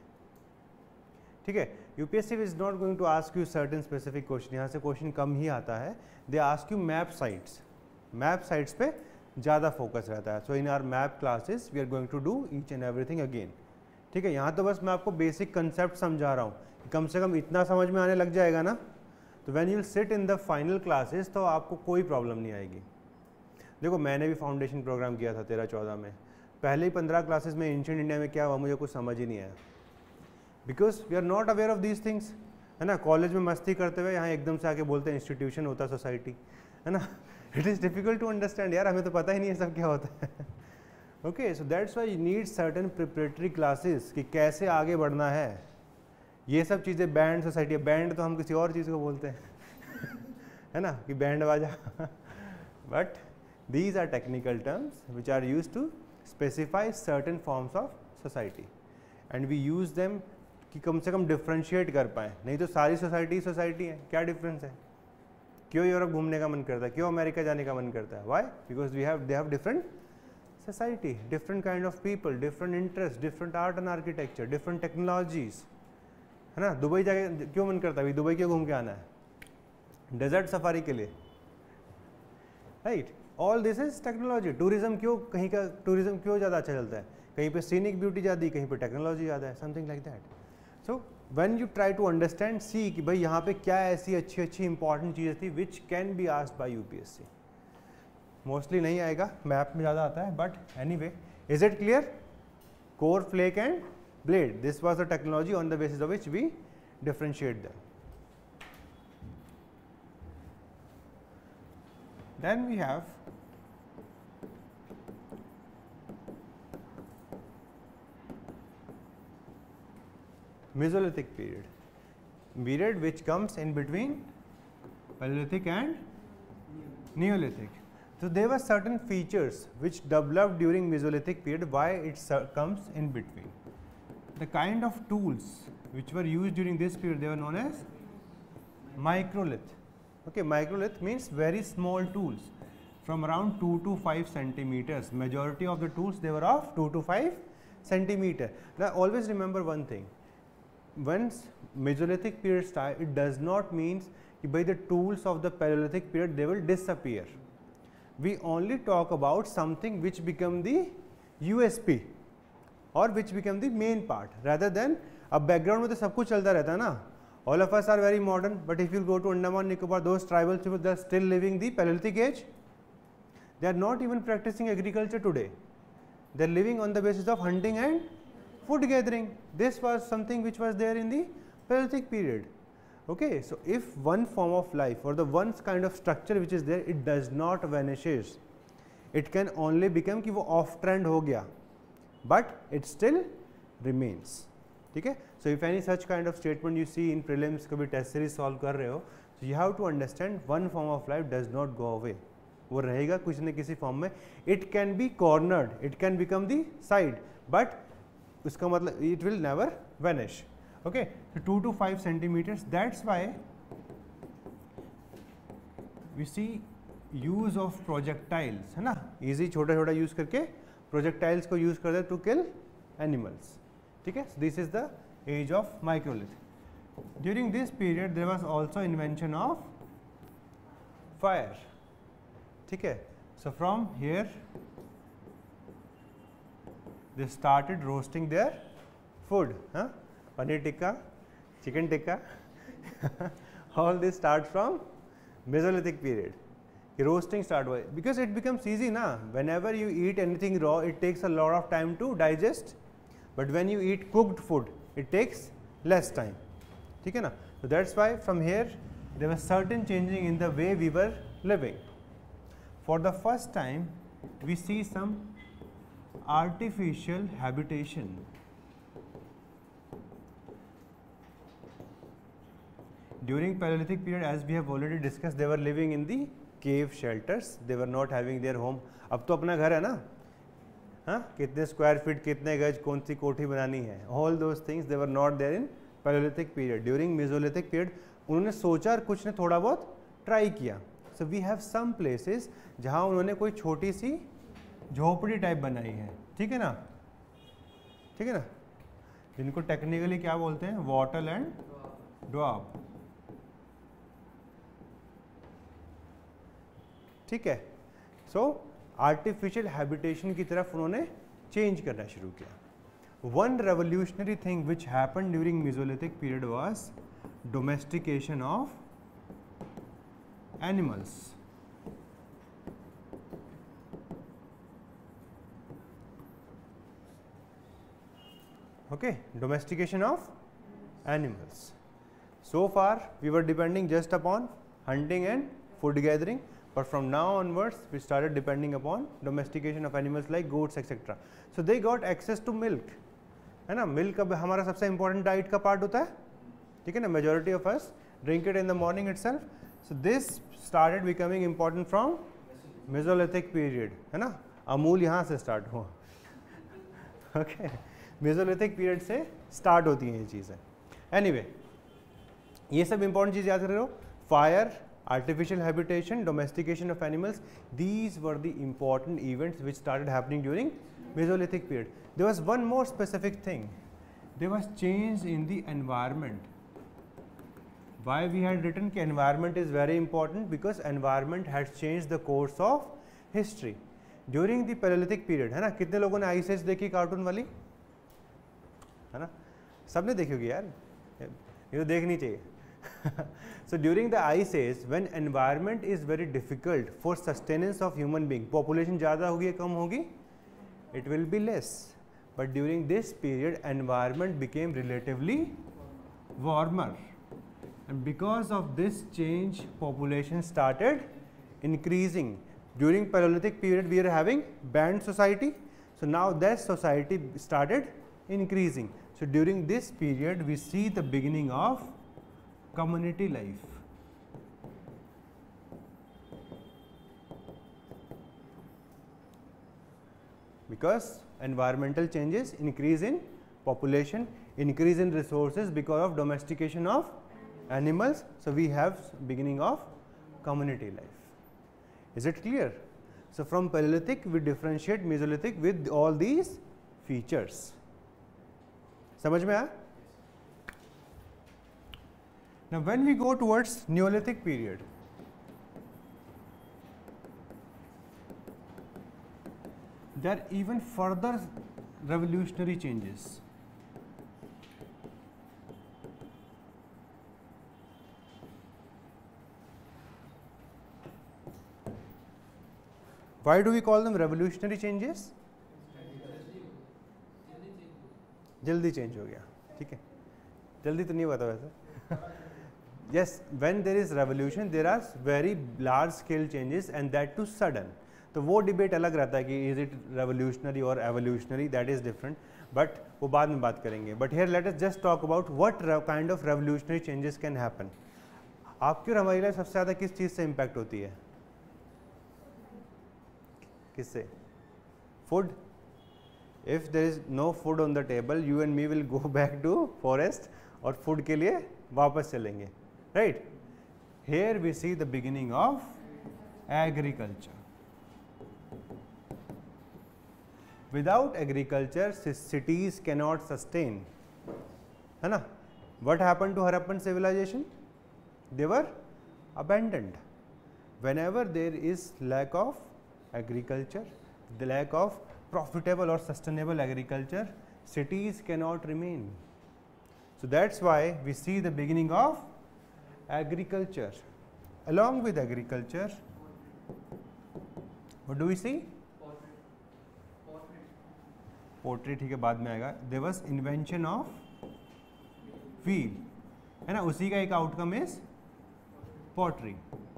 ठीक है. U P S C is not going to ask you certain specific question. यहाँ से question कम ही आता है. They ask you map sites. Map sites पे ज़्यादा focus रहता है. So in our map classes we are going to do each and everything again. ठीक है. यहाँ तो बस मैं आपको बेसिक कंसेप्ट समझा रहा हूँ. कम से कम इतना समझ में आने लग जाएगा ना, तो when you sit in the final classes तो आपको कोई प्रॉब्लम नहीं आएगी. देखो मैंने भी फाउंडेशन प्रोग्राम किया था तेरह चौदह में. पहले ही पंद्रह क्लासेस में एंशिएंट इंडिया में क्या हुआ मुझे कुछ समझ ही नहीं आया, because we are not aware of these things, है ना. कॉलेज में मस्ती करते हुए यहाँ एकदम से आके बोलते हैं इंस्टीट्यूशन होता है सोसाइटी, है ना. It is difficult to understand यार, हमें तो पता ही नहीं है सब क्या होता है. Okay. So that's why you need certain preparatory classes कि कैसे आगे बढ़ना है. ये सब चीज़ें बैंड सोसाइटी, बैंड तो हम किसी और चीज़ को बोलते हैं है ना, कि बैंड बाजा. But these are technical terms which are use to specify certain forms of society, and we use them कि कम से कम डिफ्रेंशिएट कर पाएँ. नहीं तो सारी सोसाइटी सोसाइटी है, क्या डिफरेंस है. क्यों यूरोप घूमने का मन करता है, क्यों अमेरिका जाने का मन करता है? Why? Because we have they have different society, different kind of people, different interest, different art and architecture, different technologies, है ना. दुबई जाके क्यों मन करता है, अभी दुबई क्यों घूम के आना है? डेजर्ट सफारी के लिए, right. All this is technology. Tourism क्यों, कहीं का टूरिज्म क्यों ज़्यादा अच्छा चलता है, कहीं पे सीनिक ब्यूटी ज़्यादा, कहीं पे टेक्नोलॉजी ज़्यादा है, something like that. So when you try to understand, see कि भाई यहाँ पे क्या ऐसी अच्छी अच्छी इंपॉर्टेंट चीज़ें थी which can be asked by UPSC. Mostly नहीं आएगा, मैप में ज़्यादा आता है, but anyway. Is it clear? Core, flake and blade. This was the technology on the basis of which we differentiate them. Then we have Mesolithic period, period which comes in between Paleolithic and Neolithic. So there were certain features which developed during Mesolithic period. Why it comes in between? The kind of tools which were used during this period, they were known as microlith. Okay, microlith means very small tools from around two to five centimeters. Majority of the tools, they were of two to five centimeter. Now always remember one thing, once Mesolithic period starts, it does not mean by the tools of the Paleolithic period they will disappear. We only talk about something which become the U S P or which become the main part, rather than अब background में तो सब कुछ चलता रहता है ना. All of us are very modern, but if you go to Andaman Nicobar, those tribal people, they are still living the Paleolithic age. They are not even practicing agriculture today. They are living on the basis of hunting and food gathering. This was something which was there in the Paleolithic period. Okay, so if one form of life or the one kind of structure which is there, it does not vanishes. It can only become कि वो off trend हो गया, but it still remains. ठीक है? So if any such kind of statement you see in prelims, कभी test series solve कर रहे हो, so you have to understand one form of life does not go away. वो रहेगा कुछ न किसी फॉर्म में. It can be cornered, it can become the side, but उसका मतलब it will never vanish. Okay, so two to five centimeters. That's why we see use of projectiles, है ना? Easy छोटा छोटा use करके projectiles को use करते to kill animals. ठीक है? So this is the age of microlith. During this period there was also invention of fire. ठीक है? So from here they started roasting their food. Huh? Paneer tikka, chicken tikka, all this starts from Mesolithic period. The roasting start because it becomes easy na. Whenever you eat anything raw, it takes a lot of time to digest. But when you eat cooked food, it takes less time. ठीक है ना? So that's why from here there was certain changing in the way we were living. For the first time, we see some artificial habitation. During Paleolithic period, as we have already discussed, they were living in the cave shelters. They were not having their home. अब तो अपना घर है ना? हाँ? कितने square feet, कितने गज, कौन सी कोठी बनानी है? All those things they were not there in Paleolithic period. During Mesolithic period, उन्होंने सोचा और कुछ ने थोड़ा बहुत try किया. So we have some places जहाँ उन्होंने कोई छोटी सी झोपड़ी टाइप बनाई है. ठीक है ना? ठीक है ना? जिनको टेक्निकली क्या बोलते हैं? Wattle and daub. ठीक है? सो आर्टिफिशियल हैबिटेशन की तरफ उन्होंने चेंज करना शुरू किया. One revolutionary thing which happen during mesolithic period was domestication of animals. Okay, domestication of animals. So far we were depending just upon hunting and food gathering, but from now onwards we started depending upon domestication of animals like goats et cetera. So they got access to milk, है ना? Milk अब हमारा सबसे important diet का part होता है, ठीक है ना? Majority of us drink it in the morning itself. So this started becoming important from Mesolithic period, है ना? अमूल यहाँ से start हुआ. Okay. मेसोलिथिक पीरियड से स्टार्ट होती हैं ये चीज़ें. एनीवे, ये सब इंपॉर्टेंट चीज़ याद कर रहे हो. Fire, artificial habitation, domestication of animals, these were the important events which started happening during mesolithic period. There was one more specific thing, there was change in the environment. Why we had written कि environment is very important? Because environment had change the course of history during the palaeolithic period, है ना? कितने लोगों ने ice as देखी cartoon वाली, है ना? सबने देखी होगी यार, ये तो देखनी चाहिए. So during the ice age, when environment is very difficult for sustenance of human being, population ज़्यादा होगी कम होगी, it will be less. But during this period, environment became relatively warmer, and because of this change, population started increasing. During Paleolithic period, we are having band society. So now that society started increasing. So during this period we see the beginning of community life. Because environmental changes, increase in population, increase in resources because of domestication of animals. So we have beginning of community life. Is it clear? So from Paleolithic we differentiate Mesolithic with all these features. समझ में आया? Now when we go towards Neolithic period, there are even further revolutionary changes. Why do we call them revolutionary changes? जल्दी change हो गया, ठीक है, जल्दी तो नहीं हुआ था वैसे. Yes, when there is revolution there are very large scale changes and that too sudden. तो वो डिबेट अलग रहता है कि इज इट रेवोल्यूशनरी और evolutionary, that is different, but वो बाद में बात करेंगे. But here let us just talk about what kind of revolutionary changes can happen. आपकी और हमारी लाइफ सबसे ज़्यादा किस चीज़ से इम्पैक्ट होती है? किससे? Food. If there is no food on the table you and me will go back to forest और फूड के लिए वापस चलेंगे, right? Here we see the beginning of agriculture. Without agriculture, cities cannot sustain. है ना? What happened to Harappan civilization? They were abandoned. Whenever there is lack of agriculture, the lack of profitable or sustainable agriculture, cities cannot remain. So that's why we see the beginning of agriculture. Along with agriculture, what do we see? Pottery, ठीक है, बाद में आएगा. There was invention of wheel, है ना, उसी का एक outcome is pottery.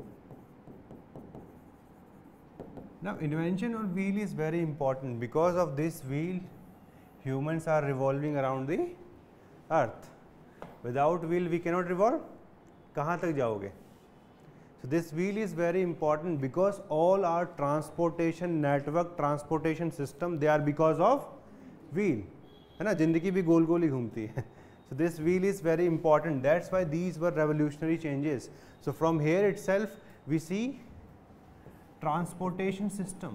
Now invention of wheel is very important. Because of this wheel humans are revolving around the earth. Without wheel we cannot revolve. कहाँ तक जाओगे? So this wheel is very important because all our transportation network, transportation system, they are because of wheel, है ना. जिंदगी भी गोल गोल ही घूमती है. So this wheel is very important. That's why these were revolutionary changes. So from here itself we see transportation system.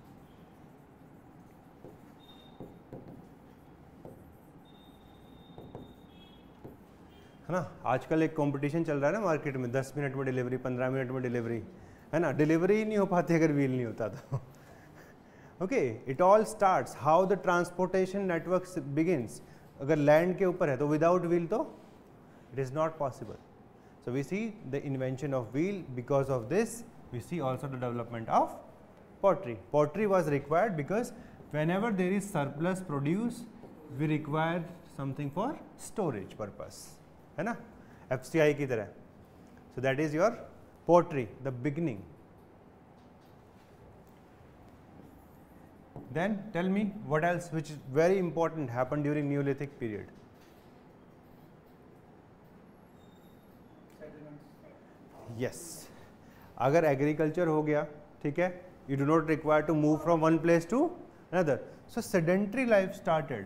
है ना, आजकल एक कंपटीशन चल रहा है ना मार्केट में, दस मिनट में डिलीवरी, पंद्रह मिनट में डिलीवरी, है ना. डिलीवरी ही नहीं हो पाती अगर व्हील नहीं होता तो. Okay, it all starts how the transportation network begins. अगर लैंड के ऊपर है तो विदाउट व्हील तो it is not possible. So we see the invention of wheel. Because of this we see also the development of pottery. Pottery was required because whenever there is surplus produce we require something for storage purpose, है ना, F C I की तरह. So that is your pottery, the beginning. Then tell me what else which is very important happened during Neolithic period. Yes, अगर agriculture हो गया, ठीक है, you do not require to move from one place to another. So sedentary life started.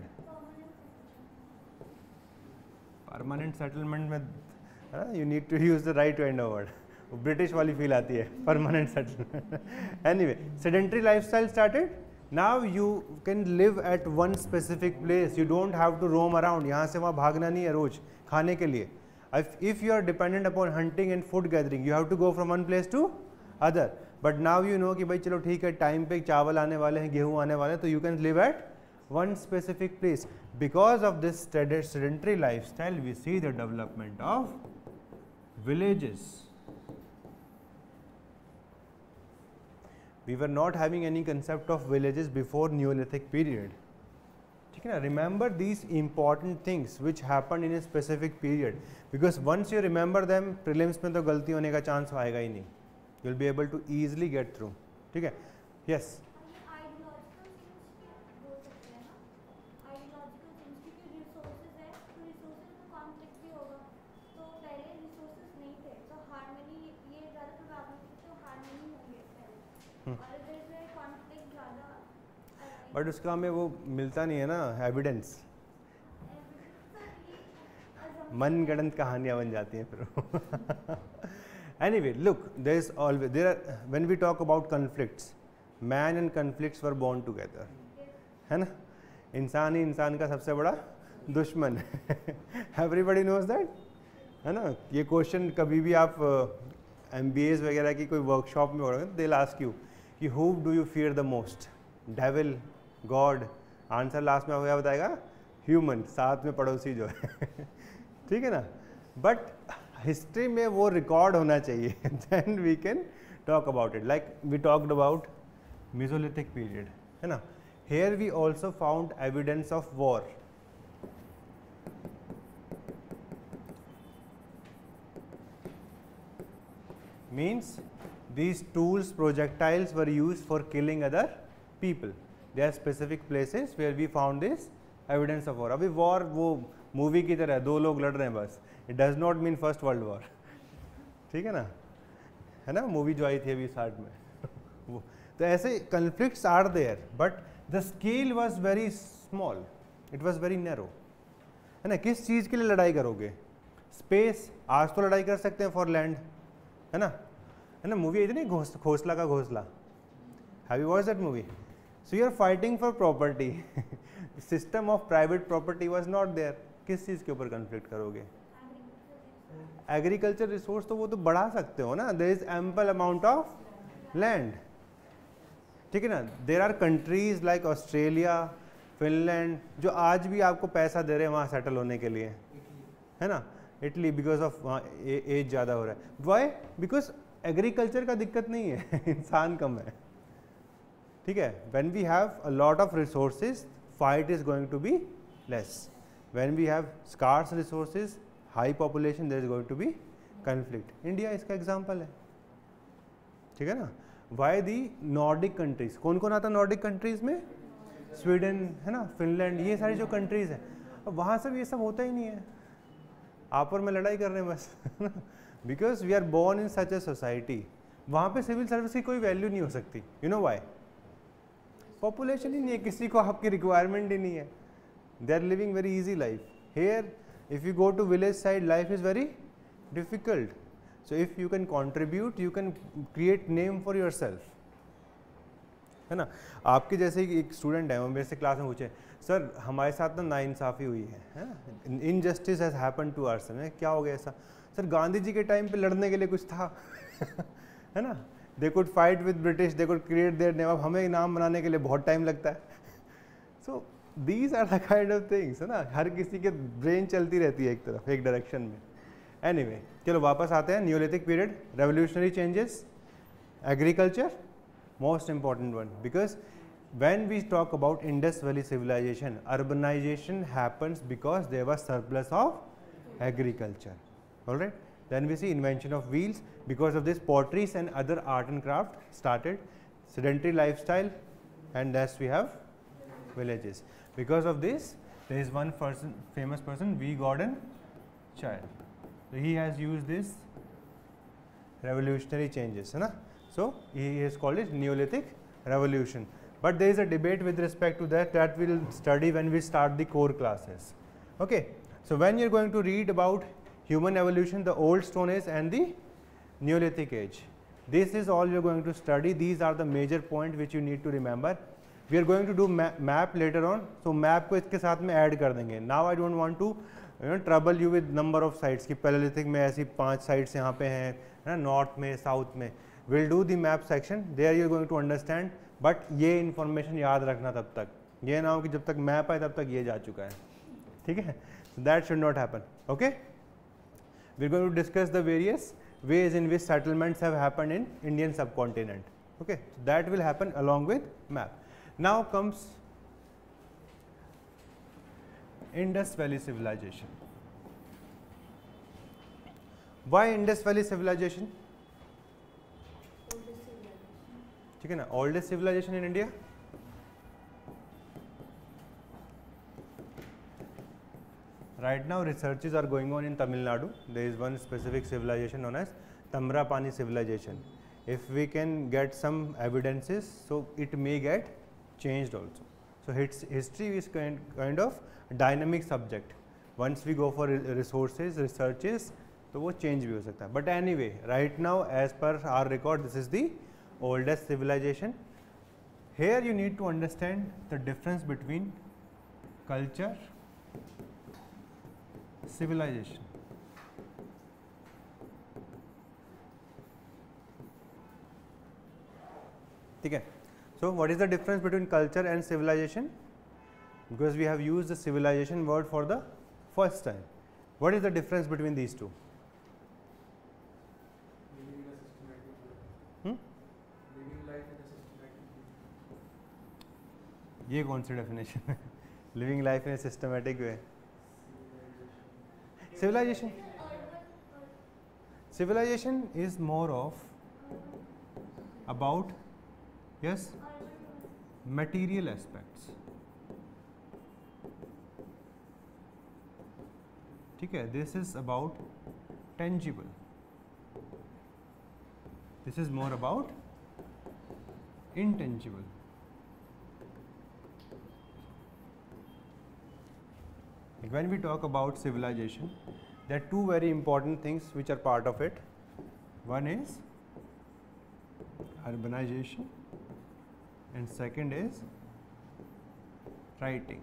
Permanent settlement में uh, you need to use the right kind of word. British वाली feel आती है permanent settlement. Anyway, sedentary lifestyle started. Now you can live at one specific place. You don't have to roam around. यहाँ से वहाँ भागना नहीं है रोज खाने के लिए. If, if you are dependent upon hunting and food gathering, you have to go from one place to other. But now you know कि भाई चलो ठीक है, टाइम पे चावल आने वाले हैं, गेहूँ आने वाले हैं, तो you can live at one specific place. Because of this sedentary lifestyle, we see the development of villages. We were not having any concept of villages before Neolithic period. ठीक है ना? Remember these important things which happened in a specific period. Because once you remember them, prelims में तो गलती होने का chance आएगा ही नहीं. You will be able to easily get through. ठीक है? Yes. ideological things बोल सकते हैं ना, ideological things क्योंकि resources बट उसका हमें वो मिलता नहीं है ना एविडेंस, मनगढ़ंत कहानियाँ बन जाती हैं फिर। Anyway look, there is always there are, when we talk about conflicts, man and conflicts were born together, है ना। इंसान ही इंसान का सबसे बड़ा दुश्मन है। एवरीबडी नोज दैट, है ना। ये क्वेश्चन कभी भी आप एम बी एज वगैरह की कोई वर्कशॉप में पढ़ोगे, दे विल आस्क यू कि who do you fear the most, devil, god. Answer last में क्या बताएगा, ह्यूमन, साथ में पड़ोसी जो है। ठीक है ना। बट हिस्ट्री में वो रिकॉर्ड होना चाहिए, then we can talk about it. Like we talked about mesolithic period, है ना। Here we also found evidence of war. Means these tools, projectiles were used for killing other people. There are specific places where we found this evidence of war. अभी war वो movie की तरह दो लोग लड़ रहे हैं बस, it does not mean first world war. ठीक है ना, है ना, मूवी जो आई थी अभी स्टार्ट में। वो तो ऐसे conflicts are there, but the scale was very small, it was very narrow, है ना। किस चीज़ के लिए लड़ाई करोगे, स्पेस, आज तो लड़ाई कर सकते हैं फॉर लैंड, है ना, है ना। मूवी आई थी ना घोस, घोसला का घोसला, have you watched that movie. So you are fighting for property, system of private property was not there. किस चीज़ के ऊपर कन्फ्लिक्ट करोगे, एग्रीकल्चर रिसोर्स तो वो तो बढ़ा सकते हो ना, there is ample amount of land, ठीक है ना। There are countries like Australia, Finland, जो आज भी आपको पैसा दे रहे हैं वहाँ सेटल होने के लिए, है ना। इटली बिकॉज ऑफ वहाँ एज ज़्यादा हो रहा है, वाई, बिकॉज एग्रीकल्चर का दिक्कत नहीं है, इंसान कम है, ठीक है। When we have a lot of resources, fight is going to be less. When we have scarce resources, high population, there is going to be conflict. India इसका एग्जाम्पल है, ठीक है ना। वाई दी नॉर्डिक कंट्रीज, कौन कौन आता Nordic countries में, Sweden, है ना, फिनलैंड, ये सारी जो कंट्रीज हैं, अब वहाँ सब ये सब होता ही नहीं है, आप और मैं लड़ाई कर रहे हैं बस। Because we are born in such a society, वहाँ पे सिविल सर्विस की कोई वैल्यू नहीं हो सकती। यू नो वाई, पॉपुलेशन ही नहीं है, किसी को आपकी रिक्वायरमेंट ही नहीं है, they are living very easy life. Here if you go to village side, life is very difficult. So if you can contribute, you can create name for yourself, है ना। आपके जैसे एक स्टूडेंट है, वो मेरे से क्लास में पूछे, सर हमारे साथ ना नाइंसाफ़ी हुई है, है ना, injustice has happen to ours. क्या हो गया ऐसा, सर गांधी जी के टाइम पे लड़ने के लिए कुछ था, है ना, they could fight with British, they could create their name, अब हमें नाम बनाने के लिए बहुत टाइम लगता है। So these are the kind of things, है ना, हर किसी के ब्रेन चलती रहती है एक तरफ, एक डायरेक्शन में। एनीवे चलो वापस आते हैं, neolithic period, revolutionary changes, agriculture, most important one, because when we talk about Indus Valley civilization, urbanization happens because there was surplus of agriculture, all right. Then we see invention of wheels, because of this potteries and other art and craft started, sedentary lifestyle, and thus we have villages. Because of this, there is one person, famous person, V. Gordon Childe. So he has used this revolutionary changes, है ना. So he is called it Neolithic Revolution. But there is a debate with respect to that, that we will study when we start the core classes. Okay. So when you are going to read about human evolution, the old Stone Age and the Neolithic age, this is all you are going to study. These are the major points which you need to remember. We are going to do ma map later on. So map को इसके साथ में add कर देंगे. Now I don't want to you know, trouble you with number of sites कि Paleolithic में ऐसी पांच sites यहाँ पे हैं, है ना, north में, south में. We'll do the map section. There you are going to understand. But ये information याद रखना तब तक, ये ना हो कि जब तक मैप आए तब तक ये जा चुका है, ठीक है. That should not happen. Okay. We're going to discuss the various ways in which settlements have happened in Indian subcontinent. Okay. So that will happen along with map. Now comes Indus Valley civilization. Why Indus Valley civilization? ठीक है ना, oldest civilization in India. Right now researches are going on in Tamil Nadu. There is one specific civilization known as Tamrapani civilization. If we can get some evidences, so it may get changed also. So history is kind, kind of dynamic subject. Once we go for resources, researches, तो वो change भी हो सकता है. But anyway, right now as per our record, this is the oldest civilization. Here you need to understand the difference between culture, civilization. ठीक है. So what is the difference between culture and civilization? Because we have used the civilization word for the first time. What is the difference between these two? Living in a systematic way. Hmm? Living life in a systematic way. ये कौन सी definition है? Living life in a systematic way. Civilization. Civilization is more of about, yes, material aspects. ठीक है. This is about tangible. This is more about intangible. When we talk about civilization, there are two very important things which are part of it. One is urbanization and second is writing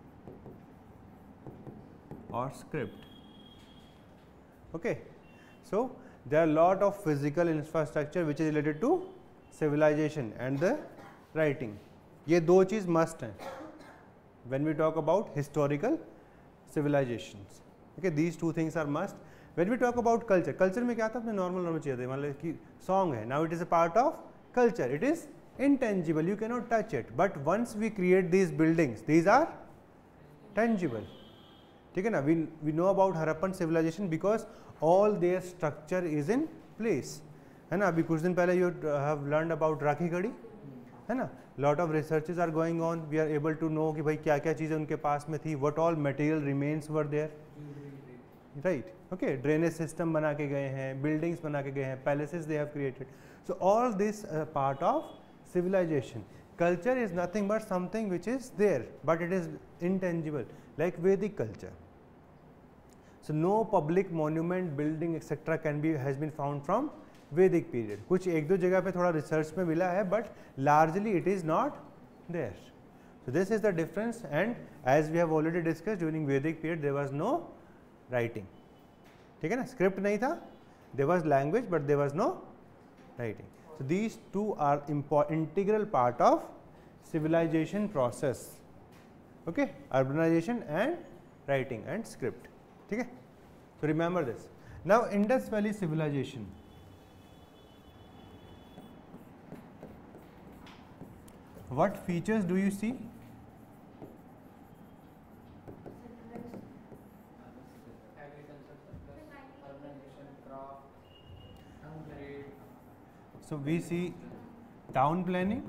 or script. Okay, so there are a lot of physical infrastructure which is related to civilization and the writing. ये दो चीज़ must हैं when we talk about historical civilizations. Okay, these two things are must. When we talk about culture, culture में क्या था? अपने normal normal चीज़ें, मतलब कि song है, now it is a part of culture. It is intangible, you cannot touch it. But once we create these buildings, these are tangible. ठीक है ना? We we know about Harappan civilization because all their structure is in place. है ना? अभी कुछ दिन पहले you have learned about Rakhi Garhi, है ना? Lot of researches are going on. We are able to know कि भाई क्या क्या चीज़ें उनके पास में थी. What all material remains were there. Right. Okay. Drainage system बना के गए हैं, buildings बना के गए हैं, palaces they have created. So all this uh, part of civilization. Culture is nothing but something which is there, but it is intangible, like Vedic culture. So no public monument, building, et cetera can be has been found from Vedic period. कुछ एक दो जगह पे थोड़ा research में मिला है, but largely it is not there. So this is the difference, and as we have already discussed, during Vedic period there was no writing. ठीक है ना? Script नहीं था, there was language, but there was no writing. So these two are integral part of civilization process. Okay, urbanization and writing and script. ठीक है? So remember this. Now Indus Valley civilization. What features do you see? Agriculture, surplus, urbanization, craft, trade. So we see town planning.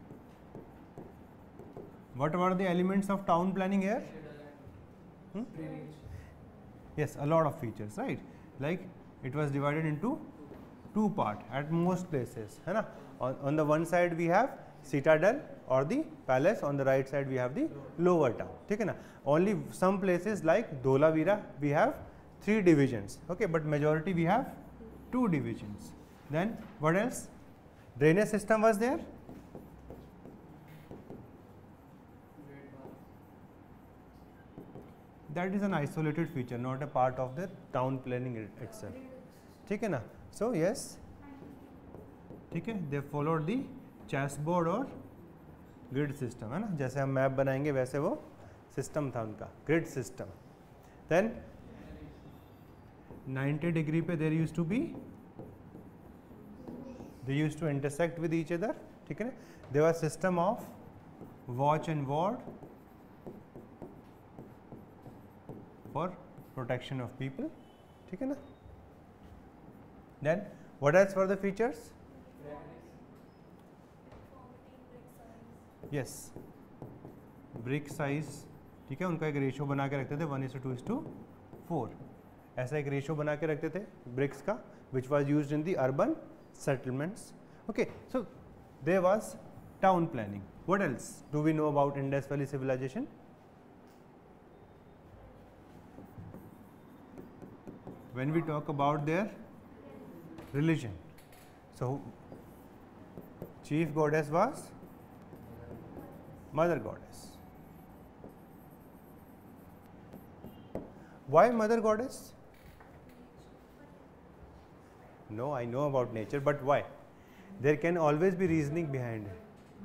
What were the elements of town planning here? Hmm? Drainage. Yes, a lot of features, right? Like it was divided into two part at most places, है ना? On, on the one side we have citadel or the palace, on the right side we have the lower town. ठीक है ना? Only some places like Dholavira we have three divisions, okay, but majority we have two divisions. Then what else? Drainage system was there. That is an isolated feature, not a part of the town planning it- itself. ठीक है ना? So yes, ठीक है, they followed the chessboard और grid system, है ना? जैसे हम मैप बनाएंगे वैसे वो सिस्टम था उनका, grid system. Then ninety degree पे there used to be, they used to intersect with each other, ठीक है ना? There was system of watch and ward for protection of people, ठीक है ना? Then what else were the features? Yes, brick size, ठीक है, उनका एक रेशो बना के रखते थे one is to two is to four, ऐसा एक रेशो बना के रखते थे ब्रिक्स का, which was use in the urban settlements. Okay, so there was town planning. What else do we know about Indus Valley civilization? When we talk about their religion, so chief goddess was Mother Goddess. Why Mother Goddess? No, I know about nature, but why? There can always be reasoning behind it.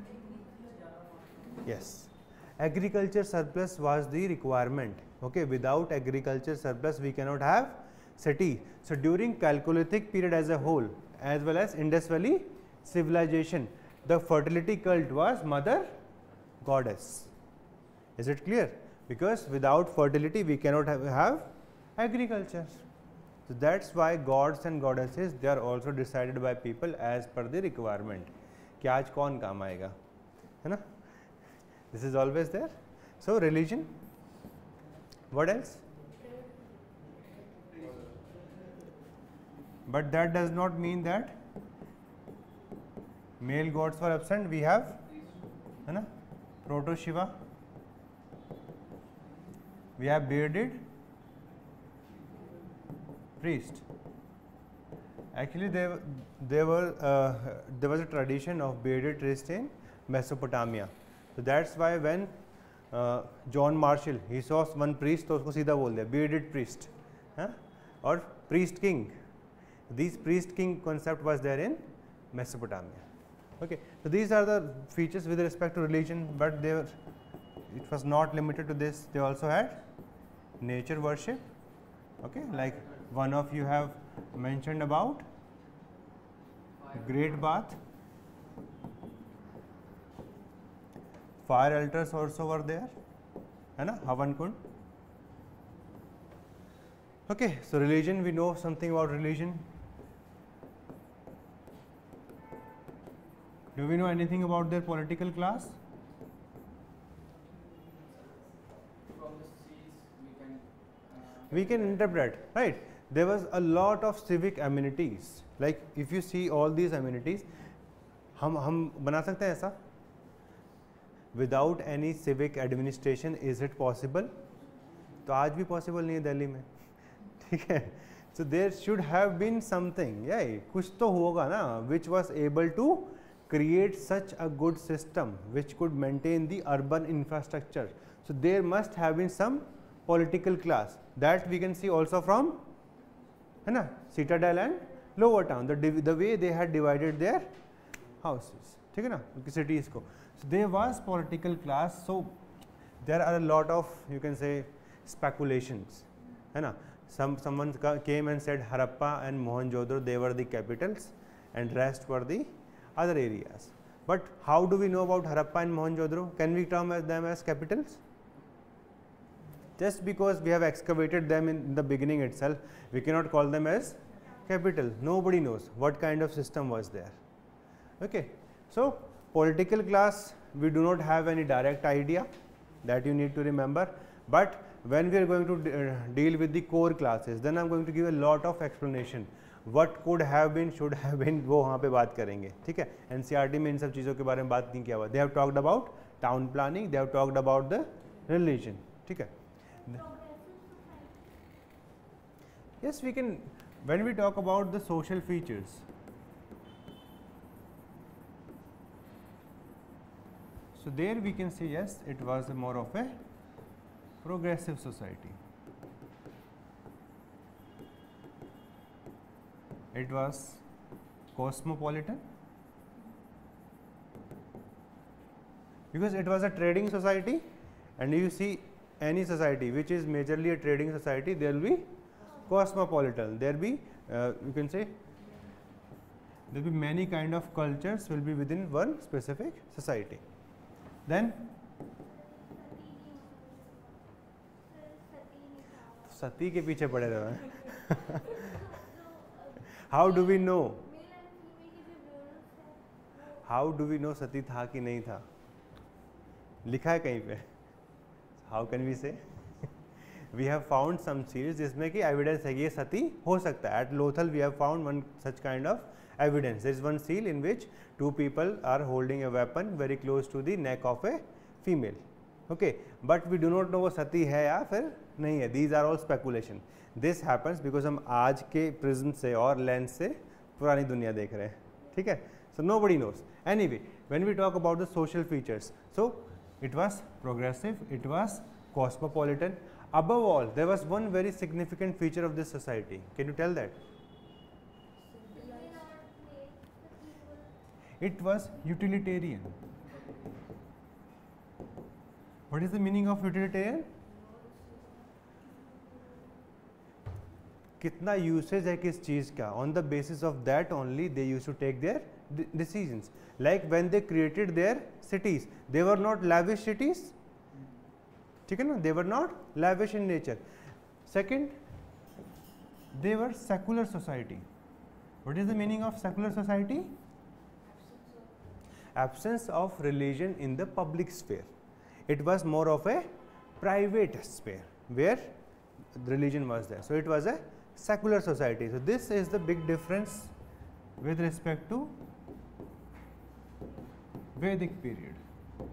Yes, agriculture surplus was the requirement. Okay, without agriculture surplus, we cannot have city. So during Chalcolithic period as a whole, as well as Indus Valley civilization, the fertility cult was Mother Goddess. Is it clear? Because without fertility, we cannot have, have agriculture. So that's why gods and goddesses, they are also decided by people as per the requirement. कि आज कौन काम आएगा, है ना? This is always there. So religion. What else? But that does not mean that male gods were absent. We have, है ना, Proto Shiva. We have bearded priest. Actually, there there were uh, there was a tradition of bearded priest in Mesopotamia. So that's why when uh, John Marshall he saw one priest, तो उसको सीधा बोल दिया bearded priest, हाँ? और priest king. These priest king concept was there in Mesopotamia. Okay, so these are the features with respect to religion, but they were, it was not limited to this. They also had nature worship. Okay, like one of you have mentioned about great bath. Fire altars also were there, है ना, Havan Kund. Okay, so religion, we know something about religion. Do we know anything about their political class? From the seas we can uh, We can interpret, right? There was a lot of civic amenities. Like if you see all these amenities, हम हम बना सकते हैं ऐसा? Without any civic administration, is it possible? तो आज भी possible नहीं है दिल्ली में, ठीक है? So there should have been something, yeah, कुछ तो होगा ना, which was able to create such a good system which could maintain the urban infrastructure. So there must have been some political class that we can see also from, है ना, Citadel and Lower Town, the the way they had divided their houses, ठीक है ना, cities को. So there was political class. So there are a lot of, you can say, speculations, है ना. Some someone came and said Harappa and Mohenjo-daro, they were the capitals and rest were the other areas. But how do we know about Harappa and Mohenjo-daro? Can we term them as capitals? Just because we have excavated them in the beginning itself, we cannot call them as capital. Nobody knows what kind of system was there. Okay, so political class, we do not have any direct idea, that you need to remember. But when we are going to de uh, deal with the core classes, then I am going to give a lot of explanation. What could have been, should have been, वो वहाँ पे बात करेंगे, ठीक है? N C R T में इन सब चीज़ों के बारे में बात नहीं किया हुआ. They have talked about town planning, they have talked about the religion, ठीक है? Yes, we can, when we talk about the social features, so there we can say yes, it was a more of a progressive society. It was cosmopolitan because it was a trading society, and you see any society which is majorly a trading society, there will be cosmopolitan. There be uh, you can say there will be many kind of cultures will be within one specific society. Then सती के पीछे पड़े रहे. How do we know? How do we know सती था कि नहीं था? लिखा है कहीं पे. How can we say? We have found some seals जिसमें कि एविडेंस है कि ये सती हो सकता है. At Lothal we have found one such kind of evidence. There is one seal in which two people are holding a weapon very close to the neck of a female. Okay, but we do not know वो सती है या फिर नहीं है. These are all speculation. This happens because हम आज के prism से और lens से पुरानी दुनिया देख रहे हैं. ठीक है. So nobody knows. Anyway, when we talk about the social features, so it was progressive, it was cosmopolitan. Above all, there was one very significant feature of this society. Can you tell that? It was utilitarian. What is the meaning of utilitarian? कितना usage है किस चीज़ का, on the basis of that only they use to take their decisions. Like when they created their cities, they were not lavish cities. ठीक है ना, they were not lavish in nature. Second, they were secular society. What is the meaning of secular society? Absence of religion in the public sphere. It was more of a private sphere where religion was there. So it was a secular society. So this is the big difference with respect to Vedic period.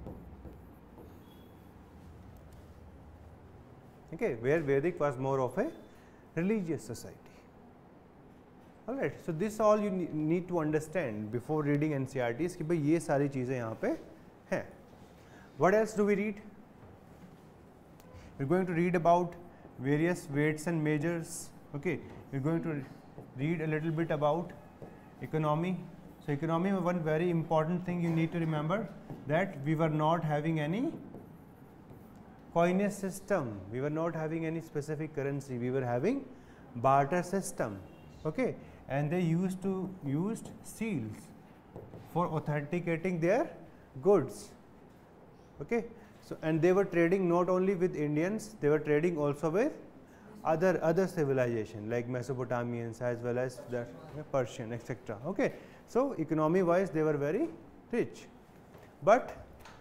Okay, where Vedic was more of a religious society. Alright, so this all you need to understand before reading N C R Ts कि भाई ये सारी चीज़ें यहाँ पे हैं. What else do we read? We're going to read about various weights and measures. Okay, we're going to read a little bit about economy. So economy, one very important thing you need to remember that we were not having any coinage system. We were not having any specific currency. We were having barter system. Okay. And they used to used seals for authenticating their goods. Okay, so and they were trading not only with Indians, they were trading also with other other civilization like Mesopotamians as well as the Persian, et cetera. Okay, so economy wise they were very rich, but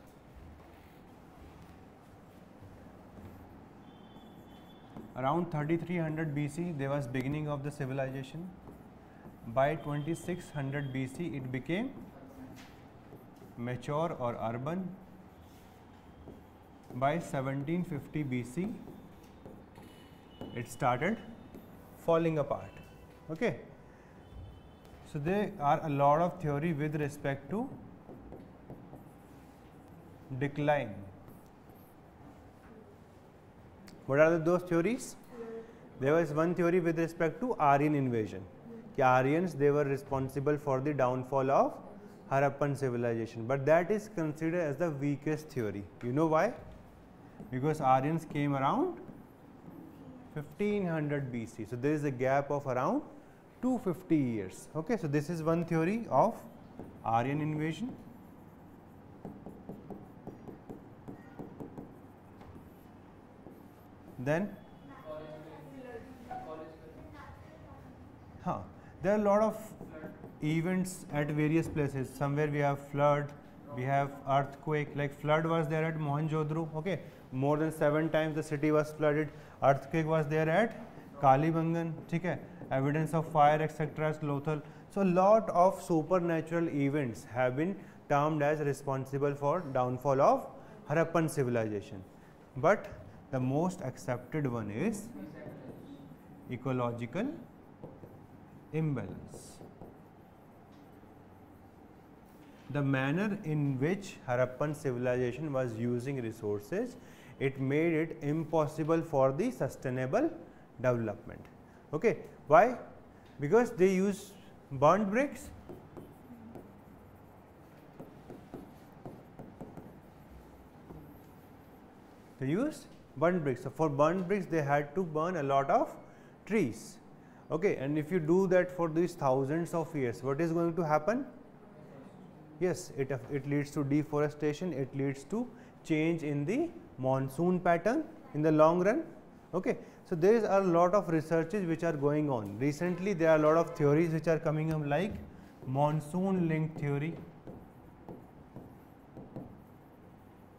around thirty-three hundred B C there was beginning of the civilization. By twenty-six hundred B C it became mature or urban. By seventeen fifty B C it started falling apart. Okay, so there are a lot of theory with respect to decline. What are those theories? There was one theory with respect to Aryan invasion. Aryans, they were responsible for the downfall of Harappan civilization, but that is considered as the weakest theory. You know why? Because Aryans came around fifteen hundred B C. So there is a gap of around two hundred fifty years. Okay, so this is one theory of Aryan invasion. Then, huh. There are a lot of events at various places. Somewhere we have flood, we have earthquake. Like flood was there at Mohenjo-daro. Okay, more than seven times the city was flooded. Earthquake was there at Kalibangan. Okay, evidence of fire, et cetera. At Lothal. So a lot of supernatural events have been termed as responsible for downfall of Harappan civilization. But the most accepted one is ecological imbalance. The manner in which Harappan civilization was using resources, it made it impossible for the sustainable development. Okay, why? Because they use burnt bricks. They used burnt bricks. So for burnt bricks, they had to burn a lot of trees. Okay, and if you do that for these thousands of years, what is going to happen? Yes, it, it leads to deforestation, it leads to change in the monsoon pattern in the long run. Okay, so there are a lot of researches which are going on. Recently, there are a lot of theories which are coming up like monsoon link theory.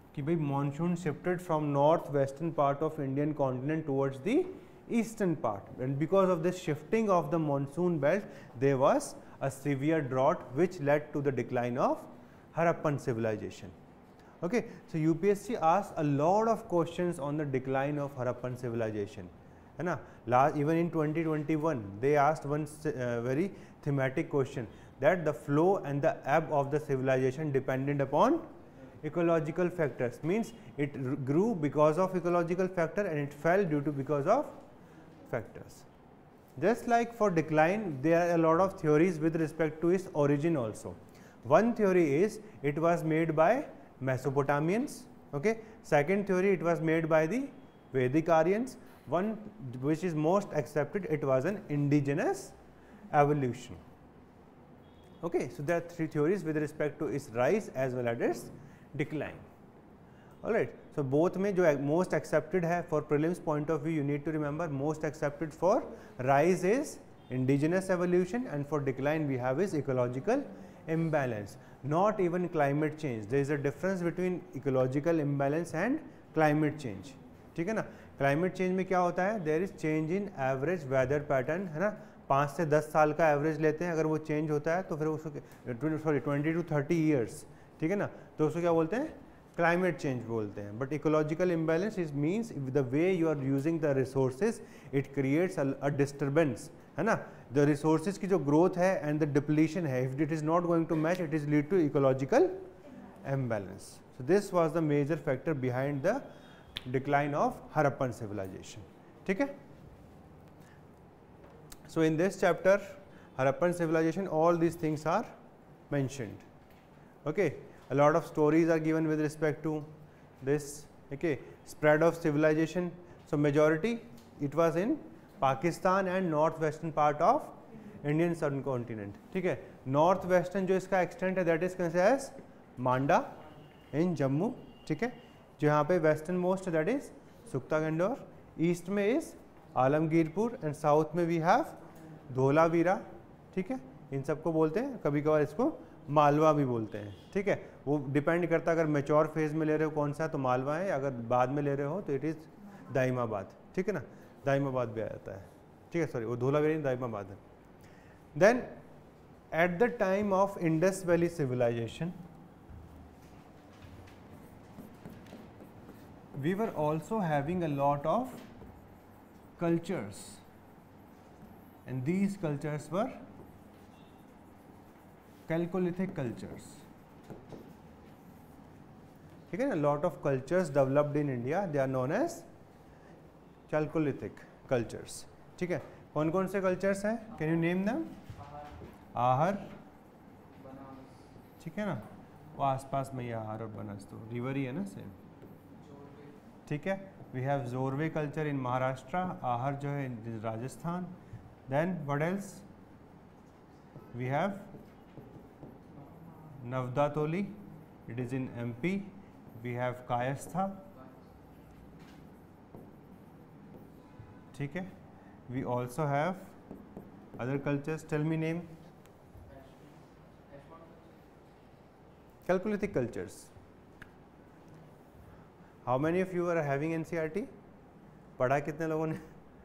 कि भाई monsoon shifted from northwestern part of Indian continent towards the eastern part, and because of this shifting of the monsoon belt there was a severe drought which led to the decline of Harappan civilization. Okay, so U P S C asked a lot of questions on the decline of Harappan civilization, है ना. Last, even in twenty twenty-one they asked one uh, very thematic question, that the flow and the ebb of the civilization depended upon ecological factors, means it grew because of ecological factor and it fell due to because of factors. Just like for decline, there are a lot of theories with respect to its origin also. One theory is it was made by Mesopotamians. Okay. Second theory, it was made by the Vedic Aryans. One which is most accepted, it was an indigenous evolution. Okay. So there are three theories with respect to its rise as well as its decline. Alright. So both में जो most accepted है for prelims point of view, you need to remember most accepted for rise is indigenous evolution and for decline we have is ecological imbalance. Not even climate change. There is a difference between ecological imbalance and climate change. ठीक है ना. Climate change में क्या होता है? There is change in average weather pattern, है ना. पाँच से दस साल का एवरेज लेते हैं, अगर वो चेंज होता है तो फिर उसको sorry twenty two thirty years, ठीक है ना, तो उसको क्या बोलते हैं? क्लाइमेट चेंज बोलते हैं. But ecological imbalance is means the way you are using the resources it creates a disturbance, है ना. द रिसोर्सेज की जो ग्रोथ है एंड द डिप्लीशन है, if it is not going to match it is lead to ecological imbalance. So this was the major factor behind the decline of Harappan civilization. ठीक है. So in this chapter Harappan civilization all these things are mentioned. Okay. A lot of stories are given with respect to this. Okay, spread of civilization. So majority it was in Pakistan and northwestern part of Indian subcontinent. ठीक है. Northwestern जो इसका extent है that is considered as Manda in Jammu. ठीक है. जो यहाँ पे western most that is Sukta Gandor. East में is Alamgirpur and south में we have Dholavira. ठीक है. इन सबको बोलते हैं, कभी कभार इसको मालवा भी बोलते हैं. ठीक है. वो डिपेंड करता है अगर मैच्योर फेज में ले रहे हो कौन सा है तो मालवा है, अगर बाद में ले रहे हो तो इट इज़ दाइमाबाद. ठीक है ना. दाइमाबाद भी आ जाता है. ठीक है. सॉरी वो धोलावीरा नहीं दाइमाबाद है. Then at the time of Indus valley civilization we were also having a lot of cultures and these cultures were Chalcolithic cultures. ठीक है ना. Lot of cultures developed in India, they are known as Chalcolithic cultures. ठीक है. कौन कौन से cultures हैं? Can you name them? Ahar. ठीक है ना. वो आसपास में ही आहर और बनास तो रिवर ही है ना सेम. ठीक है. We have Jorwe culture in Maharashtra. Ahar जो है in Rajasthan. Then what else? We have Navdatoli, it is in M P. We have Kayastha. ठीक है. We also have other cultures. Tell me name. Chalcolithic cultures. How many of you are having N C R T? पढ़ा कितने लोगों ने?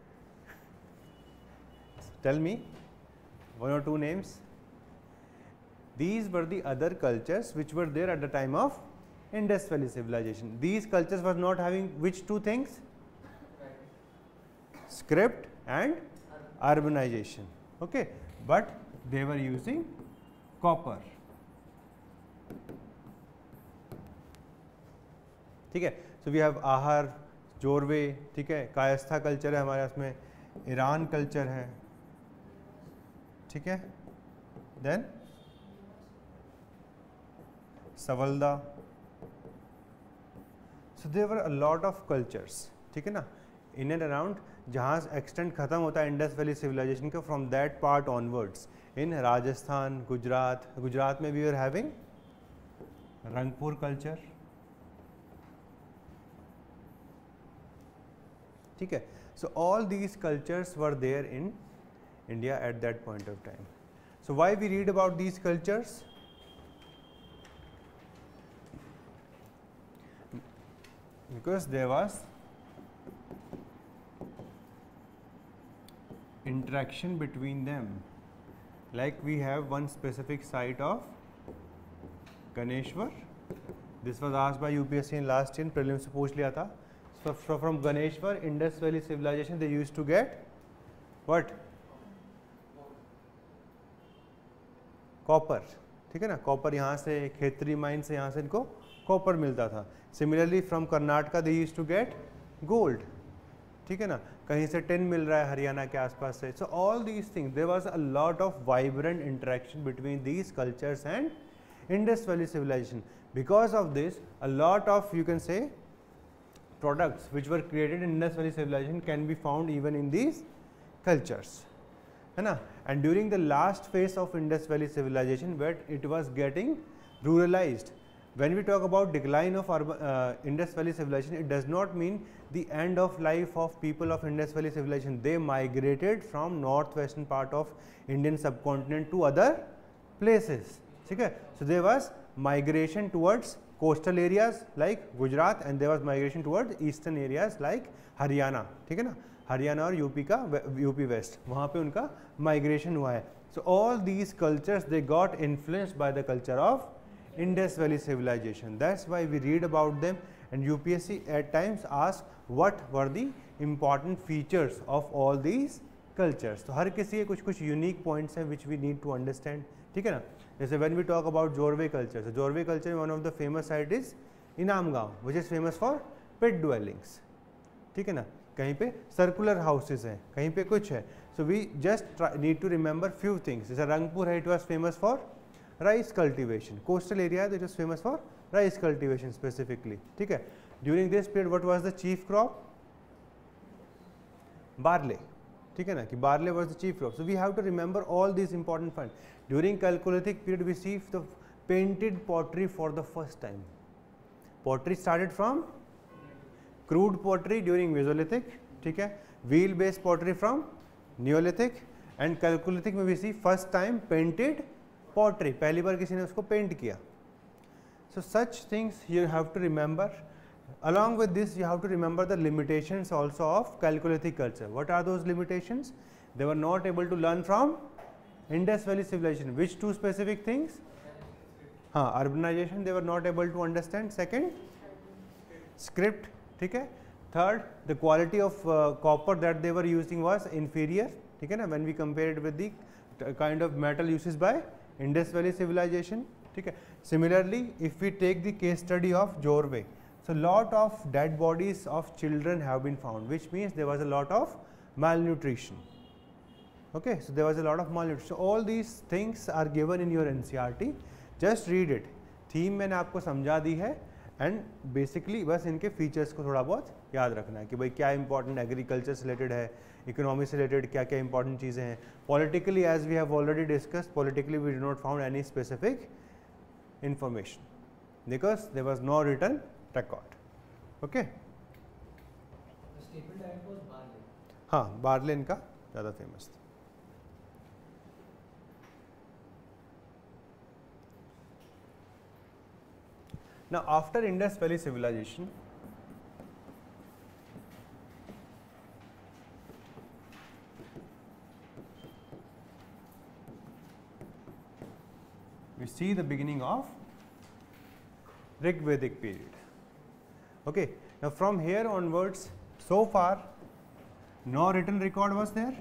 Tell me one or two names. These were the other cultures which were there at the time of Indus Valley civilization. These cultures were not having which two things? Script and urbanization. Okay, but they were using copper. ठीक है. So we have Ahar, Jorwe. ठीक है. कायस्था culture है हमारे पास में. Iran culture है. ठीक है. Then Savalda. So there were a lot of cultures. ठीक है ना. In and around जहाँ एक्सटेंट खत्म होता है इंडस वैली सिविलाइजेशन का, from that part onwards in Rajasthan, Gujarat. Gujarat में we are having Rangpur culture. ठीक है. So all these cultures were there in India at that point of time. So why we read about these cultures? because there was interaction between them. Like we have one specific site of Ganeshwar. This was asked by U P S C in last year, prelims से पूछ लिया था. So from Ganeshwar, Indus Valley civilization, they used to get what? Copper. ठीक है ना, copper यहाँ से Khetri mine से यहाँ से इनको कॉपर मिलता था. Similarly from Karnataka they used to get gold. ठीक है ना, कहीं से टिन मिल रहा है हरियाणा के आसपास से. So all these things, there was a lot of vibrant interaction between these cultures and Indus valley civilization. Because of this a lot of you can say products which were created in Indus Valley civilization can be found even in these cultures, है ना. And during the last phase of Indus Valley civilization, where it was getting ruralized, when we talk about decline of urban, uh, Indus Valley civilization, it does not mean the end of life of people of Indus Valley civilization. They migrated from northwestern part of Indian subcontinent to other places. ठीक है, so there was migration towards coastal areas like Gujarat and there was migration towards eastern areas like Haryana. ठीक है ना, हरियाणा और UP का UP waste, वहाँ पे उनका माइग्रेशन हुआ है. So all these cultures they got influenced by the culture of Indus Valley civilization. That's why we read about them, and U P S C at times asks what were the important features of all these cultures. तो हर किसी के कुछ कुछ unique points हैं which we need to understand. ठीक है ना, जैसे when we talk about Jorwe culture, so Jorwe culture one of the famous site is Inam Gaon, which is famous for pit dwellings. ठीक है ना, कहीं पे सर्कुलर हाउसेज हैं, कहीं पे कुछ है. So we just need to remember few things. जैसे रंगपुर है, it was famous for rice cultivation. Coastal area it was famous for rice cultivation specifically. ठीक है, during this period what was the chief crop? Barley. ठीक है ना, कि barley was the chief crop. So we have to remember all this important fund. During chalcolithic period we see the painted pottery for the first time. Pottery started from crude pottery during Mesolithic, ठीक है, wheel based pottery from Neolithic, and Chalcolithic में भी सी first time painted pottery, पहली बार किसी ने उसको paint किया. So such things you have to remember. Along with this you have to remember the limitations also of Chalcolithic culture. What are those limitations? They were not able to learn from Indus Valley civilization. Which two specific things? हाँ, urbanization they were not able to understand. Second, script. ठीक है. Third, the quality of copper that they were using was inferior. ठीक है ना, when we compare it with the kind of metal usage by Indus valley civilisation. ठीक है. Similarly if we take the case study of Jorwe, so lot of dead bodies of children have been found, which means there was a lot of malnutrition. Okay, so there was a lot of malnutrition. So all these things are given in your N C R T. Just read it. Theme मैंने आपको समझा दी है, and basically बस इनके features को थोड़ा बहुत याद रखना है कि भाई क्या इंपॉर्टेंट एग्रीकल्चर से रिलेटेड है, इकोनॉमी से रिलेटेड क्या क्या इंपॉर्टेंट चीज़ें हैं. Politically as we have already discussed, politically we do not found any specific information because there was no written record. Okay, हाँ, बार्ले इनका ज़्यादा फेमस था. Now after Indus Valley civilization, we see the beginning of Rig Vedic period. Okay, now from here onwards, so far no written record was there.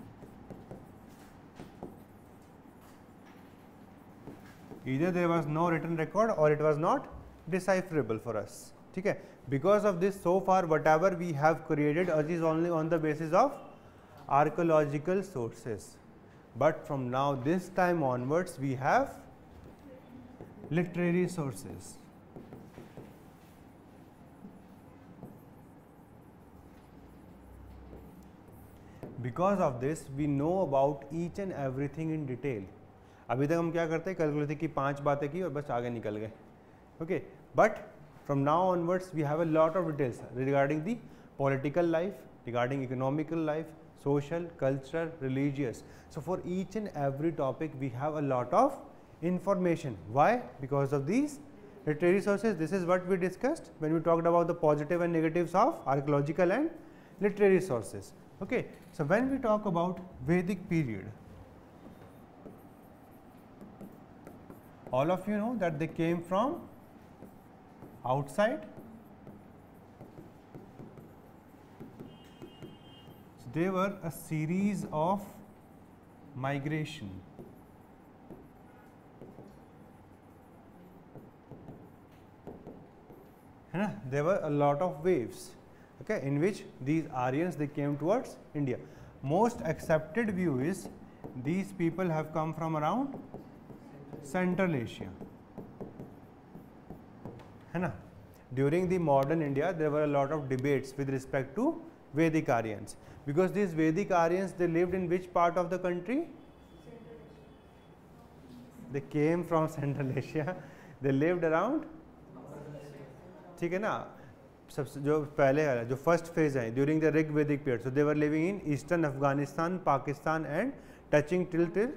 Either there was no written record or it was not decipherable for us. ठीक है, because of this so far whatever we have created is only on the basis of archaeological sources, but from now this time onwards we have literary sources. Because of this we know about each and everything in detail. अभी तक हम क्या करते हैं, कैलकुलेटिक की पांच बातें की और बस आगे निकल गए. Okay, but from now onwards we have a lot of details regarding the political life, regarding economical life, social, cultural, religious. So for each and every topic we have a lot of information. Why? Because of these Literary sources, this is what we discussed when we talked about the positive and negatives of archaeological and literary sources. Okay. So, when we talk about Vedic period, all of you know that they came from outside. So, they were a series of migration. There were a lot of waves, okay, in which these Aryans they came towards India. Most accepted view is these people have come from around Central Asia. Hai During the modern India, there were a lot of debates with respect to Vedic Aryans, because these Vedic Aryans they lived in which part of the country? They came from Central Asia. They lived around, ठीक है ना, सबसे जो पहले है जो first phase है during the Rig Vedic period, so they were living in eastern Afghanistan, Pakistan and touching till till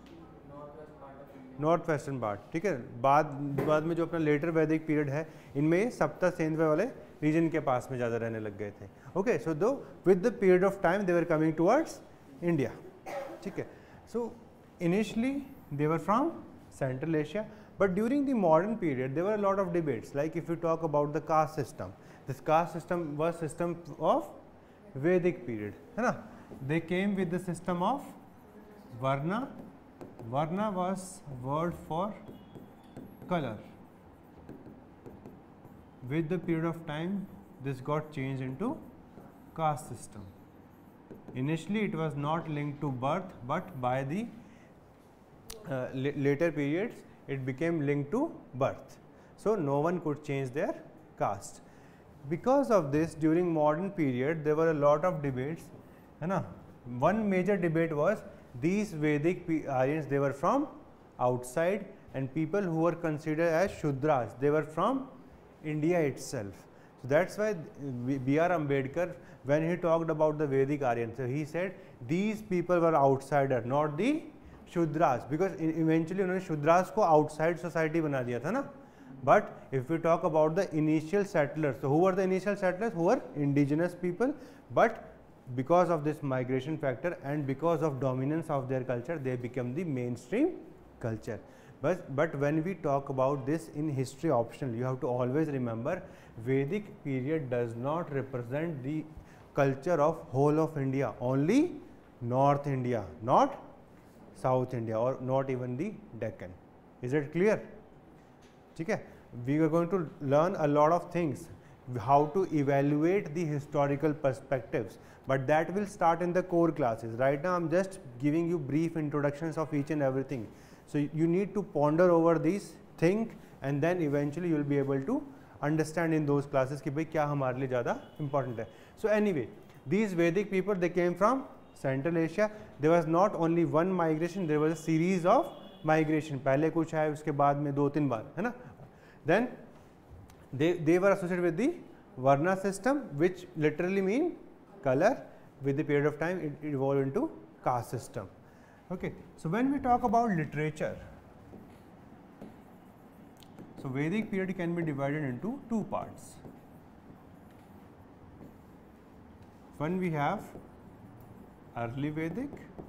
north western part, ठीक है। बाद बाद में जो अपना लेटर वैदिक पीरियड है इनमें सप्ता सेंधवे वाले रीजन के पास में ज़्यादा रहने लग गए थे। Okay, so though with the period of time they were coming towards India, ठीक है। So initially they were from Central Asia, but during the modern period there were a lot of debates. Like if you talk about the caste system, this caste system was system of Vedic period, है ना। They came with the system of Varna. Varna was word for color. With the period of time this got changed into caste system. Initially it was not linked to birth, but by the Uh, later periods it became linked to birth, so no one could change their caste. Because of this, during modern period there were a lot of debates, है ना। One major debate was these Vedic Aryans they were from outside, and people who were considered as Shudras they were from India itself. So that's why B R Ambedkar, when he talked about the Vedic Aryans, so he said these people were outsider, not the Shudras, because eventually उन्होंने Shudras को outside society बना दिया था ना। But if we talk about the initial settlers, so who were the initial settlers? Who were indigenous people, but because of this migration factor and because of dominance of their culture, they become the mainstream culture. But but when we talk about this in history optional, you have to always remember Vedic period does not represent the culture of whole of India, only North India, not South India or not even the Deccan. Is it clear? ठीक है, we are going to learn a lot of things, how to evaluate the historical perspectives, but that will start in the core classes. Right now I am just giving you brief introductions of each and everything, so you need to ponder over these, think, and then eventually you will be able to understand in those classes कि भाई क्या हमारे लिए ज़्यादा important है. So anyway, these Vedic people they came from Central Asia. There was not only one migration, there was a series of migration. पहले कुछ आए उसके बाद में दो तीन बार, है ना। Then they they were associated with the Varna system, which literally mean color. With the period of time it evolved into caste system. Okay. So when we talk about literature, so Vedic period can be divided into two parts. One we have early Vedic,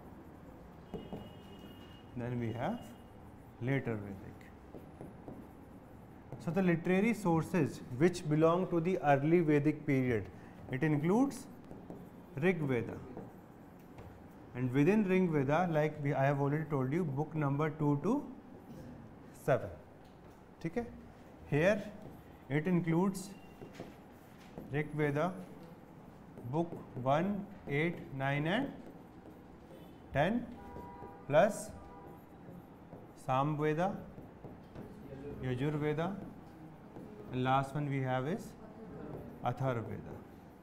then we have later Vedic. So the literary sources which belong to the early Vedic period, it includes Rig Veda, and within Rig Veda, like we I have already told you, book number two to seven, ठीक है। Here it includes Rig Veda, book one, eight, nine and ten, plus Sam Veda, Yajur Veda, and last one we have is Athar Veda.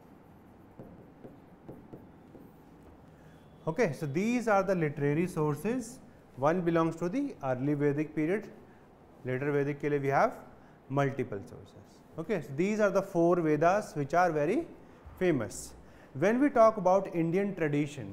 Okay, so these are the literary sources. One belongs to the early Vedic period, later Vedic के लिए we have multiple sources. Okay, so these are the four Vedas which are very famous. When we talk about Indian tradition,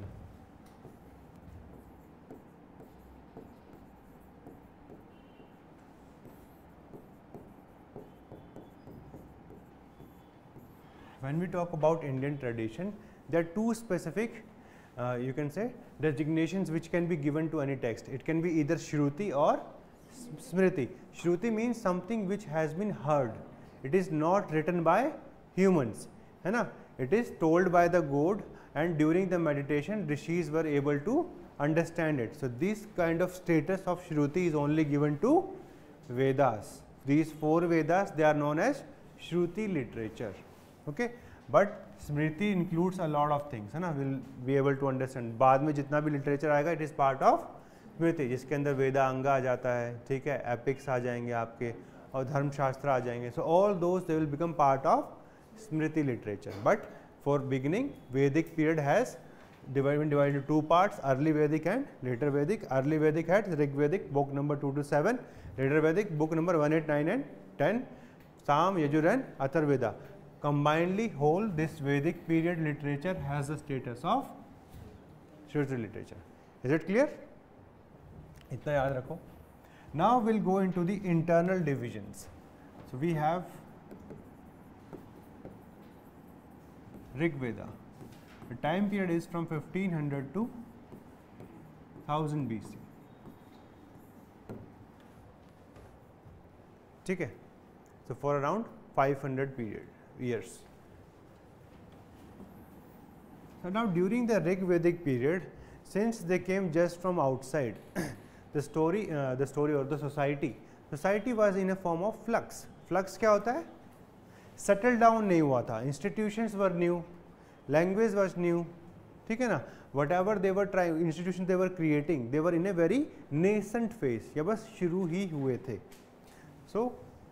when we talk about Indian tradition, there are two specific, uh, you can say, designations which can be given to any text. It can be either Shruti or Smriti. Shruti means something which has been heard. It is not written by humans, है ना? It is told by the god, and during the meditation, rishis were able to understand it. So this kind of status of Shruti is only given to Vedas. These four Vedas, they are known as Shruti literature. Okay, but Smriti includes a lot of things, है ना? We'll be able to understand. बाद में जितना भी literature आएगा, it is part of Smriti, जिसके अंदर वेदांगा आ जाता है, ठीक है, epics आ जाएंगे आपके, और धर्मशास्त्र आ जाएंगे. So all those they will become part of Smriti literature. But for beginning, Vedic period has divided, been divided into two parts: early Vedic and later Vedic. Early Vedic had Rig Vedic, book number two to seven. Later Vedic, book number one, eight, nine, and ten. Sam, Yajur, and Atharveda. Combinedly, whole this Vedic period literature has the status of Shruti literature. Is it clear? इतना याद रखो. Now we'll go into the internal divisions. So we have Rig Veda. The time period is from fifteen hundred to one thousand B C. ठीक है? So for around five hundred period years. So now during the Rig Vedic period, since they came just from outside, the story, uh, the story or the society, society was in a form of flux. Flux क्या होता है? Settle down नहीं हुआ था. Institutions were new, language was new. ठीक है ना? Whatever they were trying, institutions they were creating, they were in a very nascent phase. ये बस शुरू ही हुए थे. So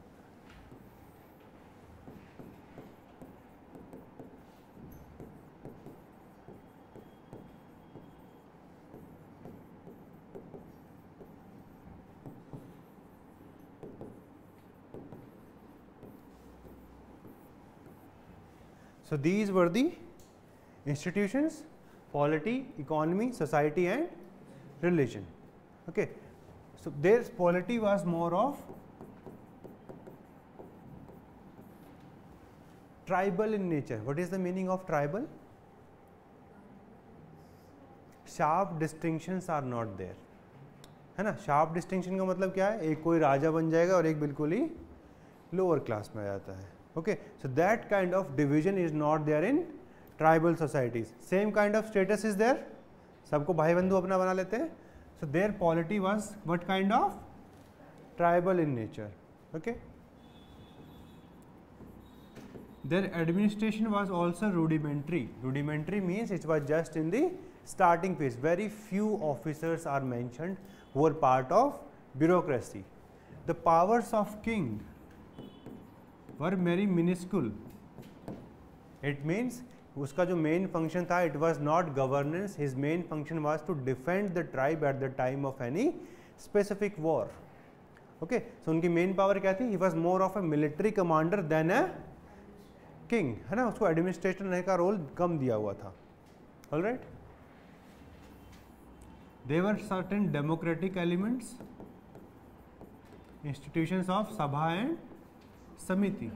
So these were the institutions: polity, economy, society, and religion. Okay. So their polity was more of tribal in nature. What is the meaning of tribal? Sharp distinctions are not there. है ना? Sharp distinction का मतलब क्या है? एक कोई राजा बन जाएगा और एक बिल्कुल ही lower class में आ जाता है. Okay, so that kind of division is not there in tribal societies. Same kind of status is there. सबको भाई बंधु अपना बना लेते हैं. So their polity was what kind of? Tribal in nature. Okay. Their administration was also rudimentary. Rudimentary means it was just in the starting phase. Very few officers are mentioned who were part of bureaucracy. The powers of king were very minuscule. It means उसका जो main function था, it was not governance. His main function was to defend the tribe at the time of any specific war. Okay, so उनकी main power क्या थी? He was more of a military commander than a king, है ना? उसको administrator का role कम दिया हुआ था. All right. There were certain democratic elements, institutions of Sabha and Samiti.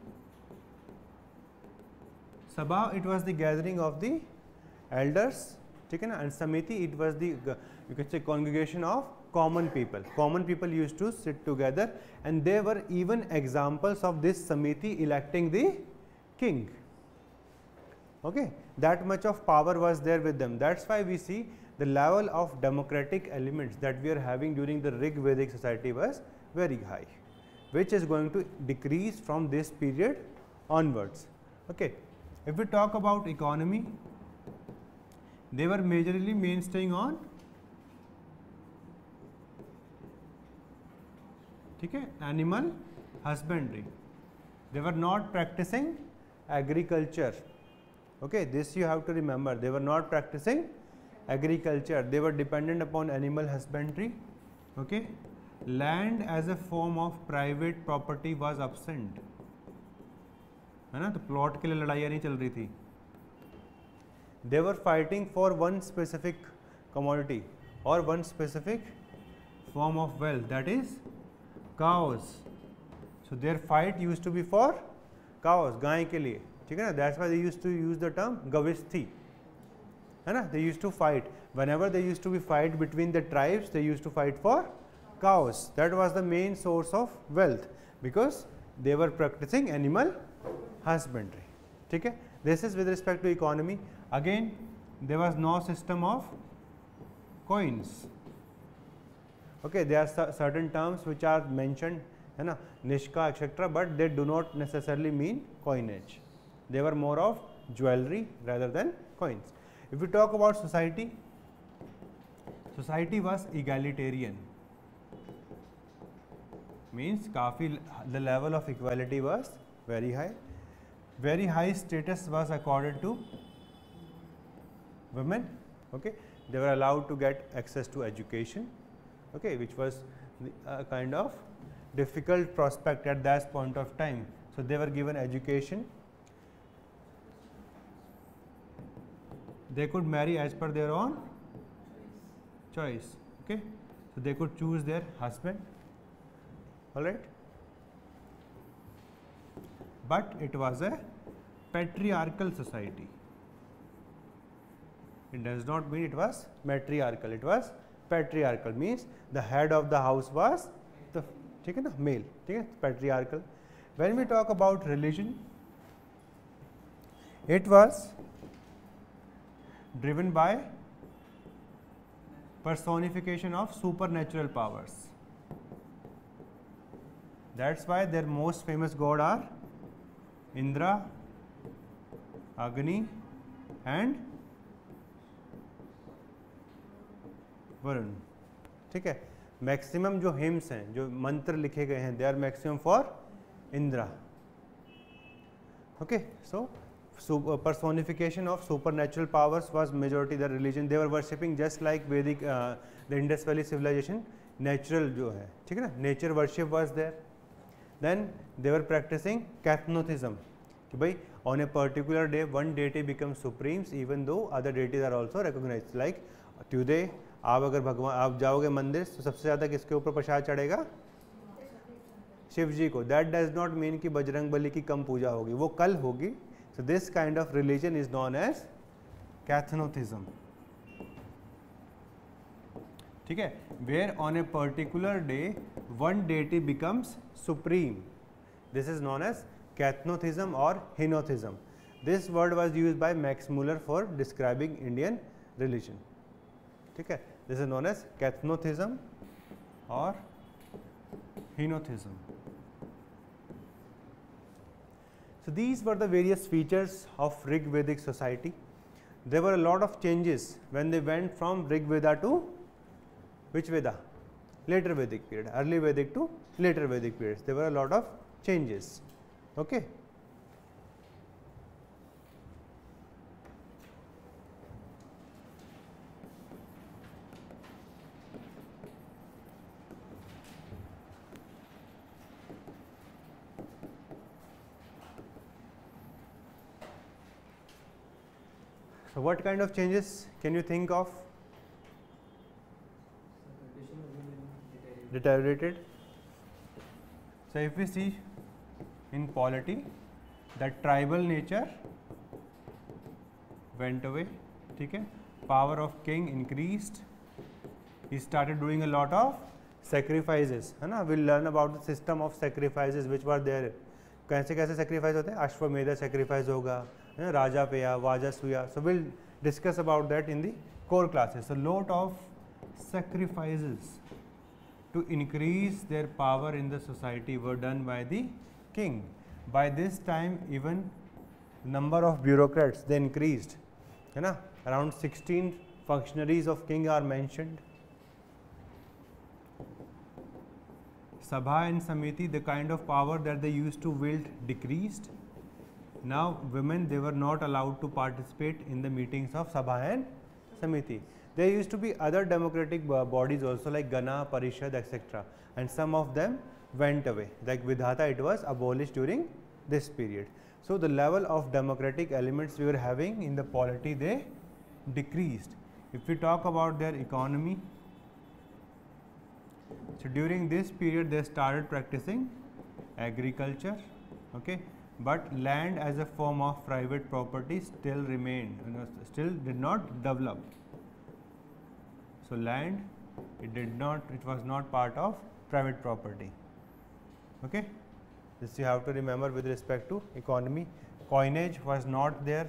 Sabha, it was the gathering of the elders, ठीक है ना? And Samiti, it was the, you can say, congregation of common people. Common people used to sit together, and there were even examples of this Samiti electing the king. Okay, that much of power was there with them. That's why we see the level of democratic elements that we are having during the Rig Vedic society was very high, which is going to decrease from this period onwards. Okay. If we talk about economy, they were majorly mainstaying on okay, animal husbandry. They were not practicing agriculture. Okay, this you have to remember. They were not practicing agriculture. They were dependent upon animal husbandry. Okay. Land as a form of private property was absent. है ना? तो plot के लिए लड़ाइयाँ नहीं चल रही थी. They were fighting for one specific commodity or one specific form of wealth, that is cows. So their fight used to be for cows, गाय के लिए. ठीक है ना, that's why they used to use the term gavishti, है ना, they used to fight, whenever they used to be fight between the tribes, they used to fight for cows. That was the main source of wealth because they were practicing animal husbandry. ठीक है, this is with respect to economy. Again, there was no system of coins. Okay, there are certain terms which are mentioned, है ना, nishka et cetera, but they do not necessarily mean coinage. They were more of jewelry rather than coins. If we talk about society, society was egalitarian, means काफ़ी the level of equality was very high. Very high status was accorded to women. Okay, they were allowed to get access to education. Okay, which was a kind of difficult prospect at that point of time. So they were given education. They could marry as per their own choice. Okay, so they could choose their husband. All right, but it was a patriarchal society. It does not mean it was matriarchal. It was patriarchal, means the head of the house was the, ठीक है ना, male. ठीक है, patriarchal. When we talk about religion, it was driven by personification of supernatural powers. That's why their most famous god are Indra, Agni and Varun. ठीक है, maximum जो hymns हैं, जो मंत्र लिखे गए हैं, they are maximum for Indra. Okay, so personification of supernatural powers was majority the religion. They were worshipping just like Vedic, uh, the Indus Valley civilization, natural जो है, ठीक है ना, nature worship was there. Then they were practicing Cathnothism, कि भाई on a particular day one deity becomes supreme even though other deities are also recognized. Like today आप अगर भगवान आप जाओगे मंदिर तो सबसे ज़्यादा किसके ऊपर प्रसाद चढ़ेगा? शिव जी को. That does not mean कि बजरंग बली की कम पूजा होगी, वो कल होगी. So this kind of religion is known as Cathnothism. ठीक है, where on a particular day one deity becomes supreme. This is known as Cathnothism or Hinothism. This word was used by Max Muller for describing Indian religion. ठीक है, this is known as Cathnothism or Hinothism. So these were the various features of Rig Vedic society. There were a lot of changes when they went from Rig Veda to which Veda? Later Vedic period. Early Vedic to later Vedic periods. There were a lot of changes. Okay. So what kind of changes can you think of? Deteriorated. So if we see in polity, that tribal nature went away. ठीक है, power of king increased. He started doing a lot of sacrifices, है ना. We'll learn about the system of sacrifices which were there. कैसे कैसे sacrifice होते हैं? अश्वमेध sacrifice होगा, Raja Peya, Vaja Suya. So we'll discuss about that in the core classes. So lot of sacrifices to increase their power in the society were done by the king. By this time even number of bureaucrats they increased, है ना. Around sixteen functionaries of king are mentioned. Sabha and Samiti, the kind of power that they used to wield decreased. Now women, they were not allowed to participate in the meetings of Sabha and Samiti. There used to be other democratic bodies also like Gana, Parishad, et cetera. And some of them went away. Like Vidhata, it was abolished during this period. So the level of democratic elements we were having in the polity, they decreased. If we talk about their economy, so during this period they started practicing agriculture. Okay. but land as a form of private property still remained, you know, still did not develop. So land, it did not, it was not part of private property. Okay, this you have to remember with respect to economy. Coinage was not there.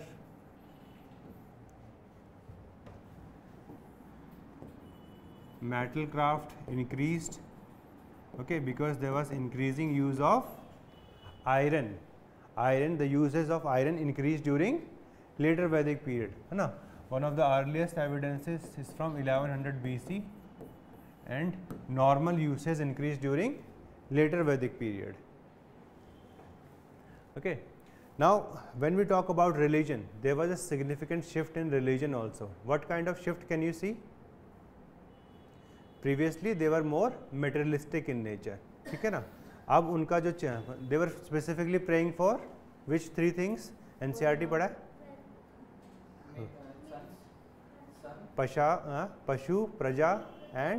Metal craft increased, okay, because there was increasing use of iron. Iron, the uses of iron increased during later Vedic period. है ना? One of the earliest evidences is from eleven hundred B C, and normal usage increased during later Vedic period. Okay. Now, when we talk about religion, there was a significant shift in religion also. What kind of shift can you see? Previously, they were more materialistic in nature. ठीक है ना? अब उनका जो they were specifically praying for which three things? N C E R T पढ़ा है? Pasha, Pashu, Praja and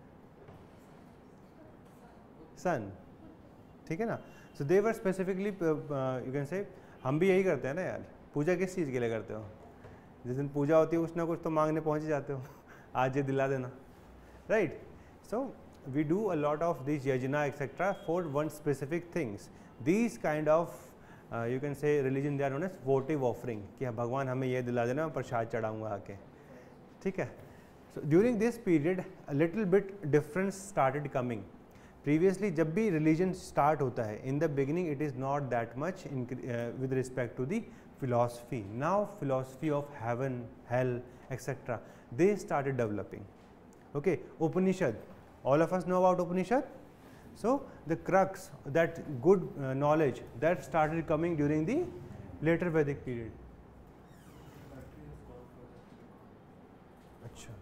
Sun. ठीक है ना? So they were specifically, uh, you can say, हम भी यही करते हैं ना यार. पूजा किस चीज़ के लिए करते हो? जिस दिन पूजा होती है कुछ ना कुछ तो मांगने पहुँच जाते हो. आज ये दिला देना. Right? So we do a lot of these yajna et cetera for one specific things. These kind of uh, you can say religion, they are known as votive offering. कि भगवान हमें ये दिला देना, मैं प्रसाद चढ़ाऊँगा आके. ठीक है? So during this period a little bit difference started coming. Previously जब भी religion start होता है, in the beginning it is not that much in, uh, with respect to the philosophy. Now philosophy of heaven, hell, et cetera they started developing. Okay, Upanishad. All of us know about Upanishad. So the crux, that good uh, knowledge, that started coming during the later Vedic period. अच्छा,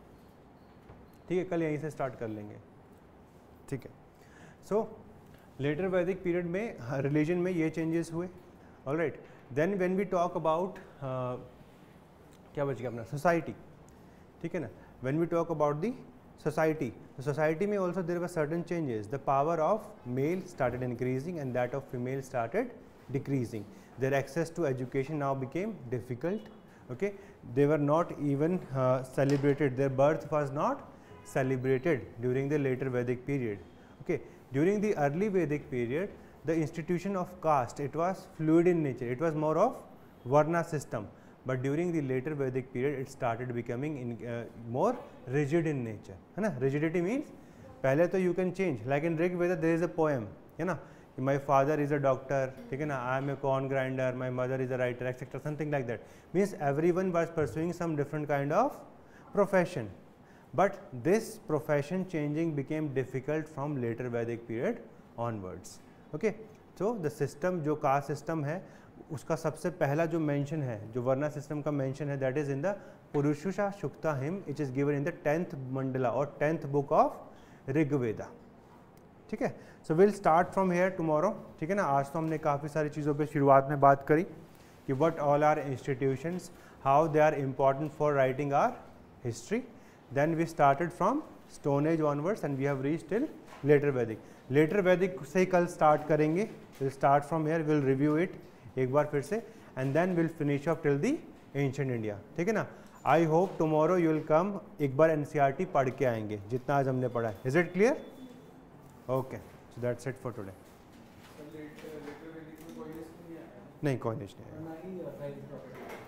ठीक है, कल यहीं से start कर लेंगे. ठीक है. So later Vedic period में religion में ये changes हुए. All right. Then when we talk about uh, क्या बच गया अपना society. ठीक है ना? When we talk about the society, the society may also there were certain changes. The power of male started increasing and that of female started decreasing. Their access to education now became difficult. Okay, they were not even uh, celebrated. Their birth was not celebrated during the later Vedic period. Okay, during the early Vedic period, the institution of caste, it was fluid in nature. It was more of Varna system. But during the later Vedic period, it started becoming in, uh, more rigid in nature. है ना? Rigidity means पहले तो you can change. Like in Rig Veda, there is a poem. है ना? My father is a doctor. ठीक है ना? I am a corn grinder. My mother is a writer, et cetera. Something like that. Means everyone was pursuing some different kind of profession. But this profession changing became difficult from later Vedic period onwards. Okay? So the system, जो caste system है, उसका सबसे पहला जो mention है, जो varna system का mention है, that is in the Purusha Sukta hymn, it is given in the tenth mandala और टेंथ बुक ऑफ ऋग्वेदा. ठीक है? So will start from here tomorrow. ठीक है ना? आज तो हमने काफ़ी सारी चीज़ों पे शुरुआत में बात करी कि what all are institutions, how they are important for writing our history. Then we started from stone age onwards and we have reach till later Vedic. Later Vedic से ही कल स्टार्ट करेंगे. Will start from here, will review it एक बार फिर से, and then will finish up till the ancient India. ठीक है ना? I hope tomorrow you will come, एक बार एनसीईआरटी पढ़ के आएंगे जितना आज हमने पढ़ा है. Is it clear? Okay, so that's it for today. नहीं, कोई नहीं.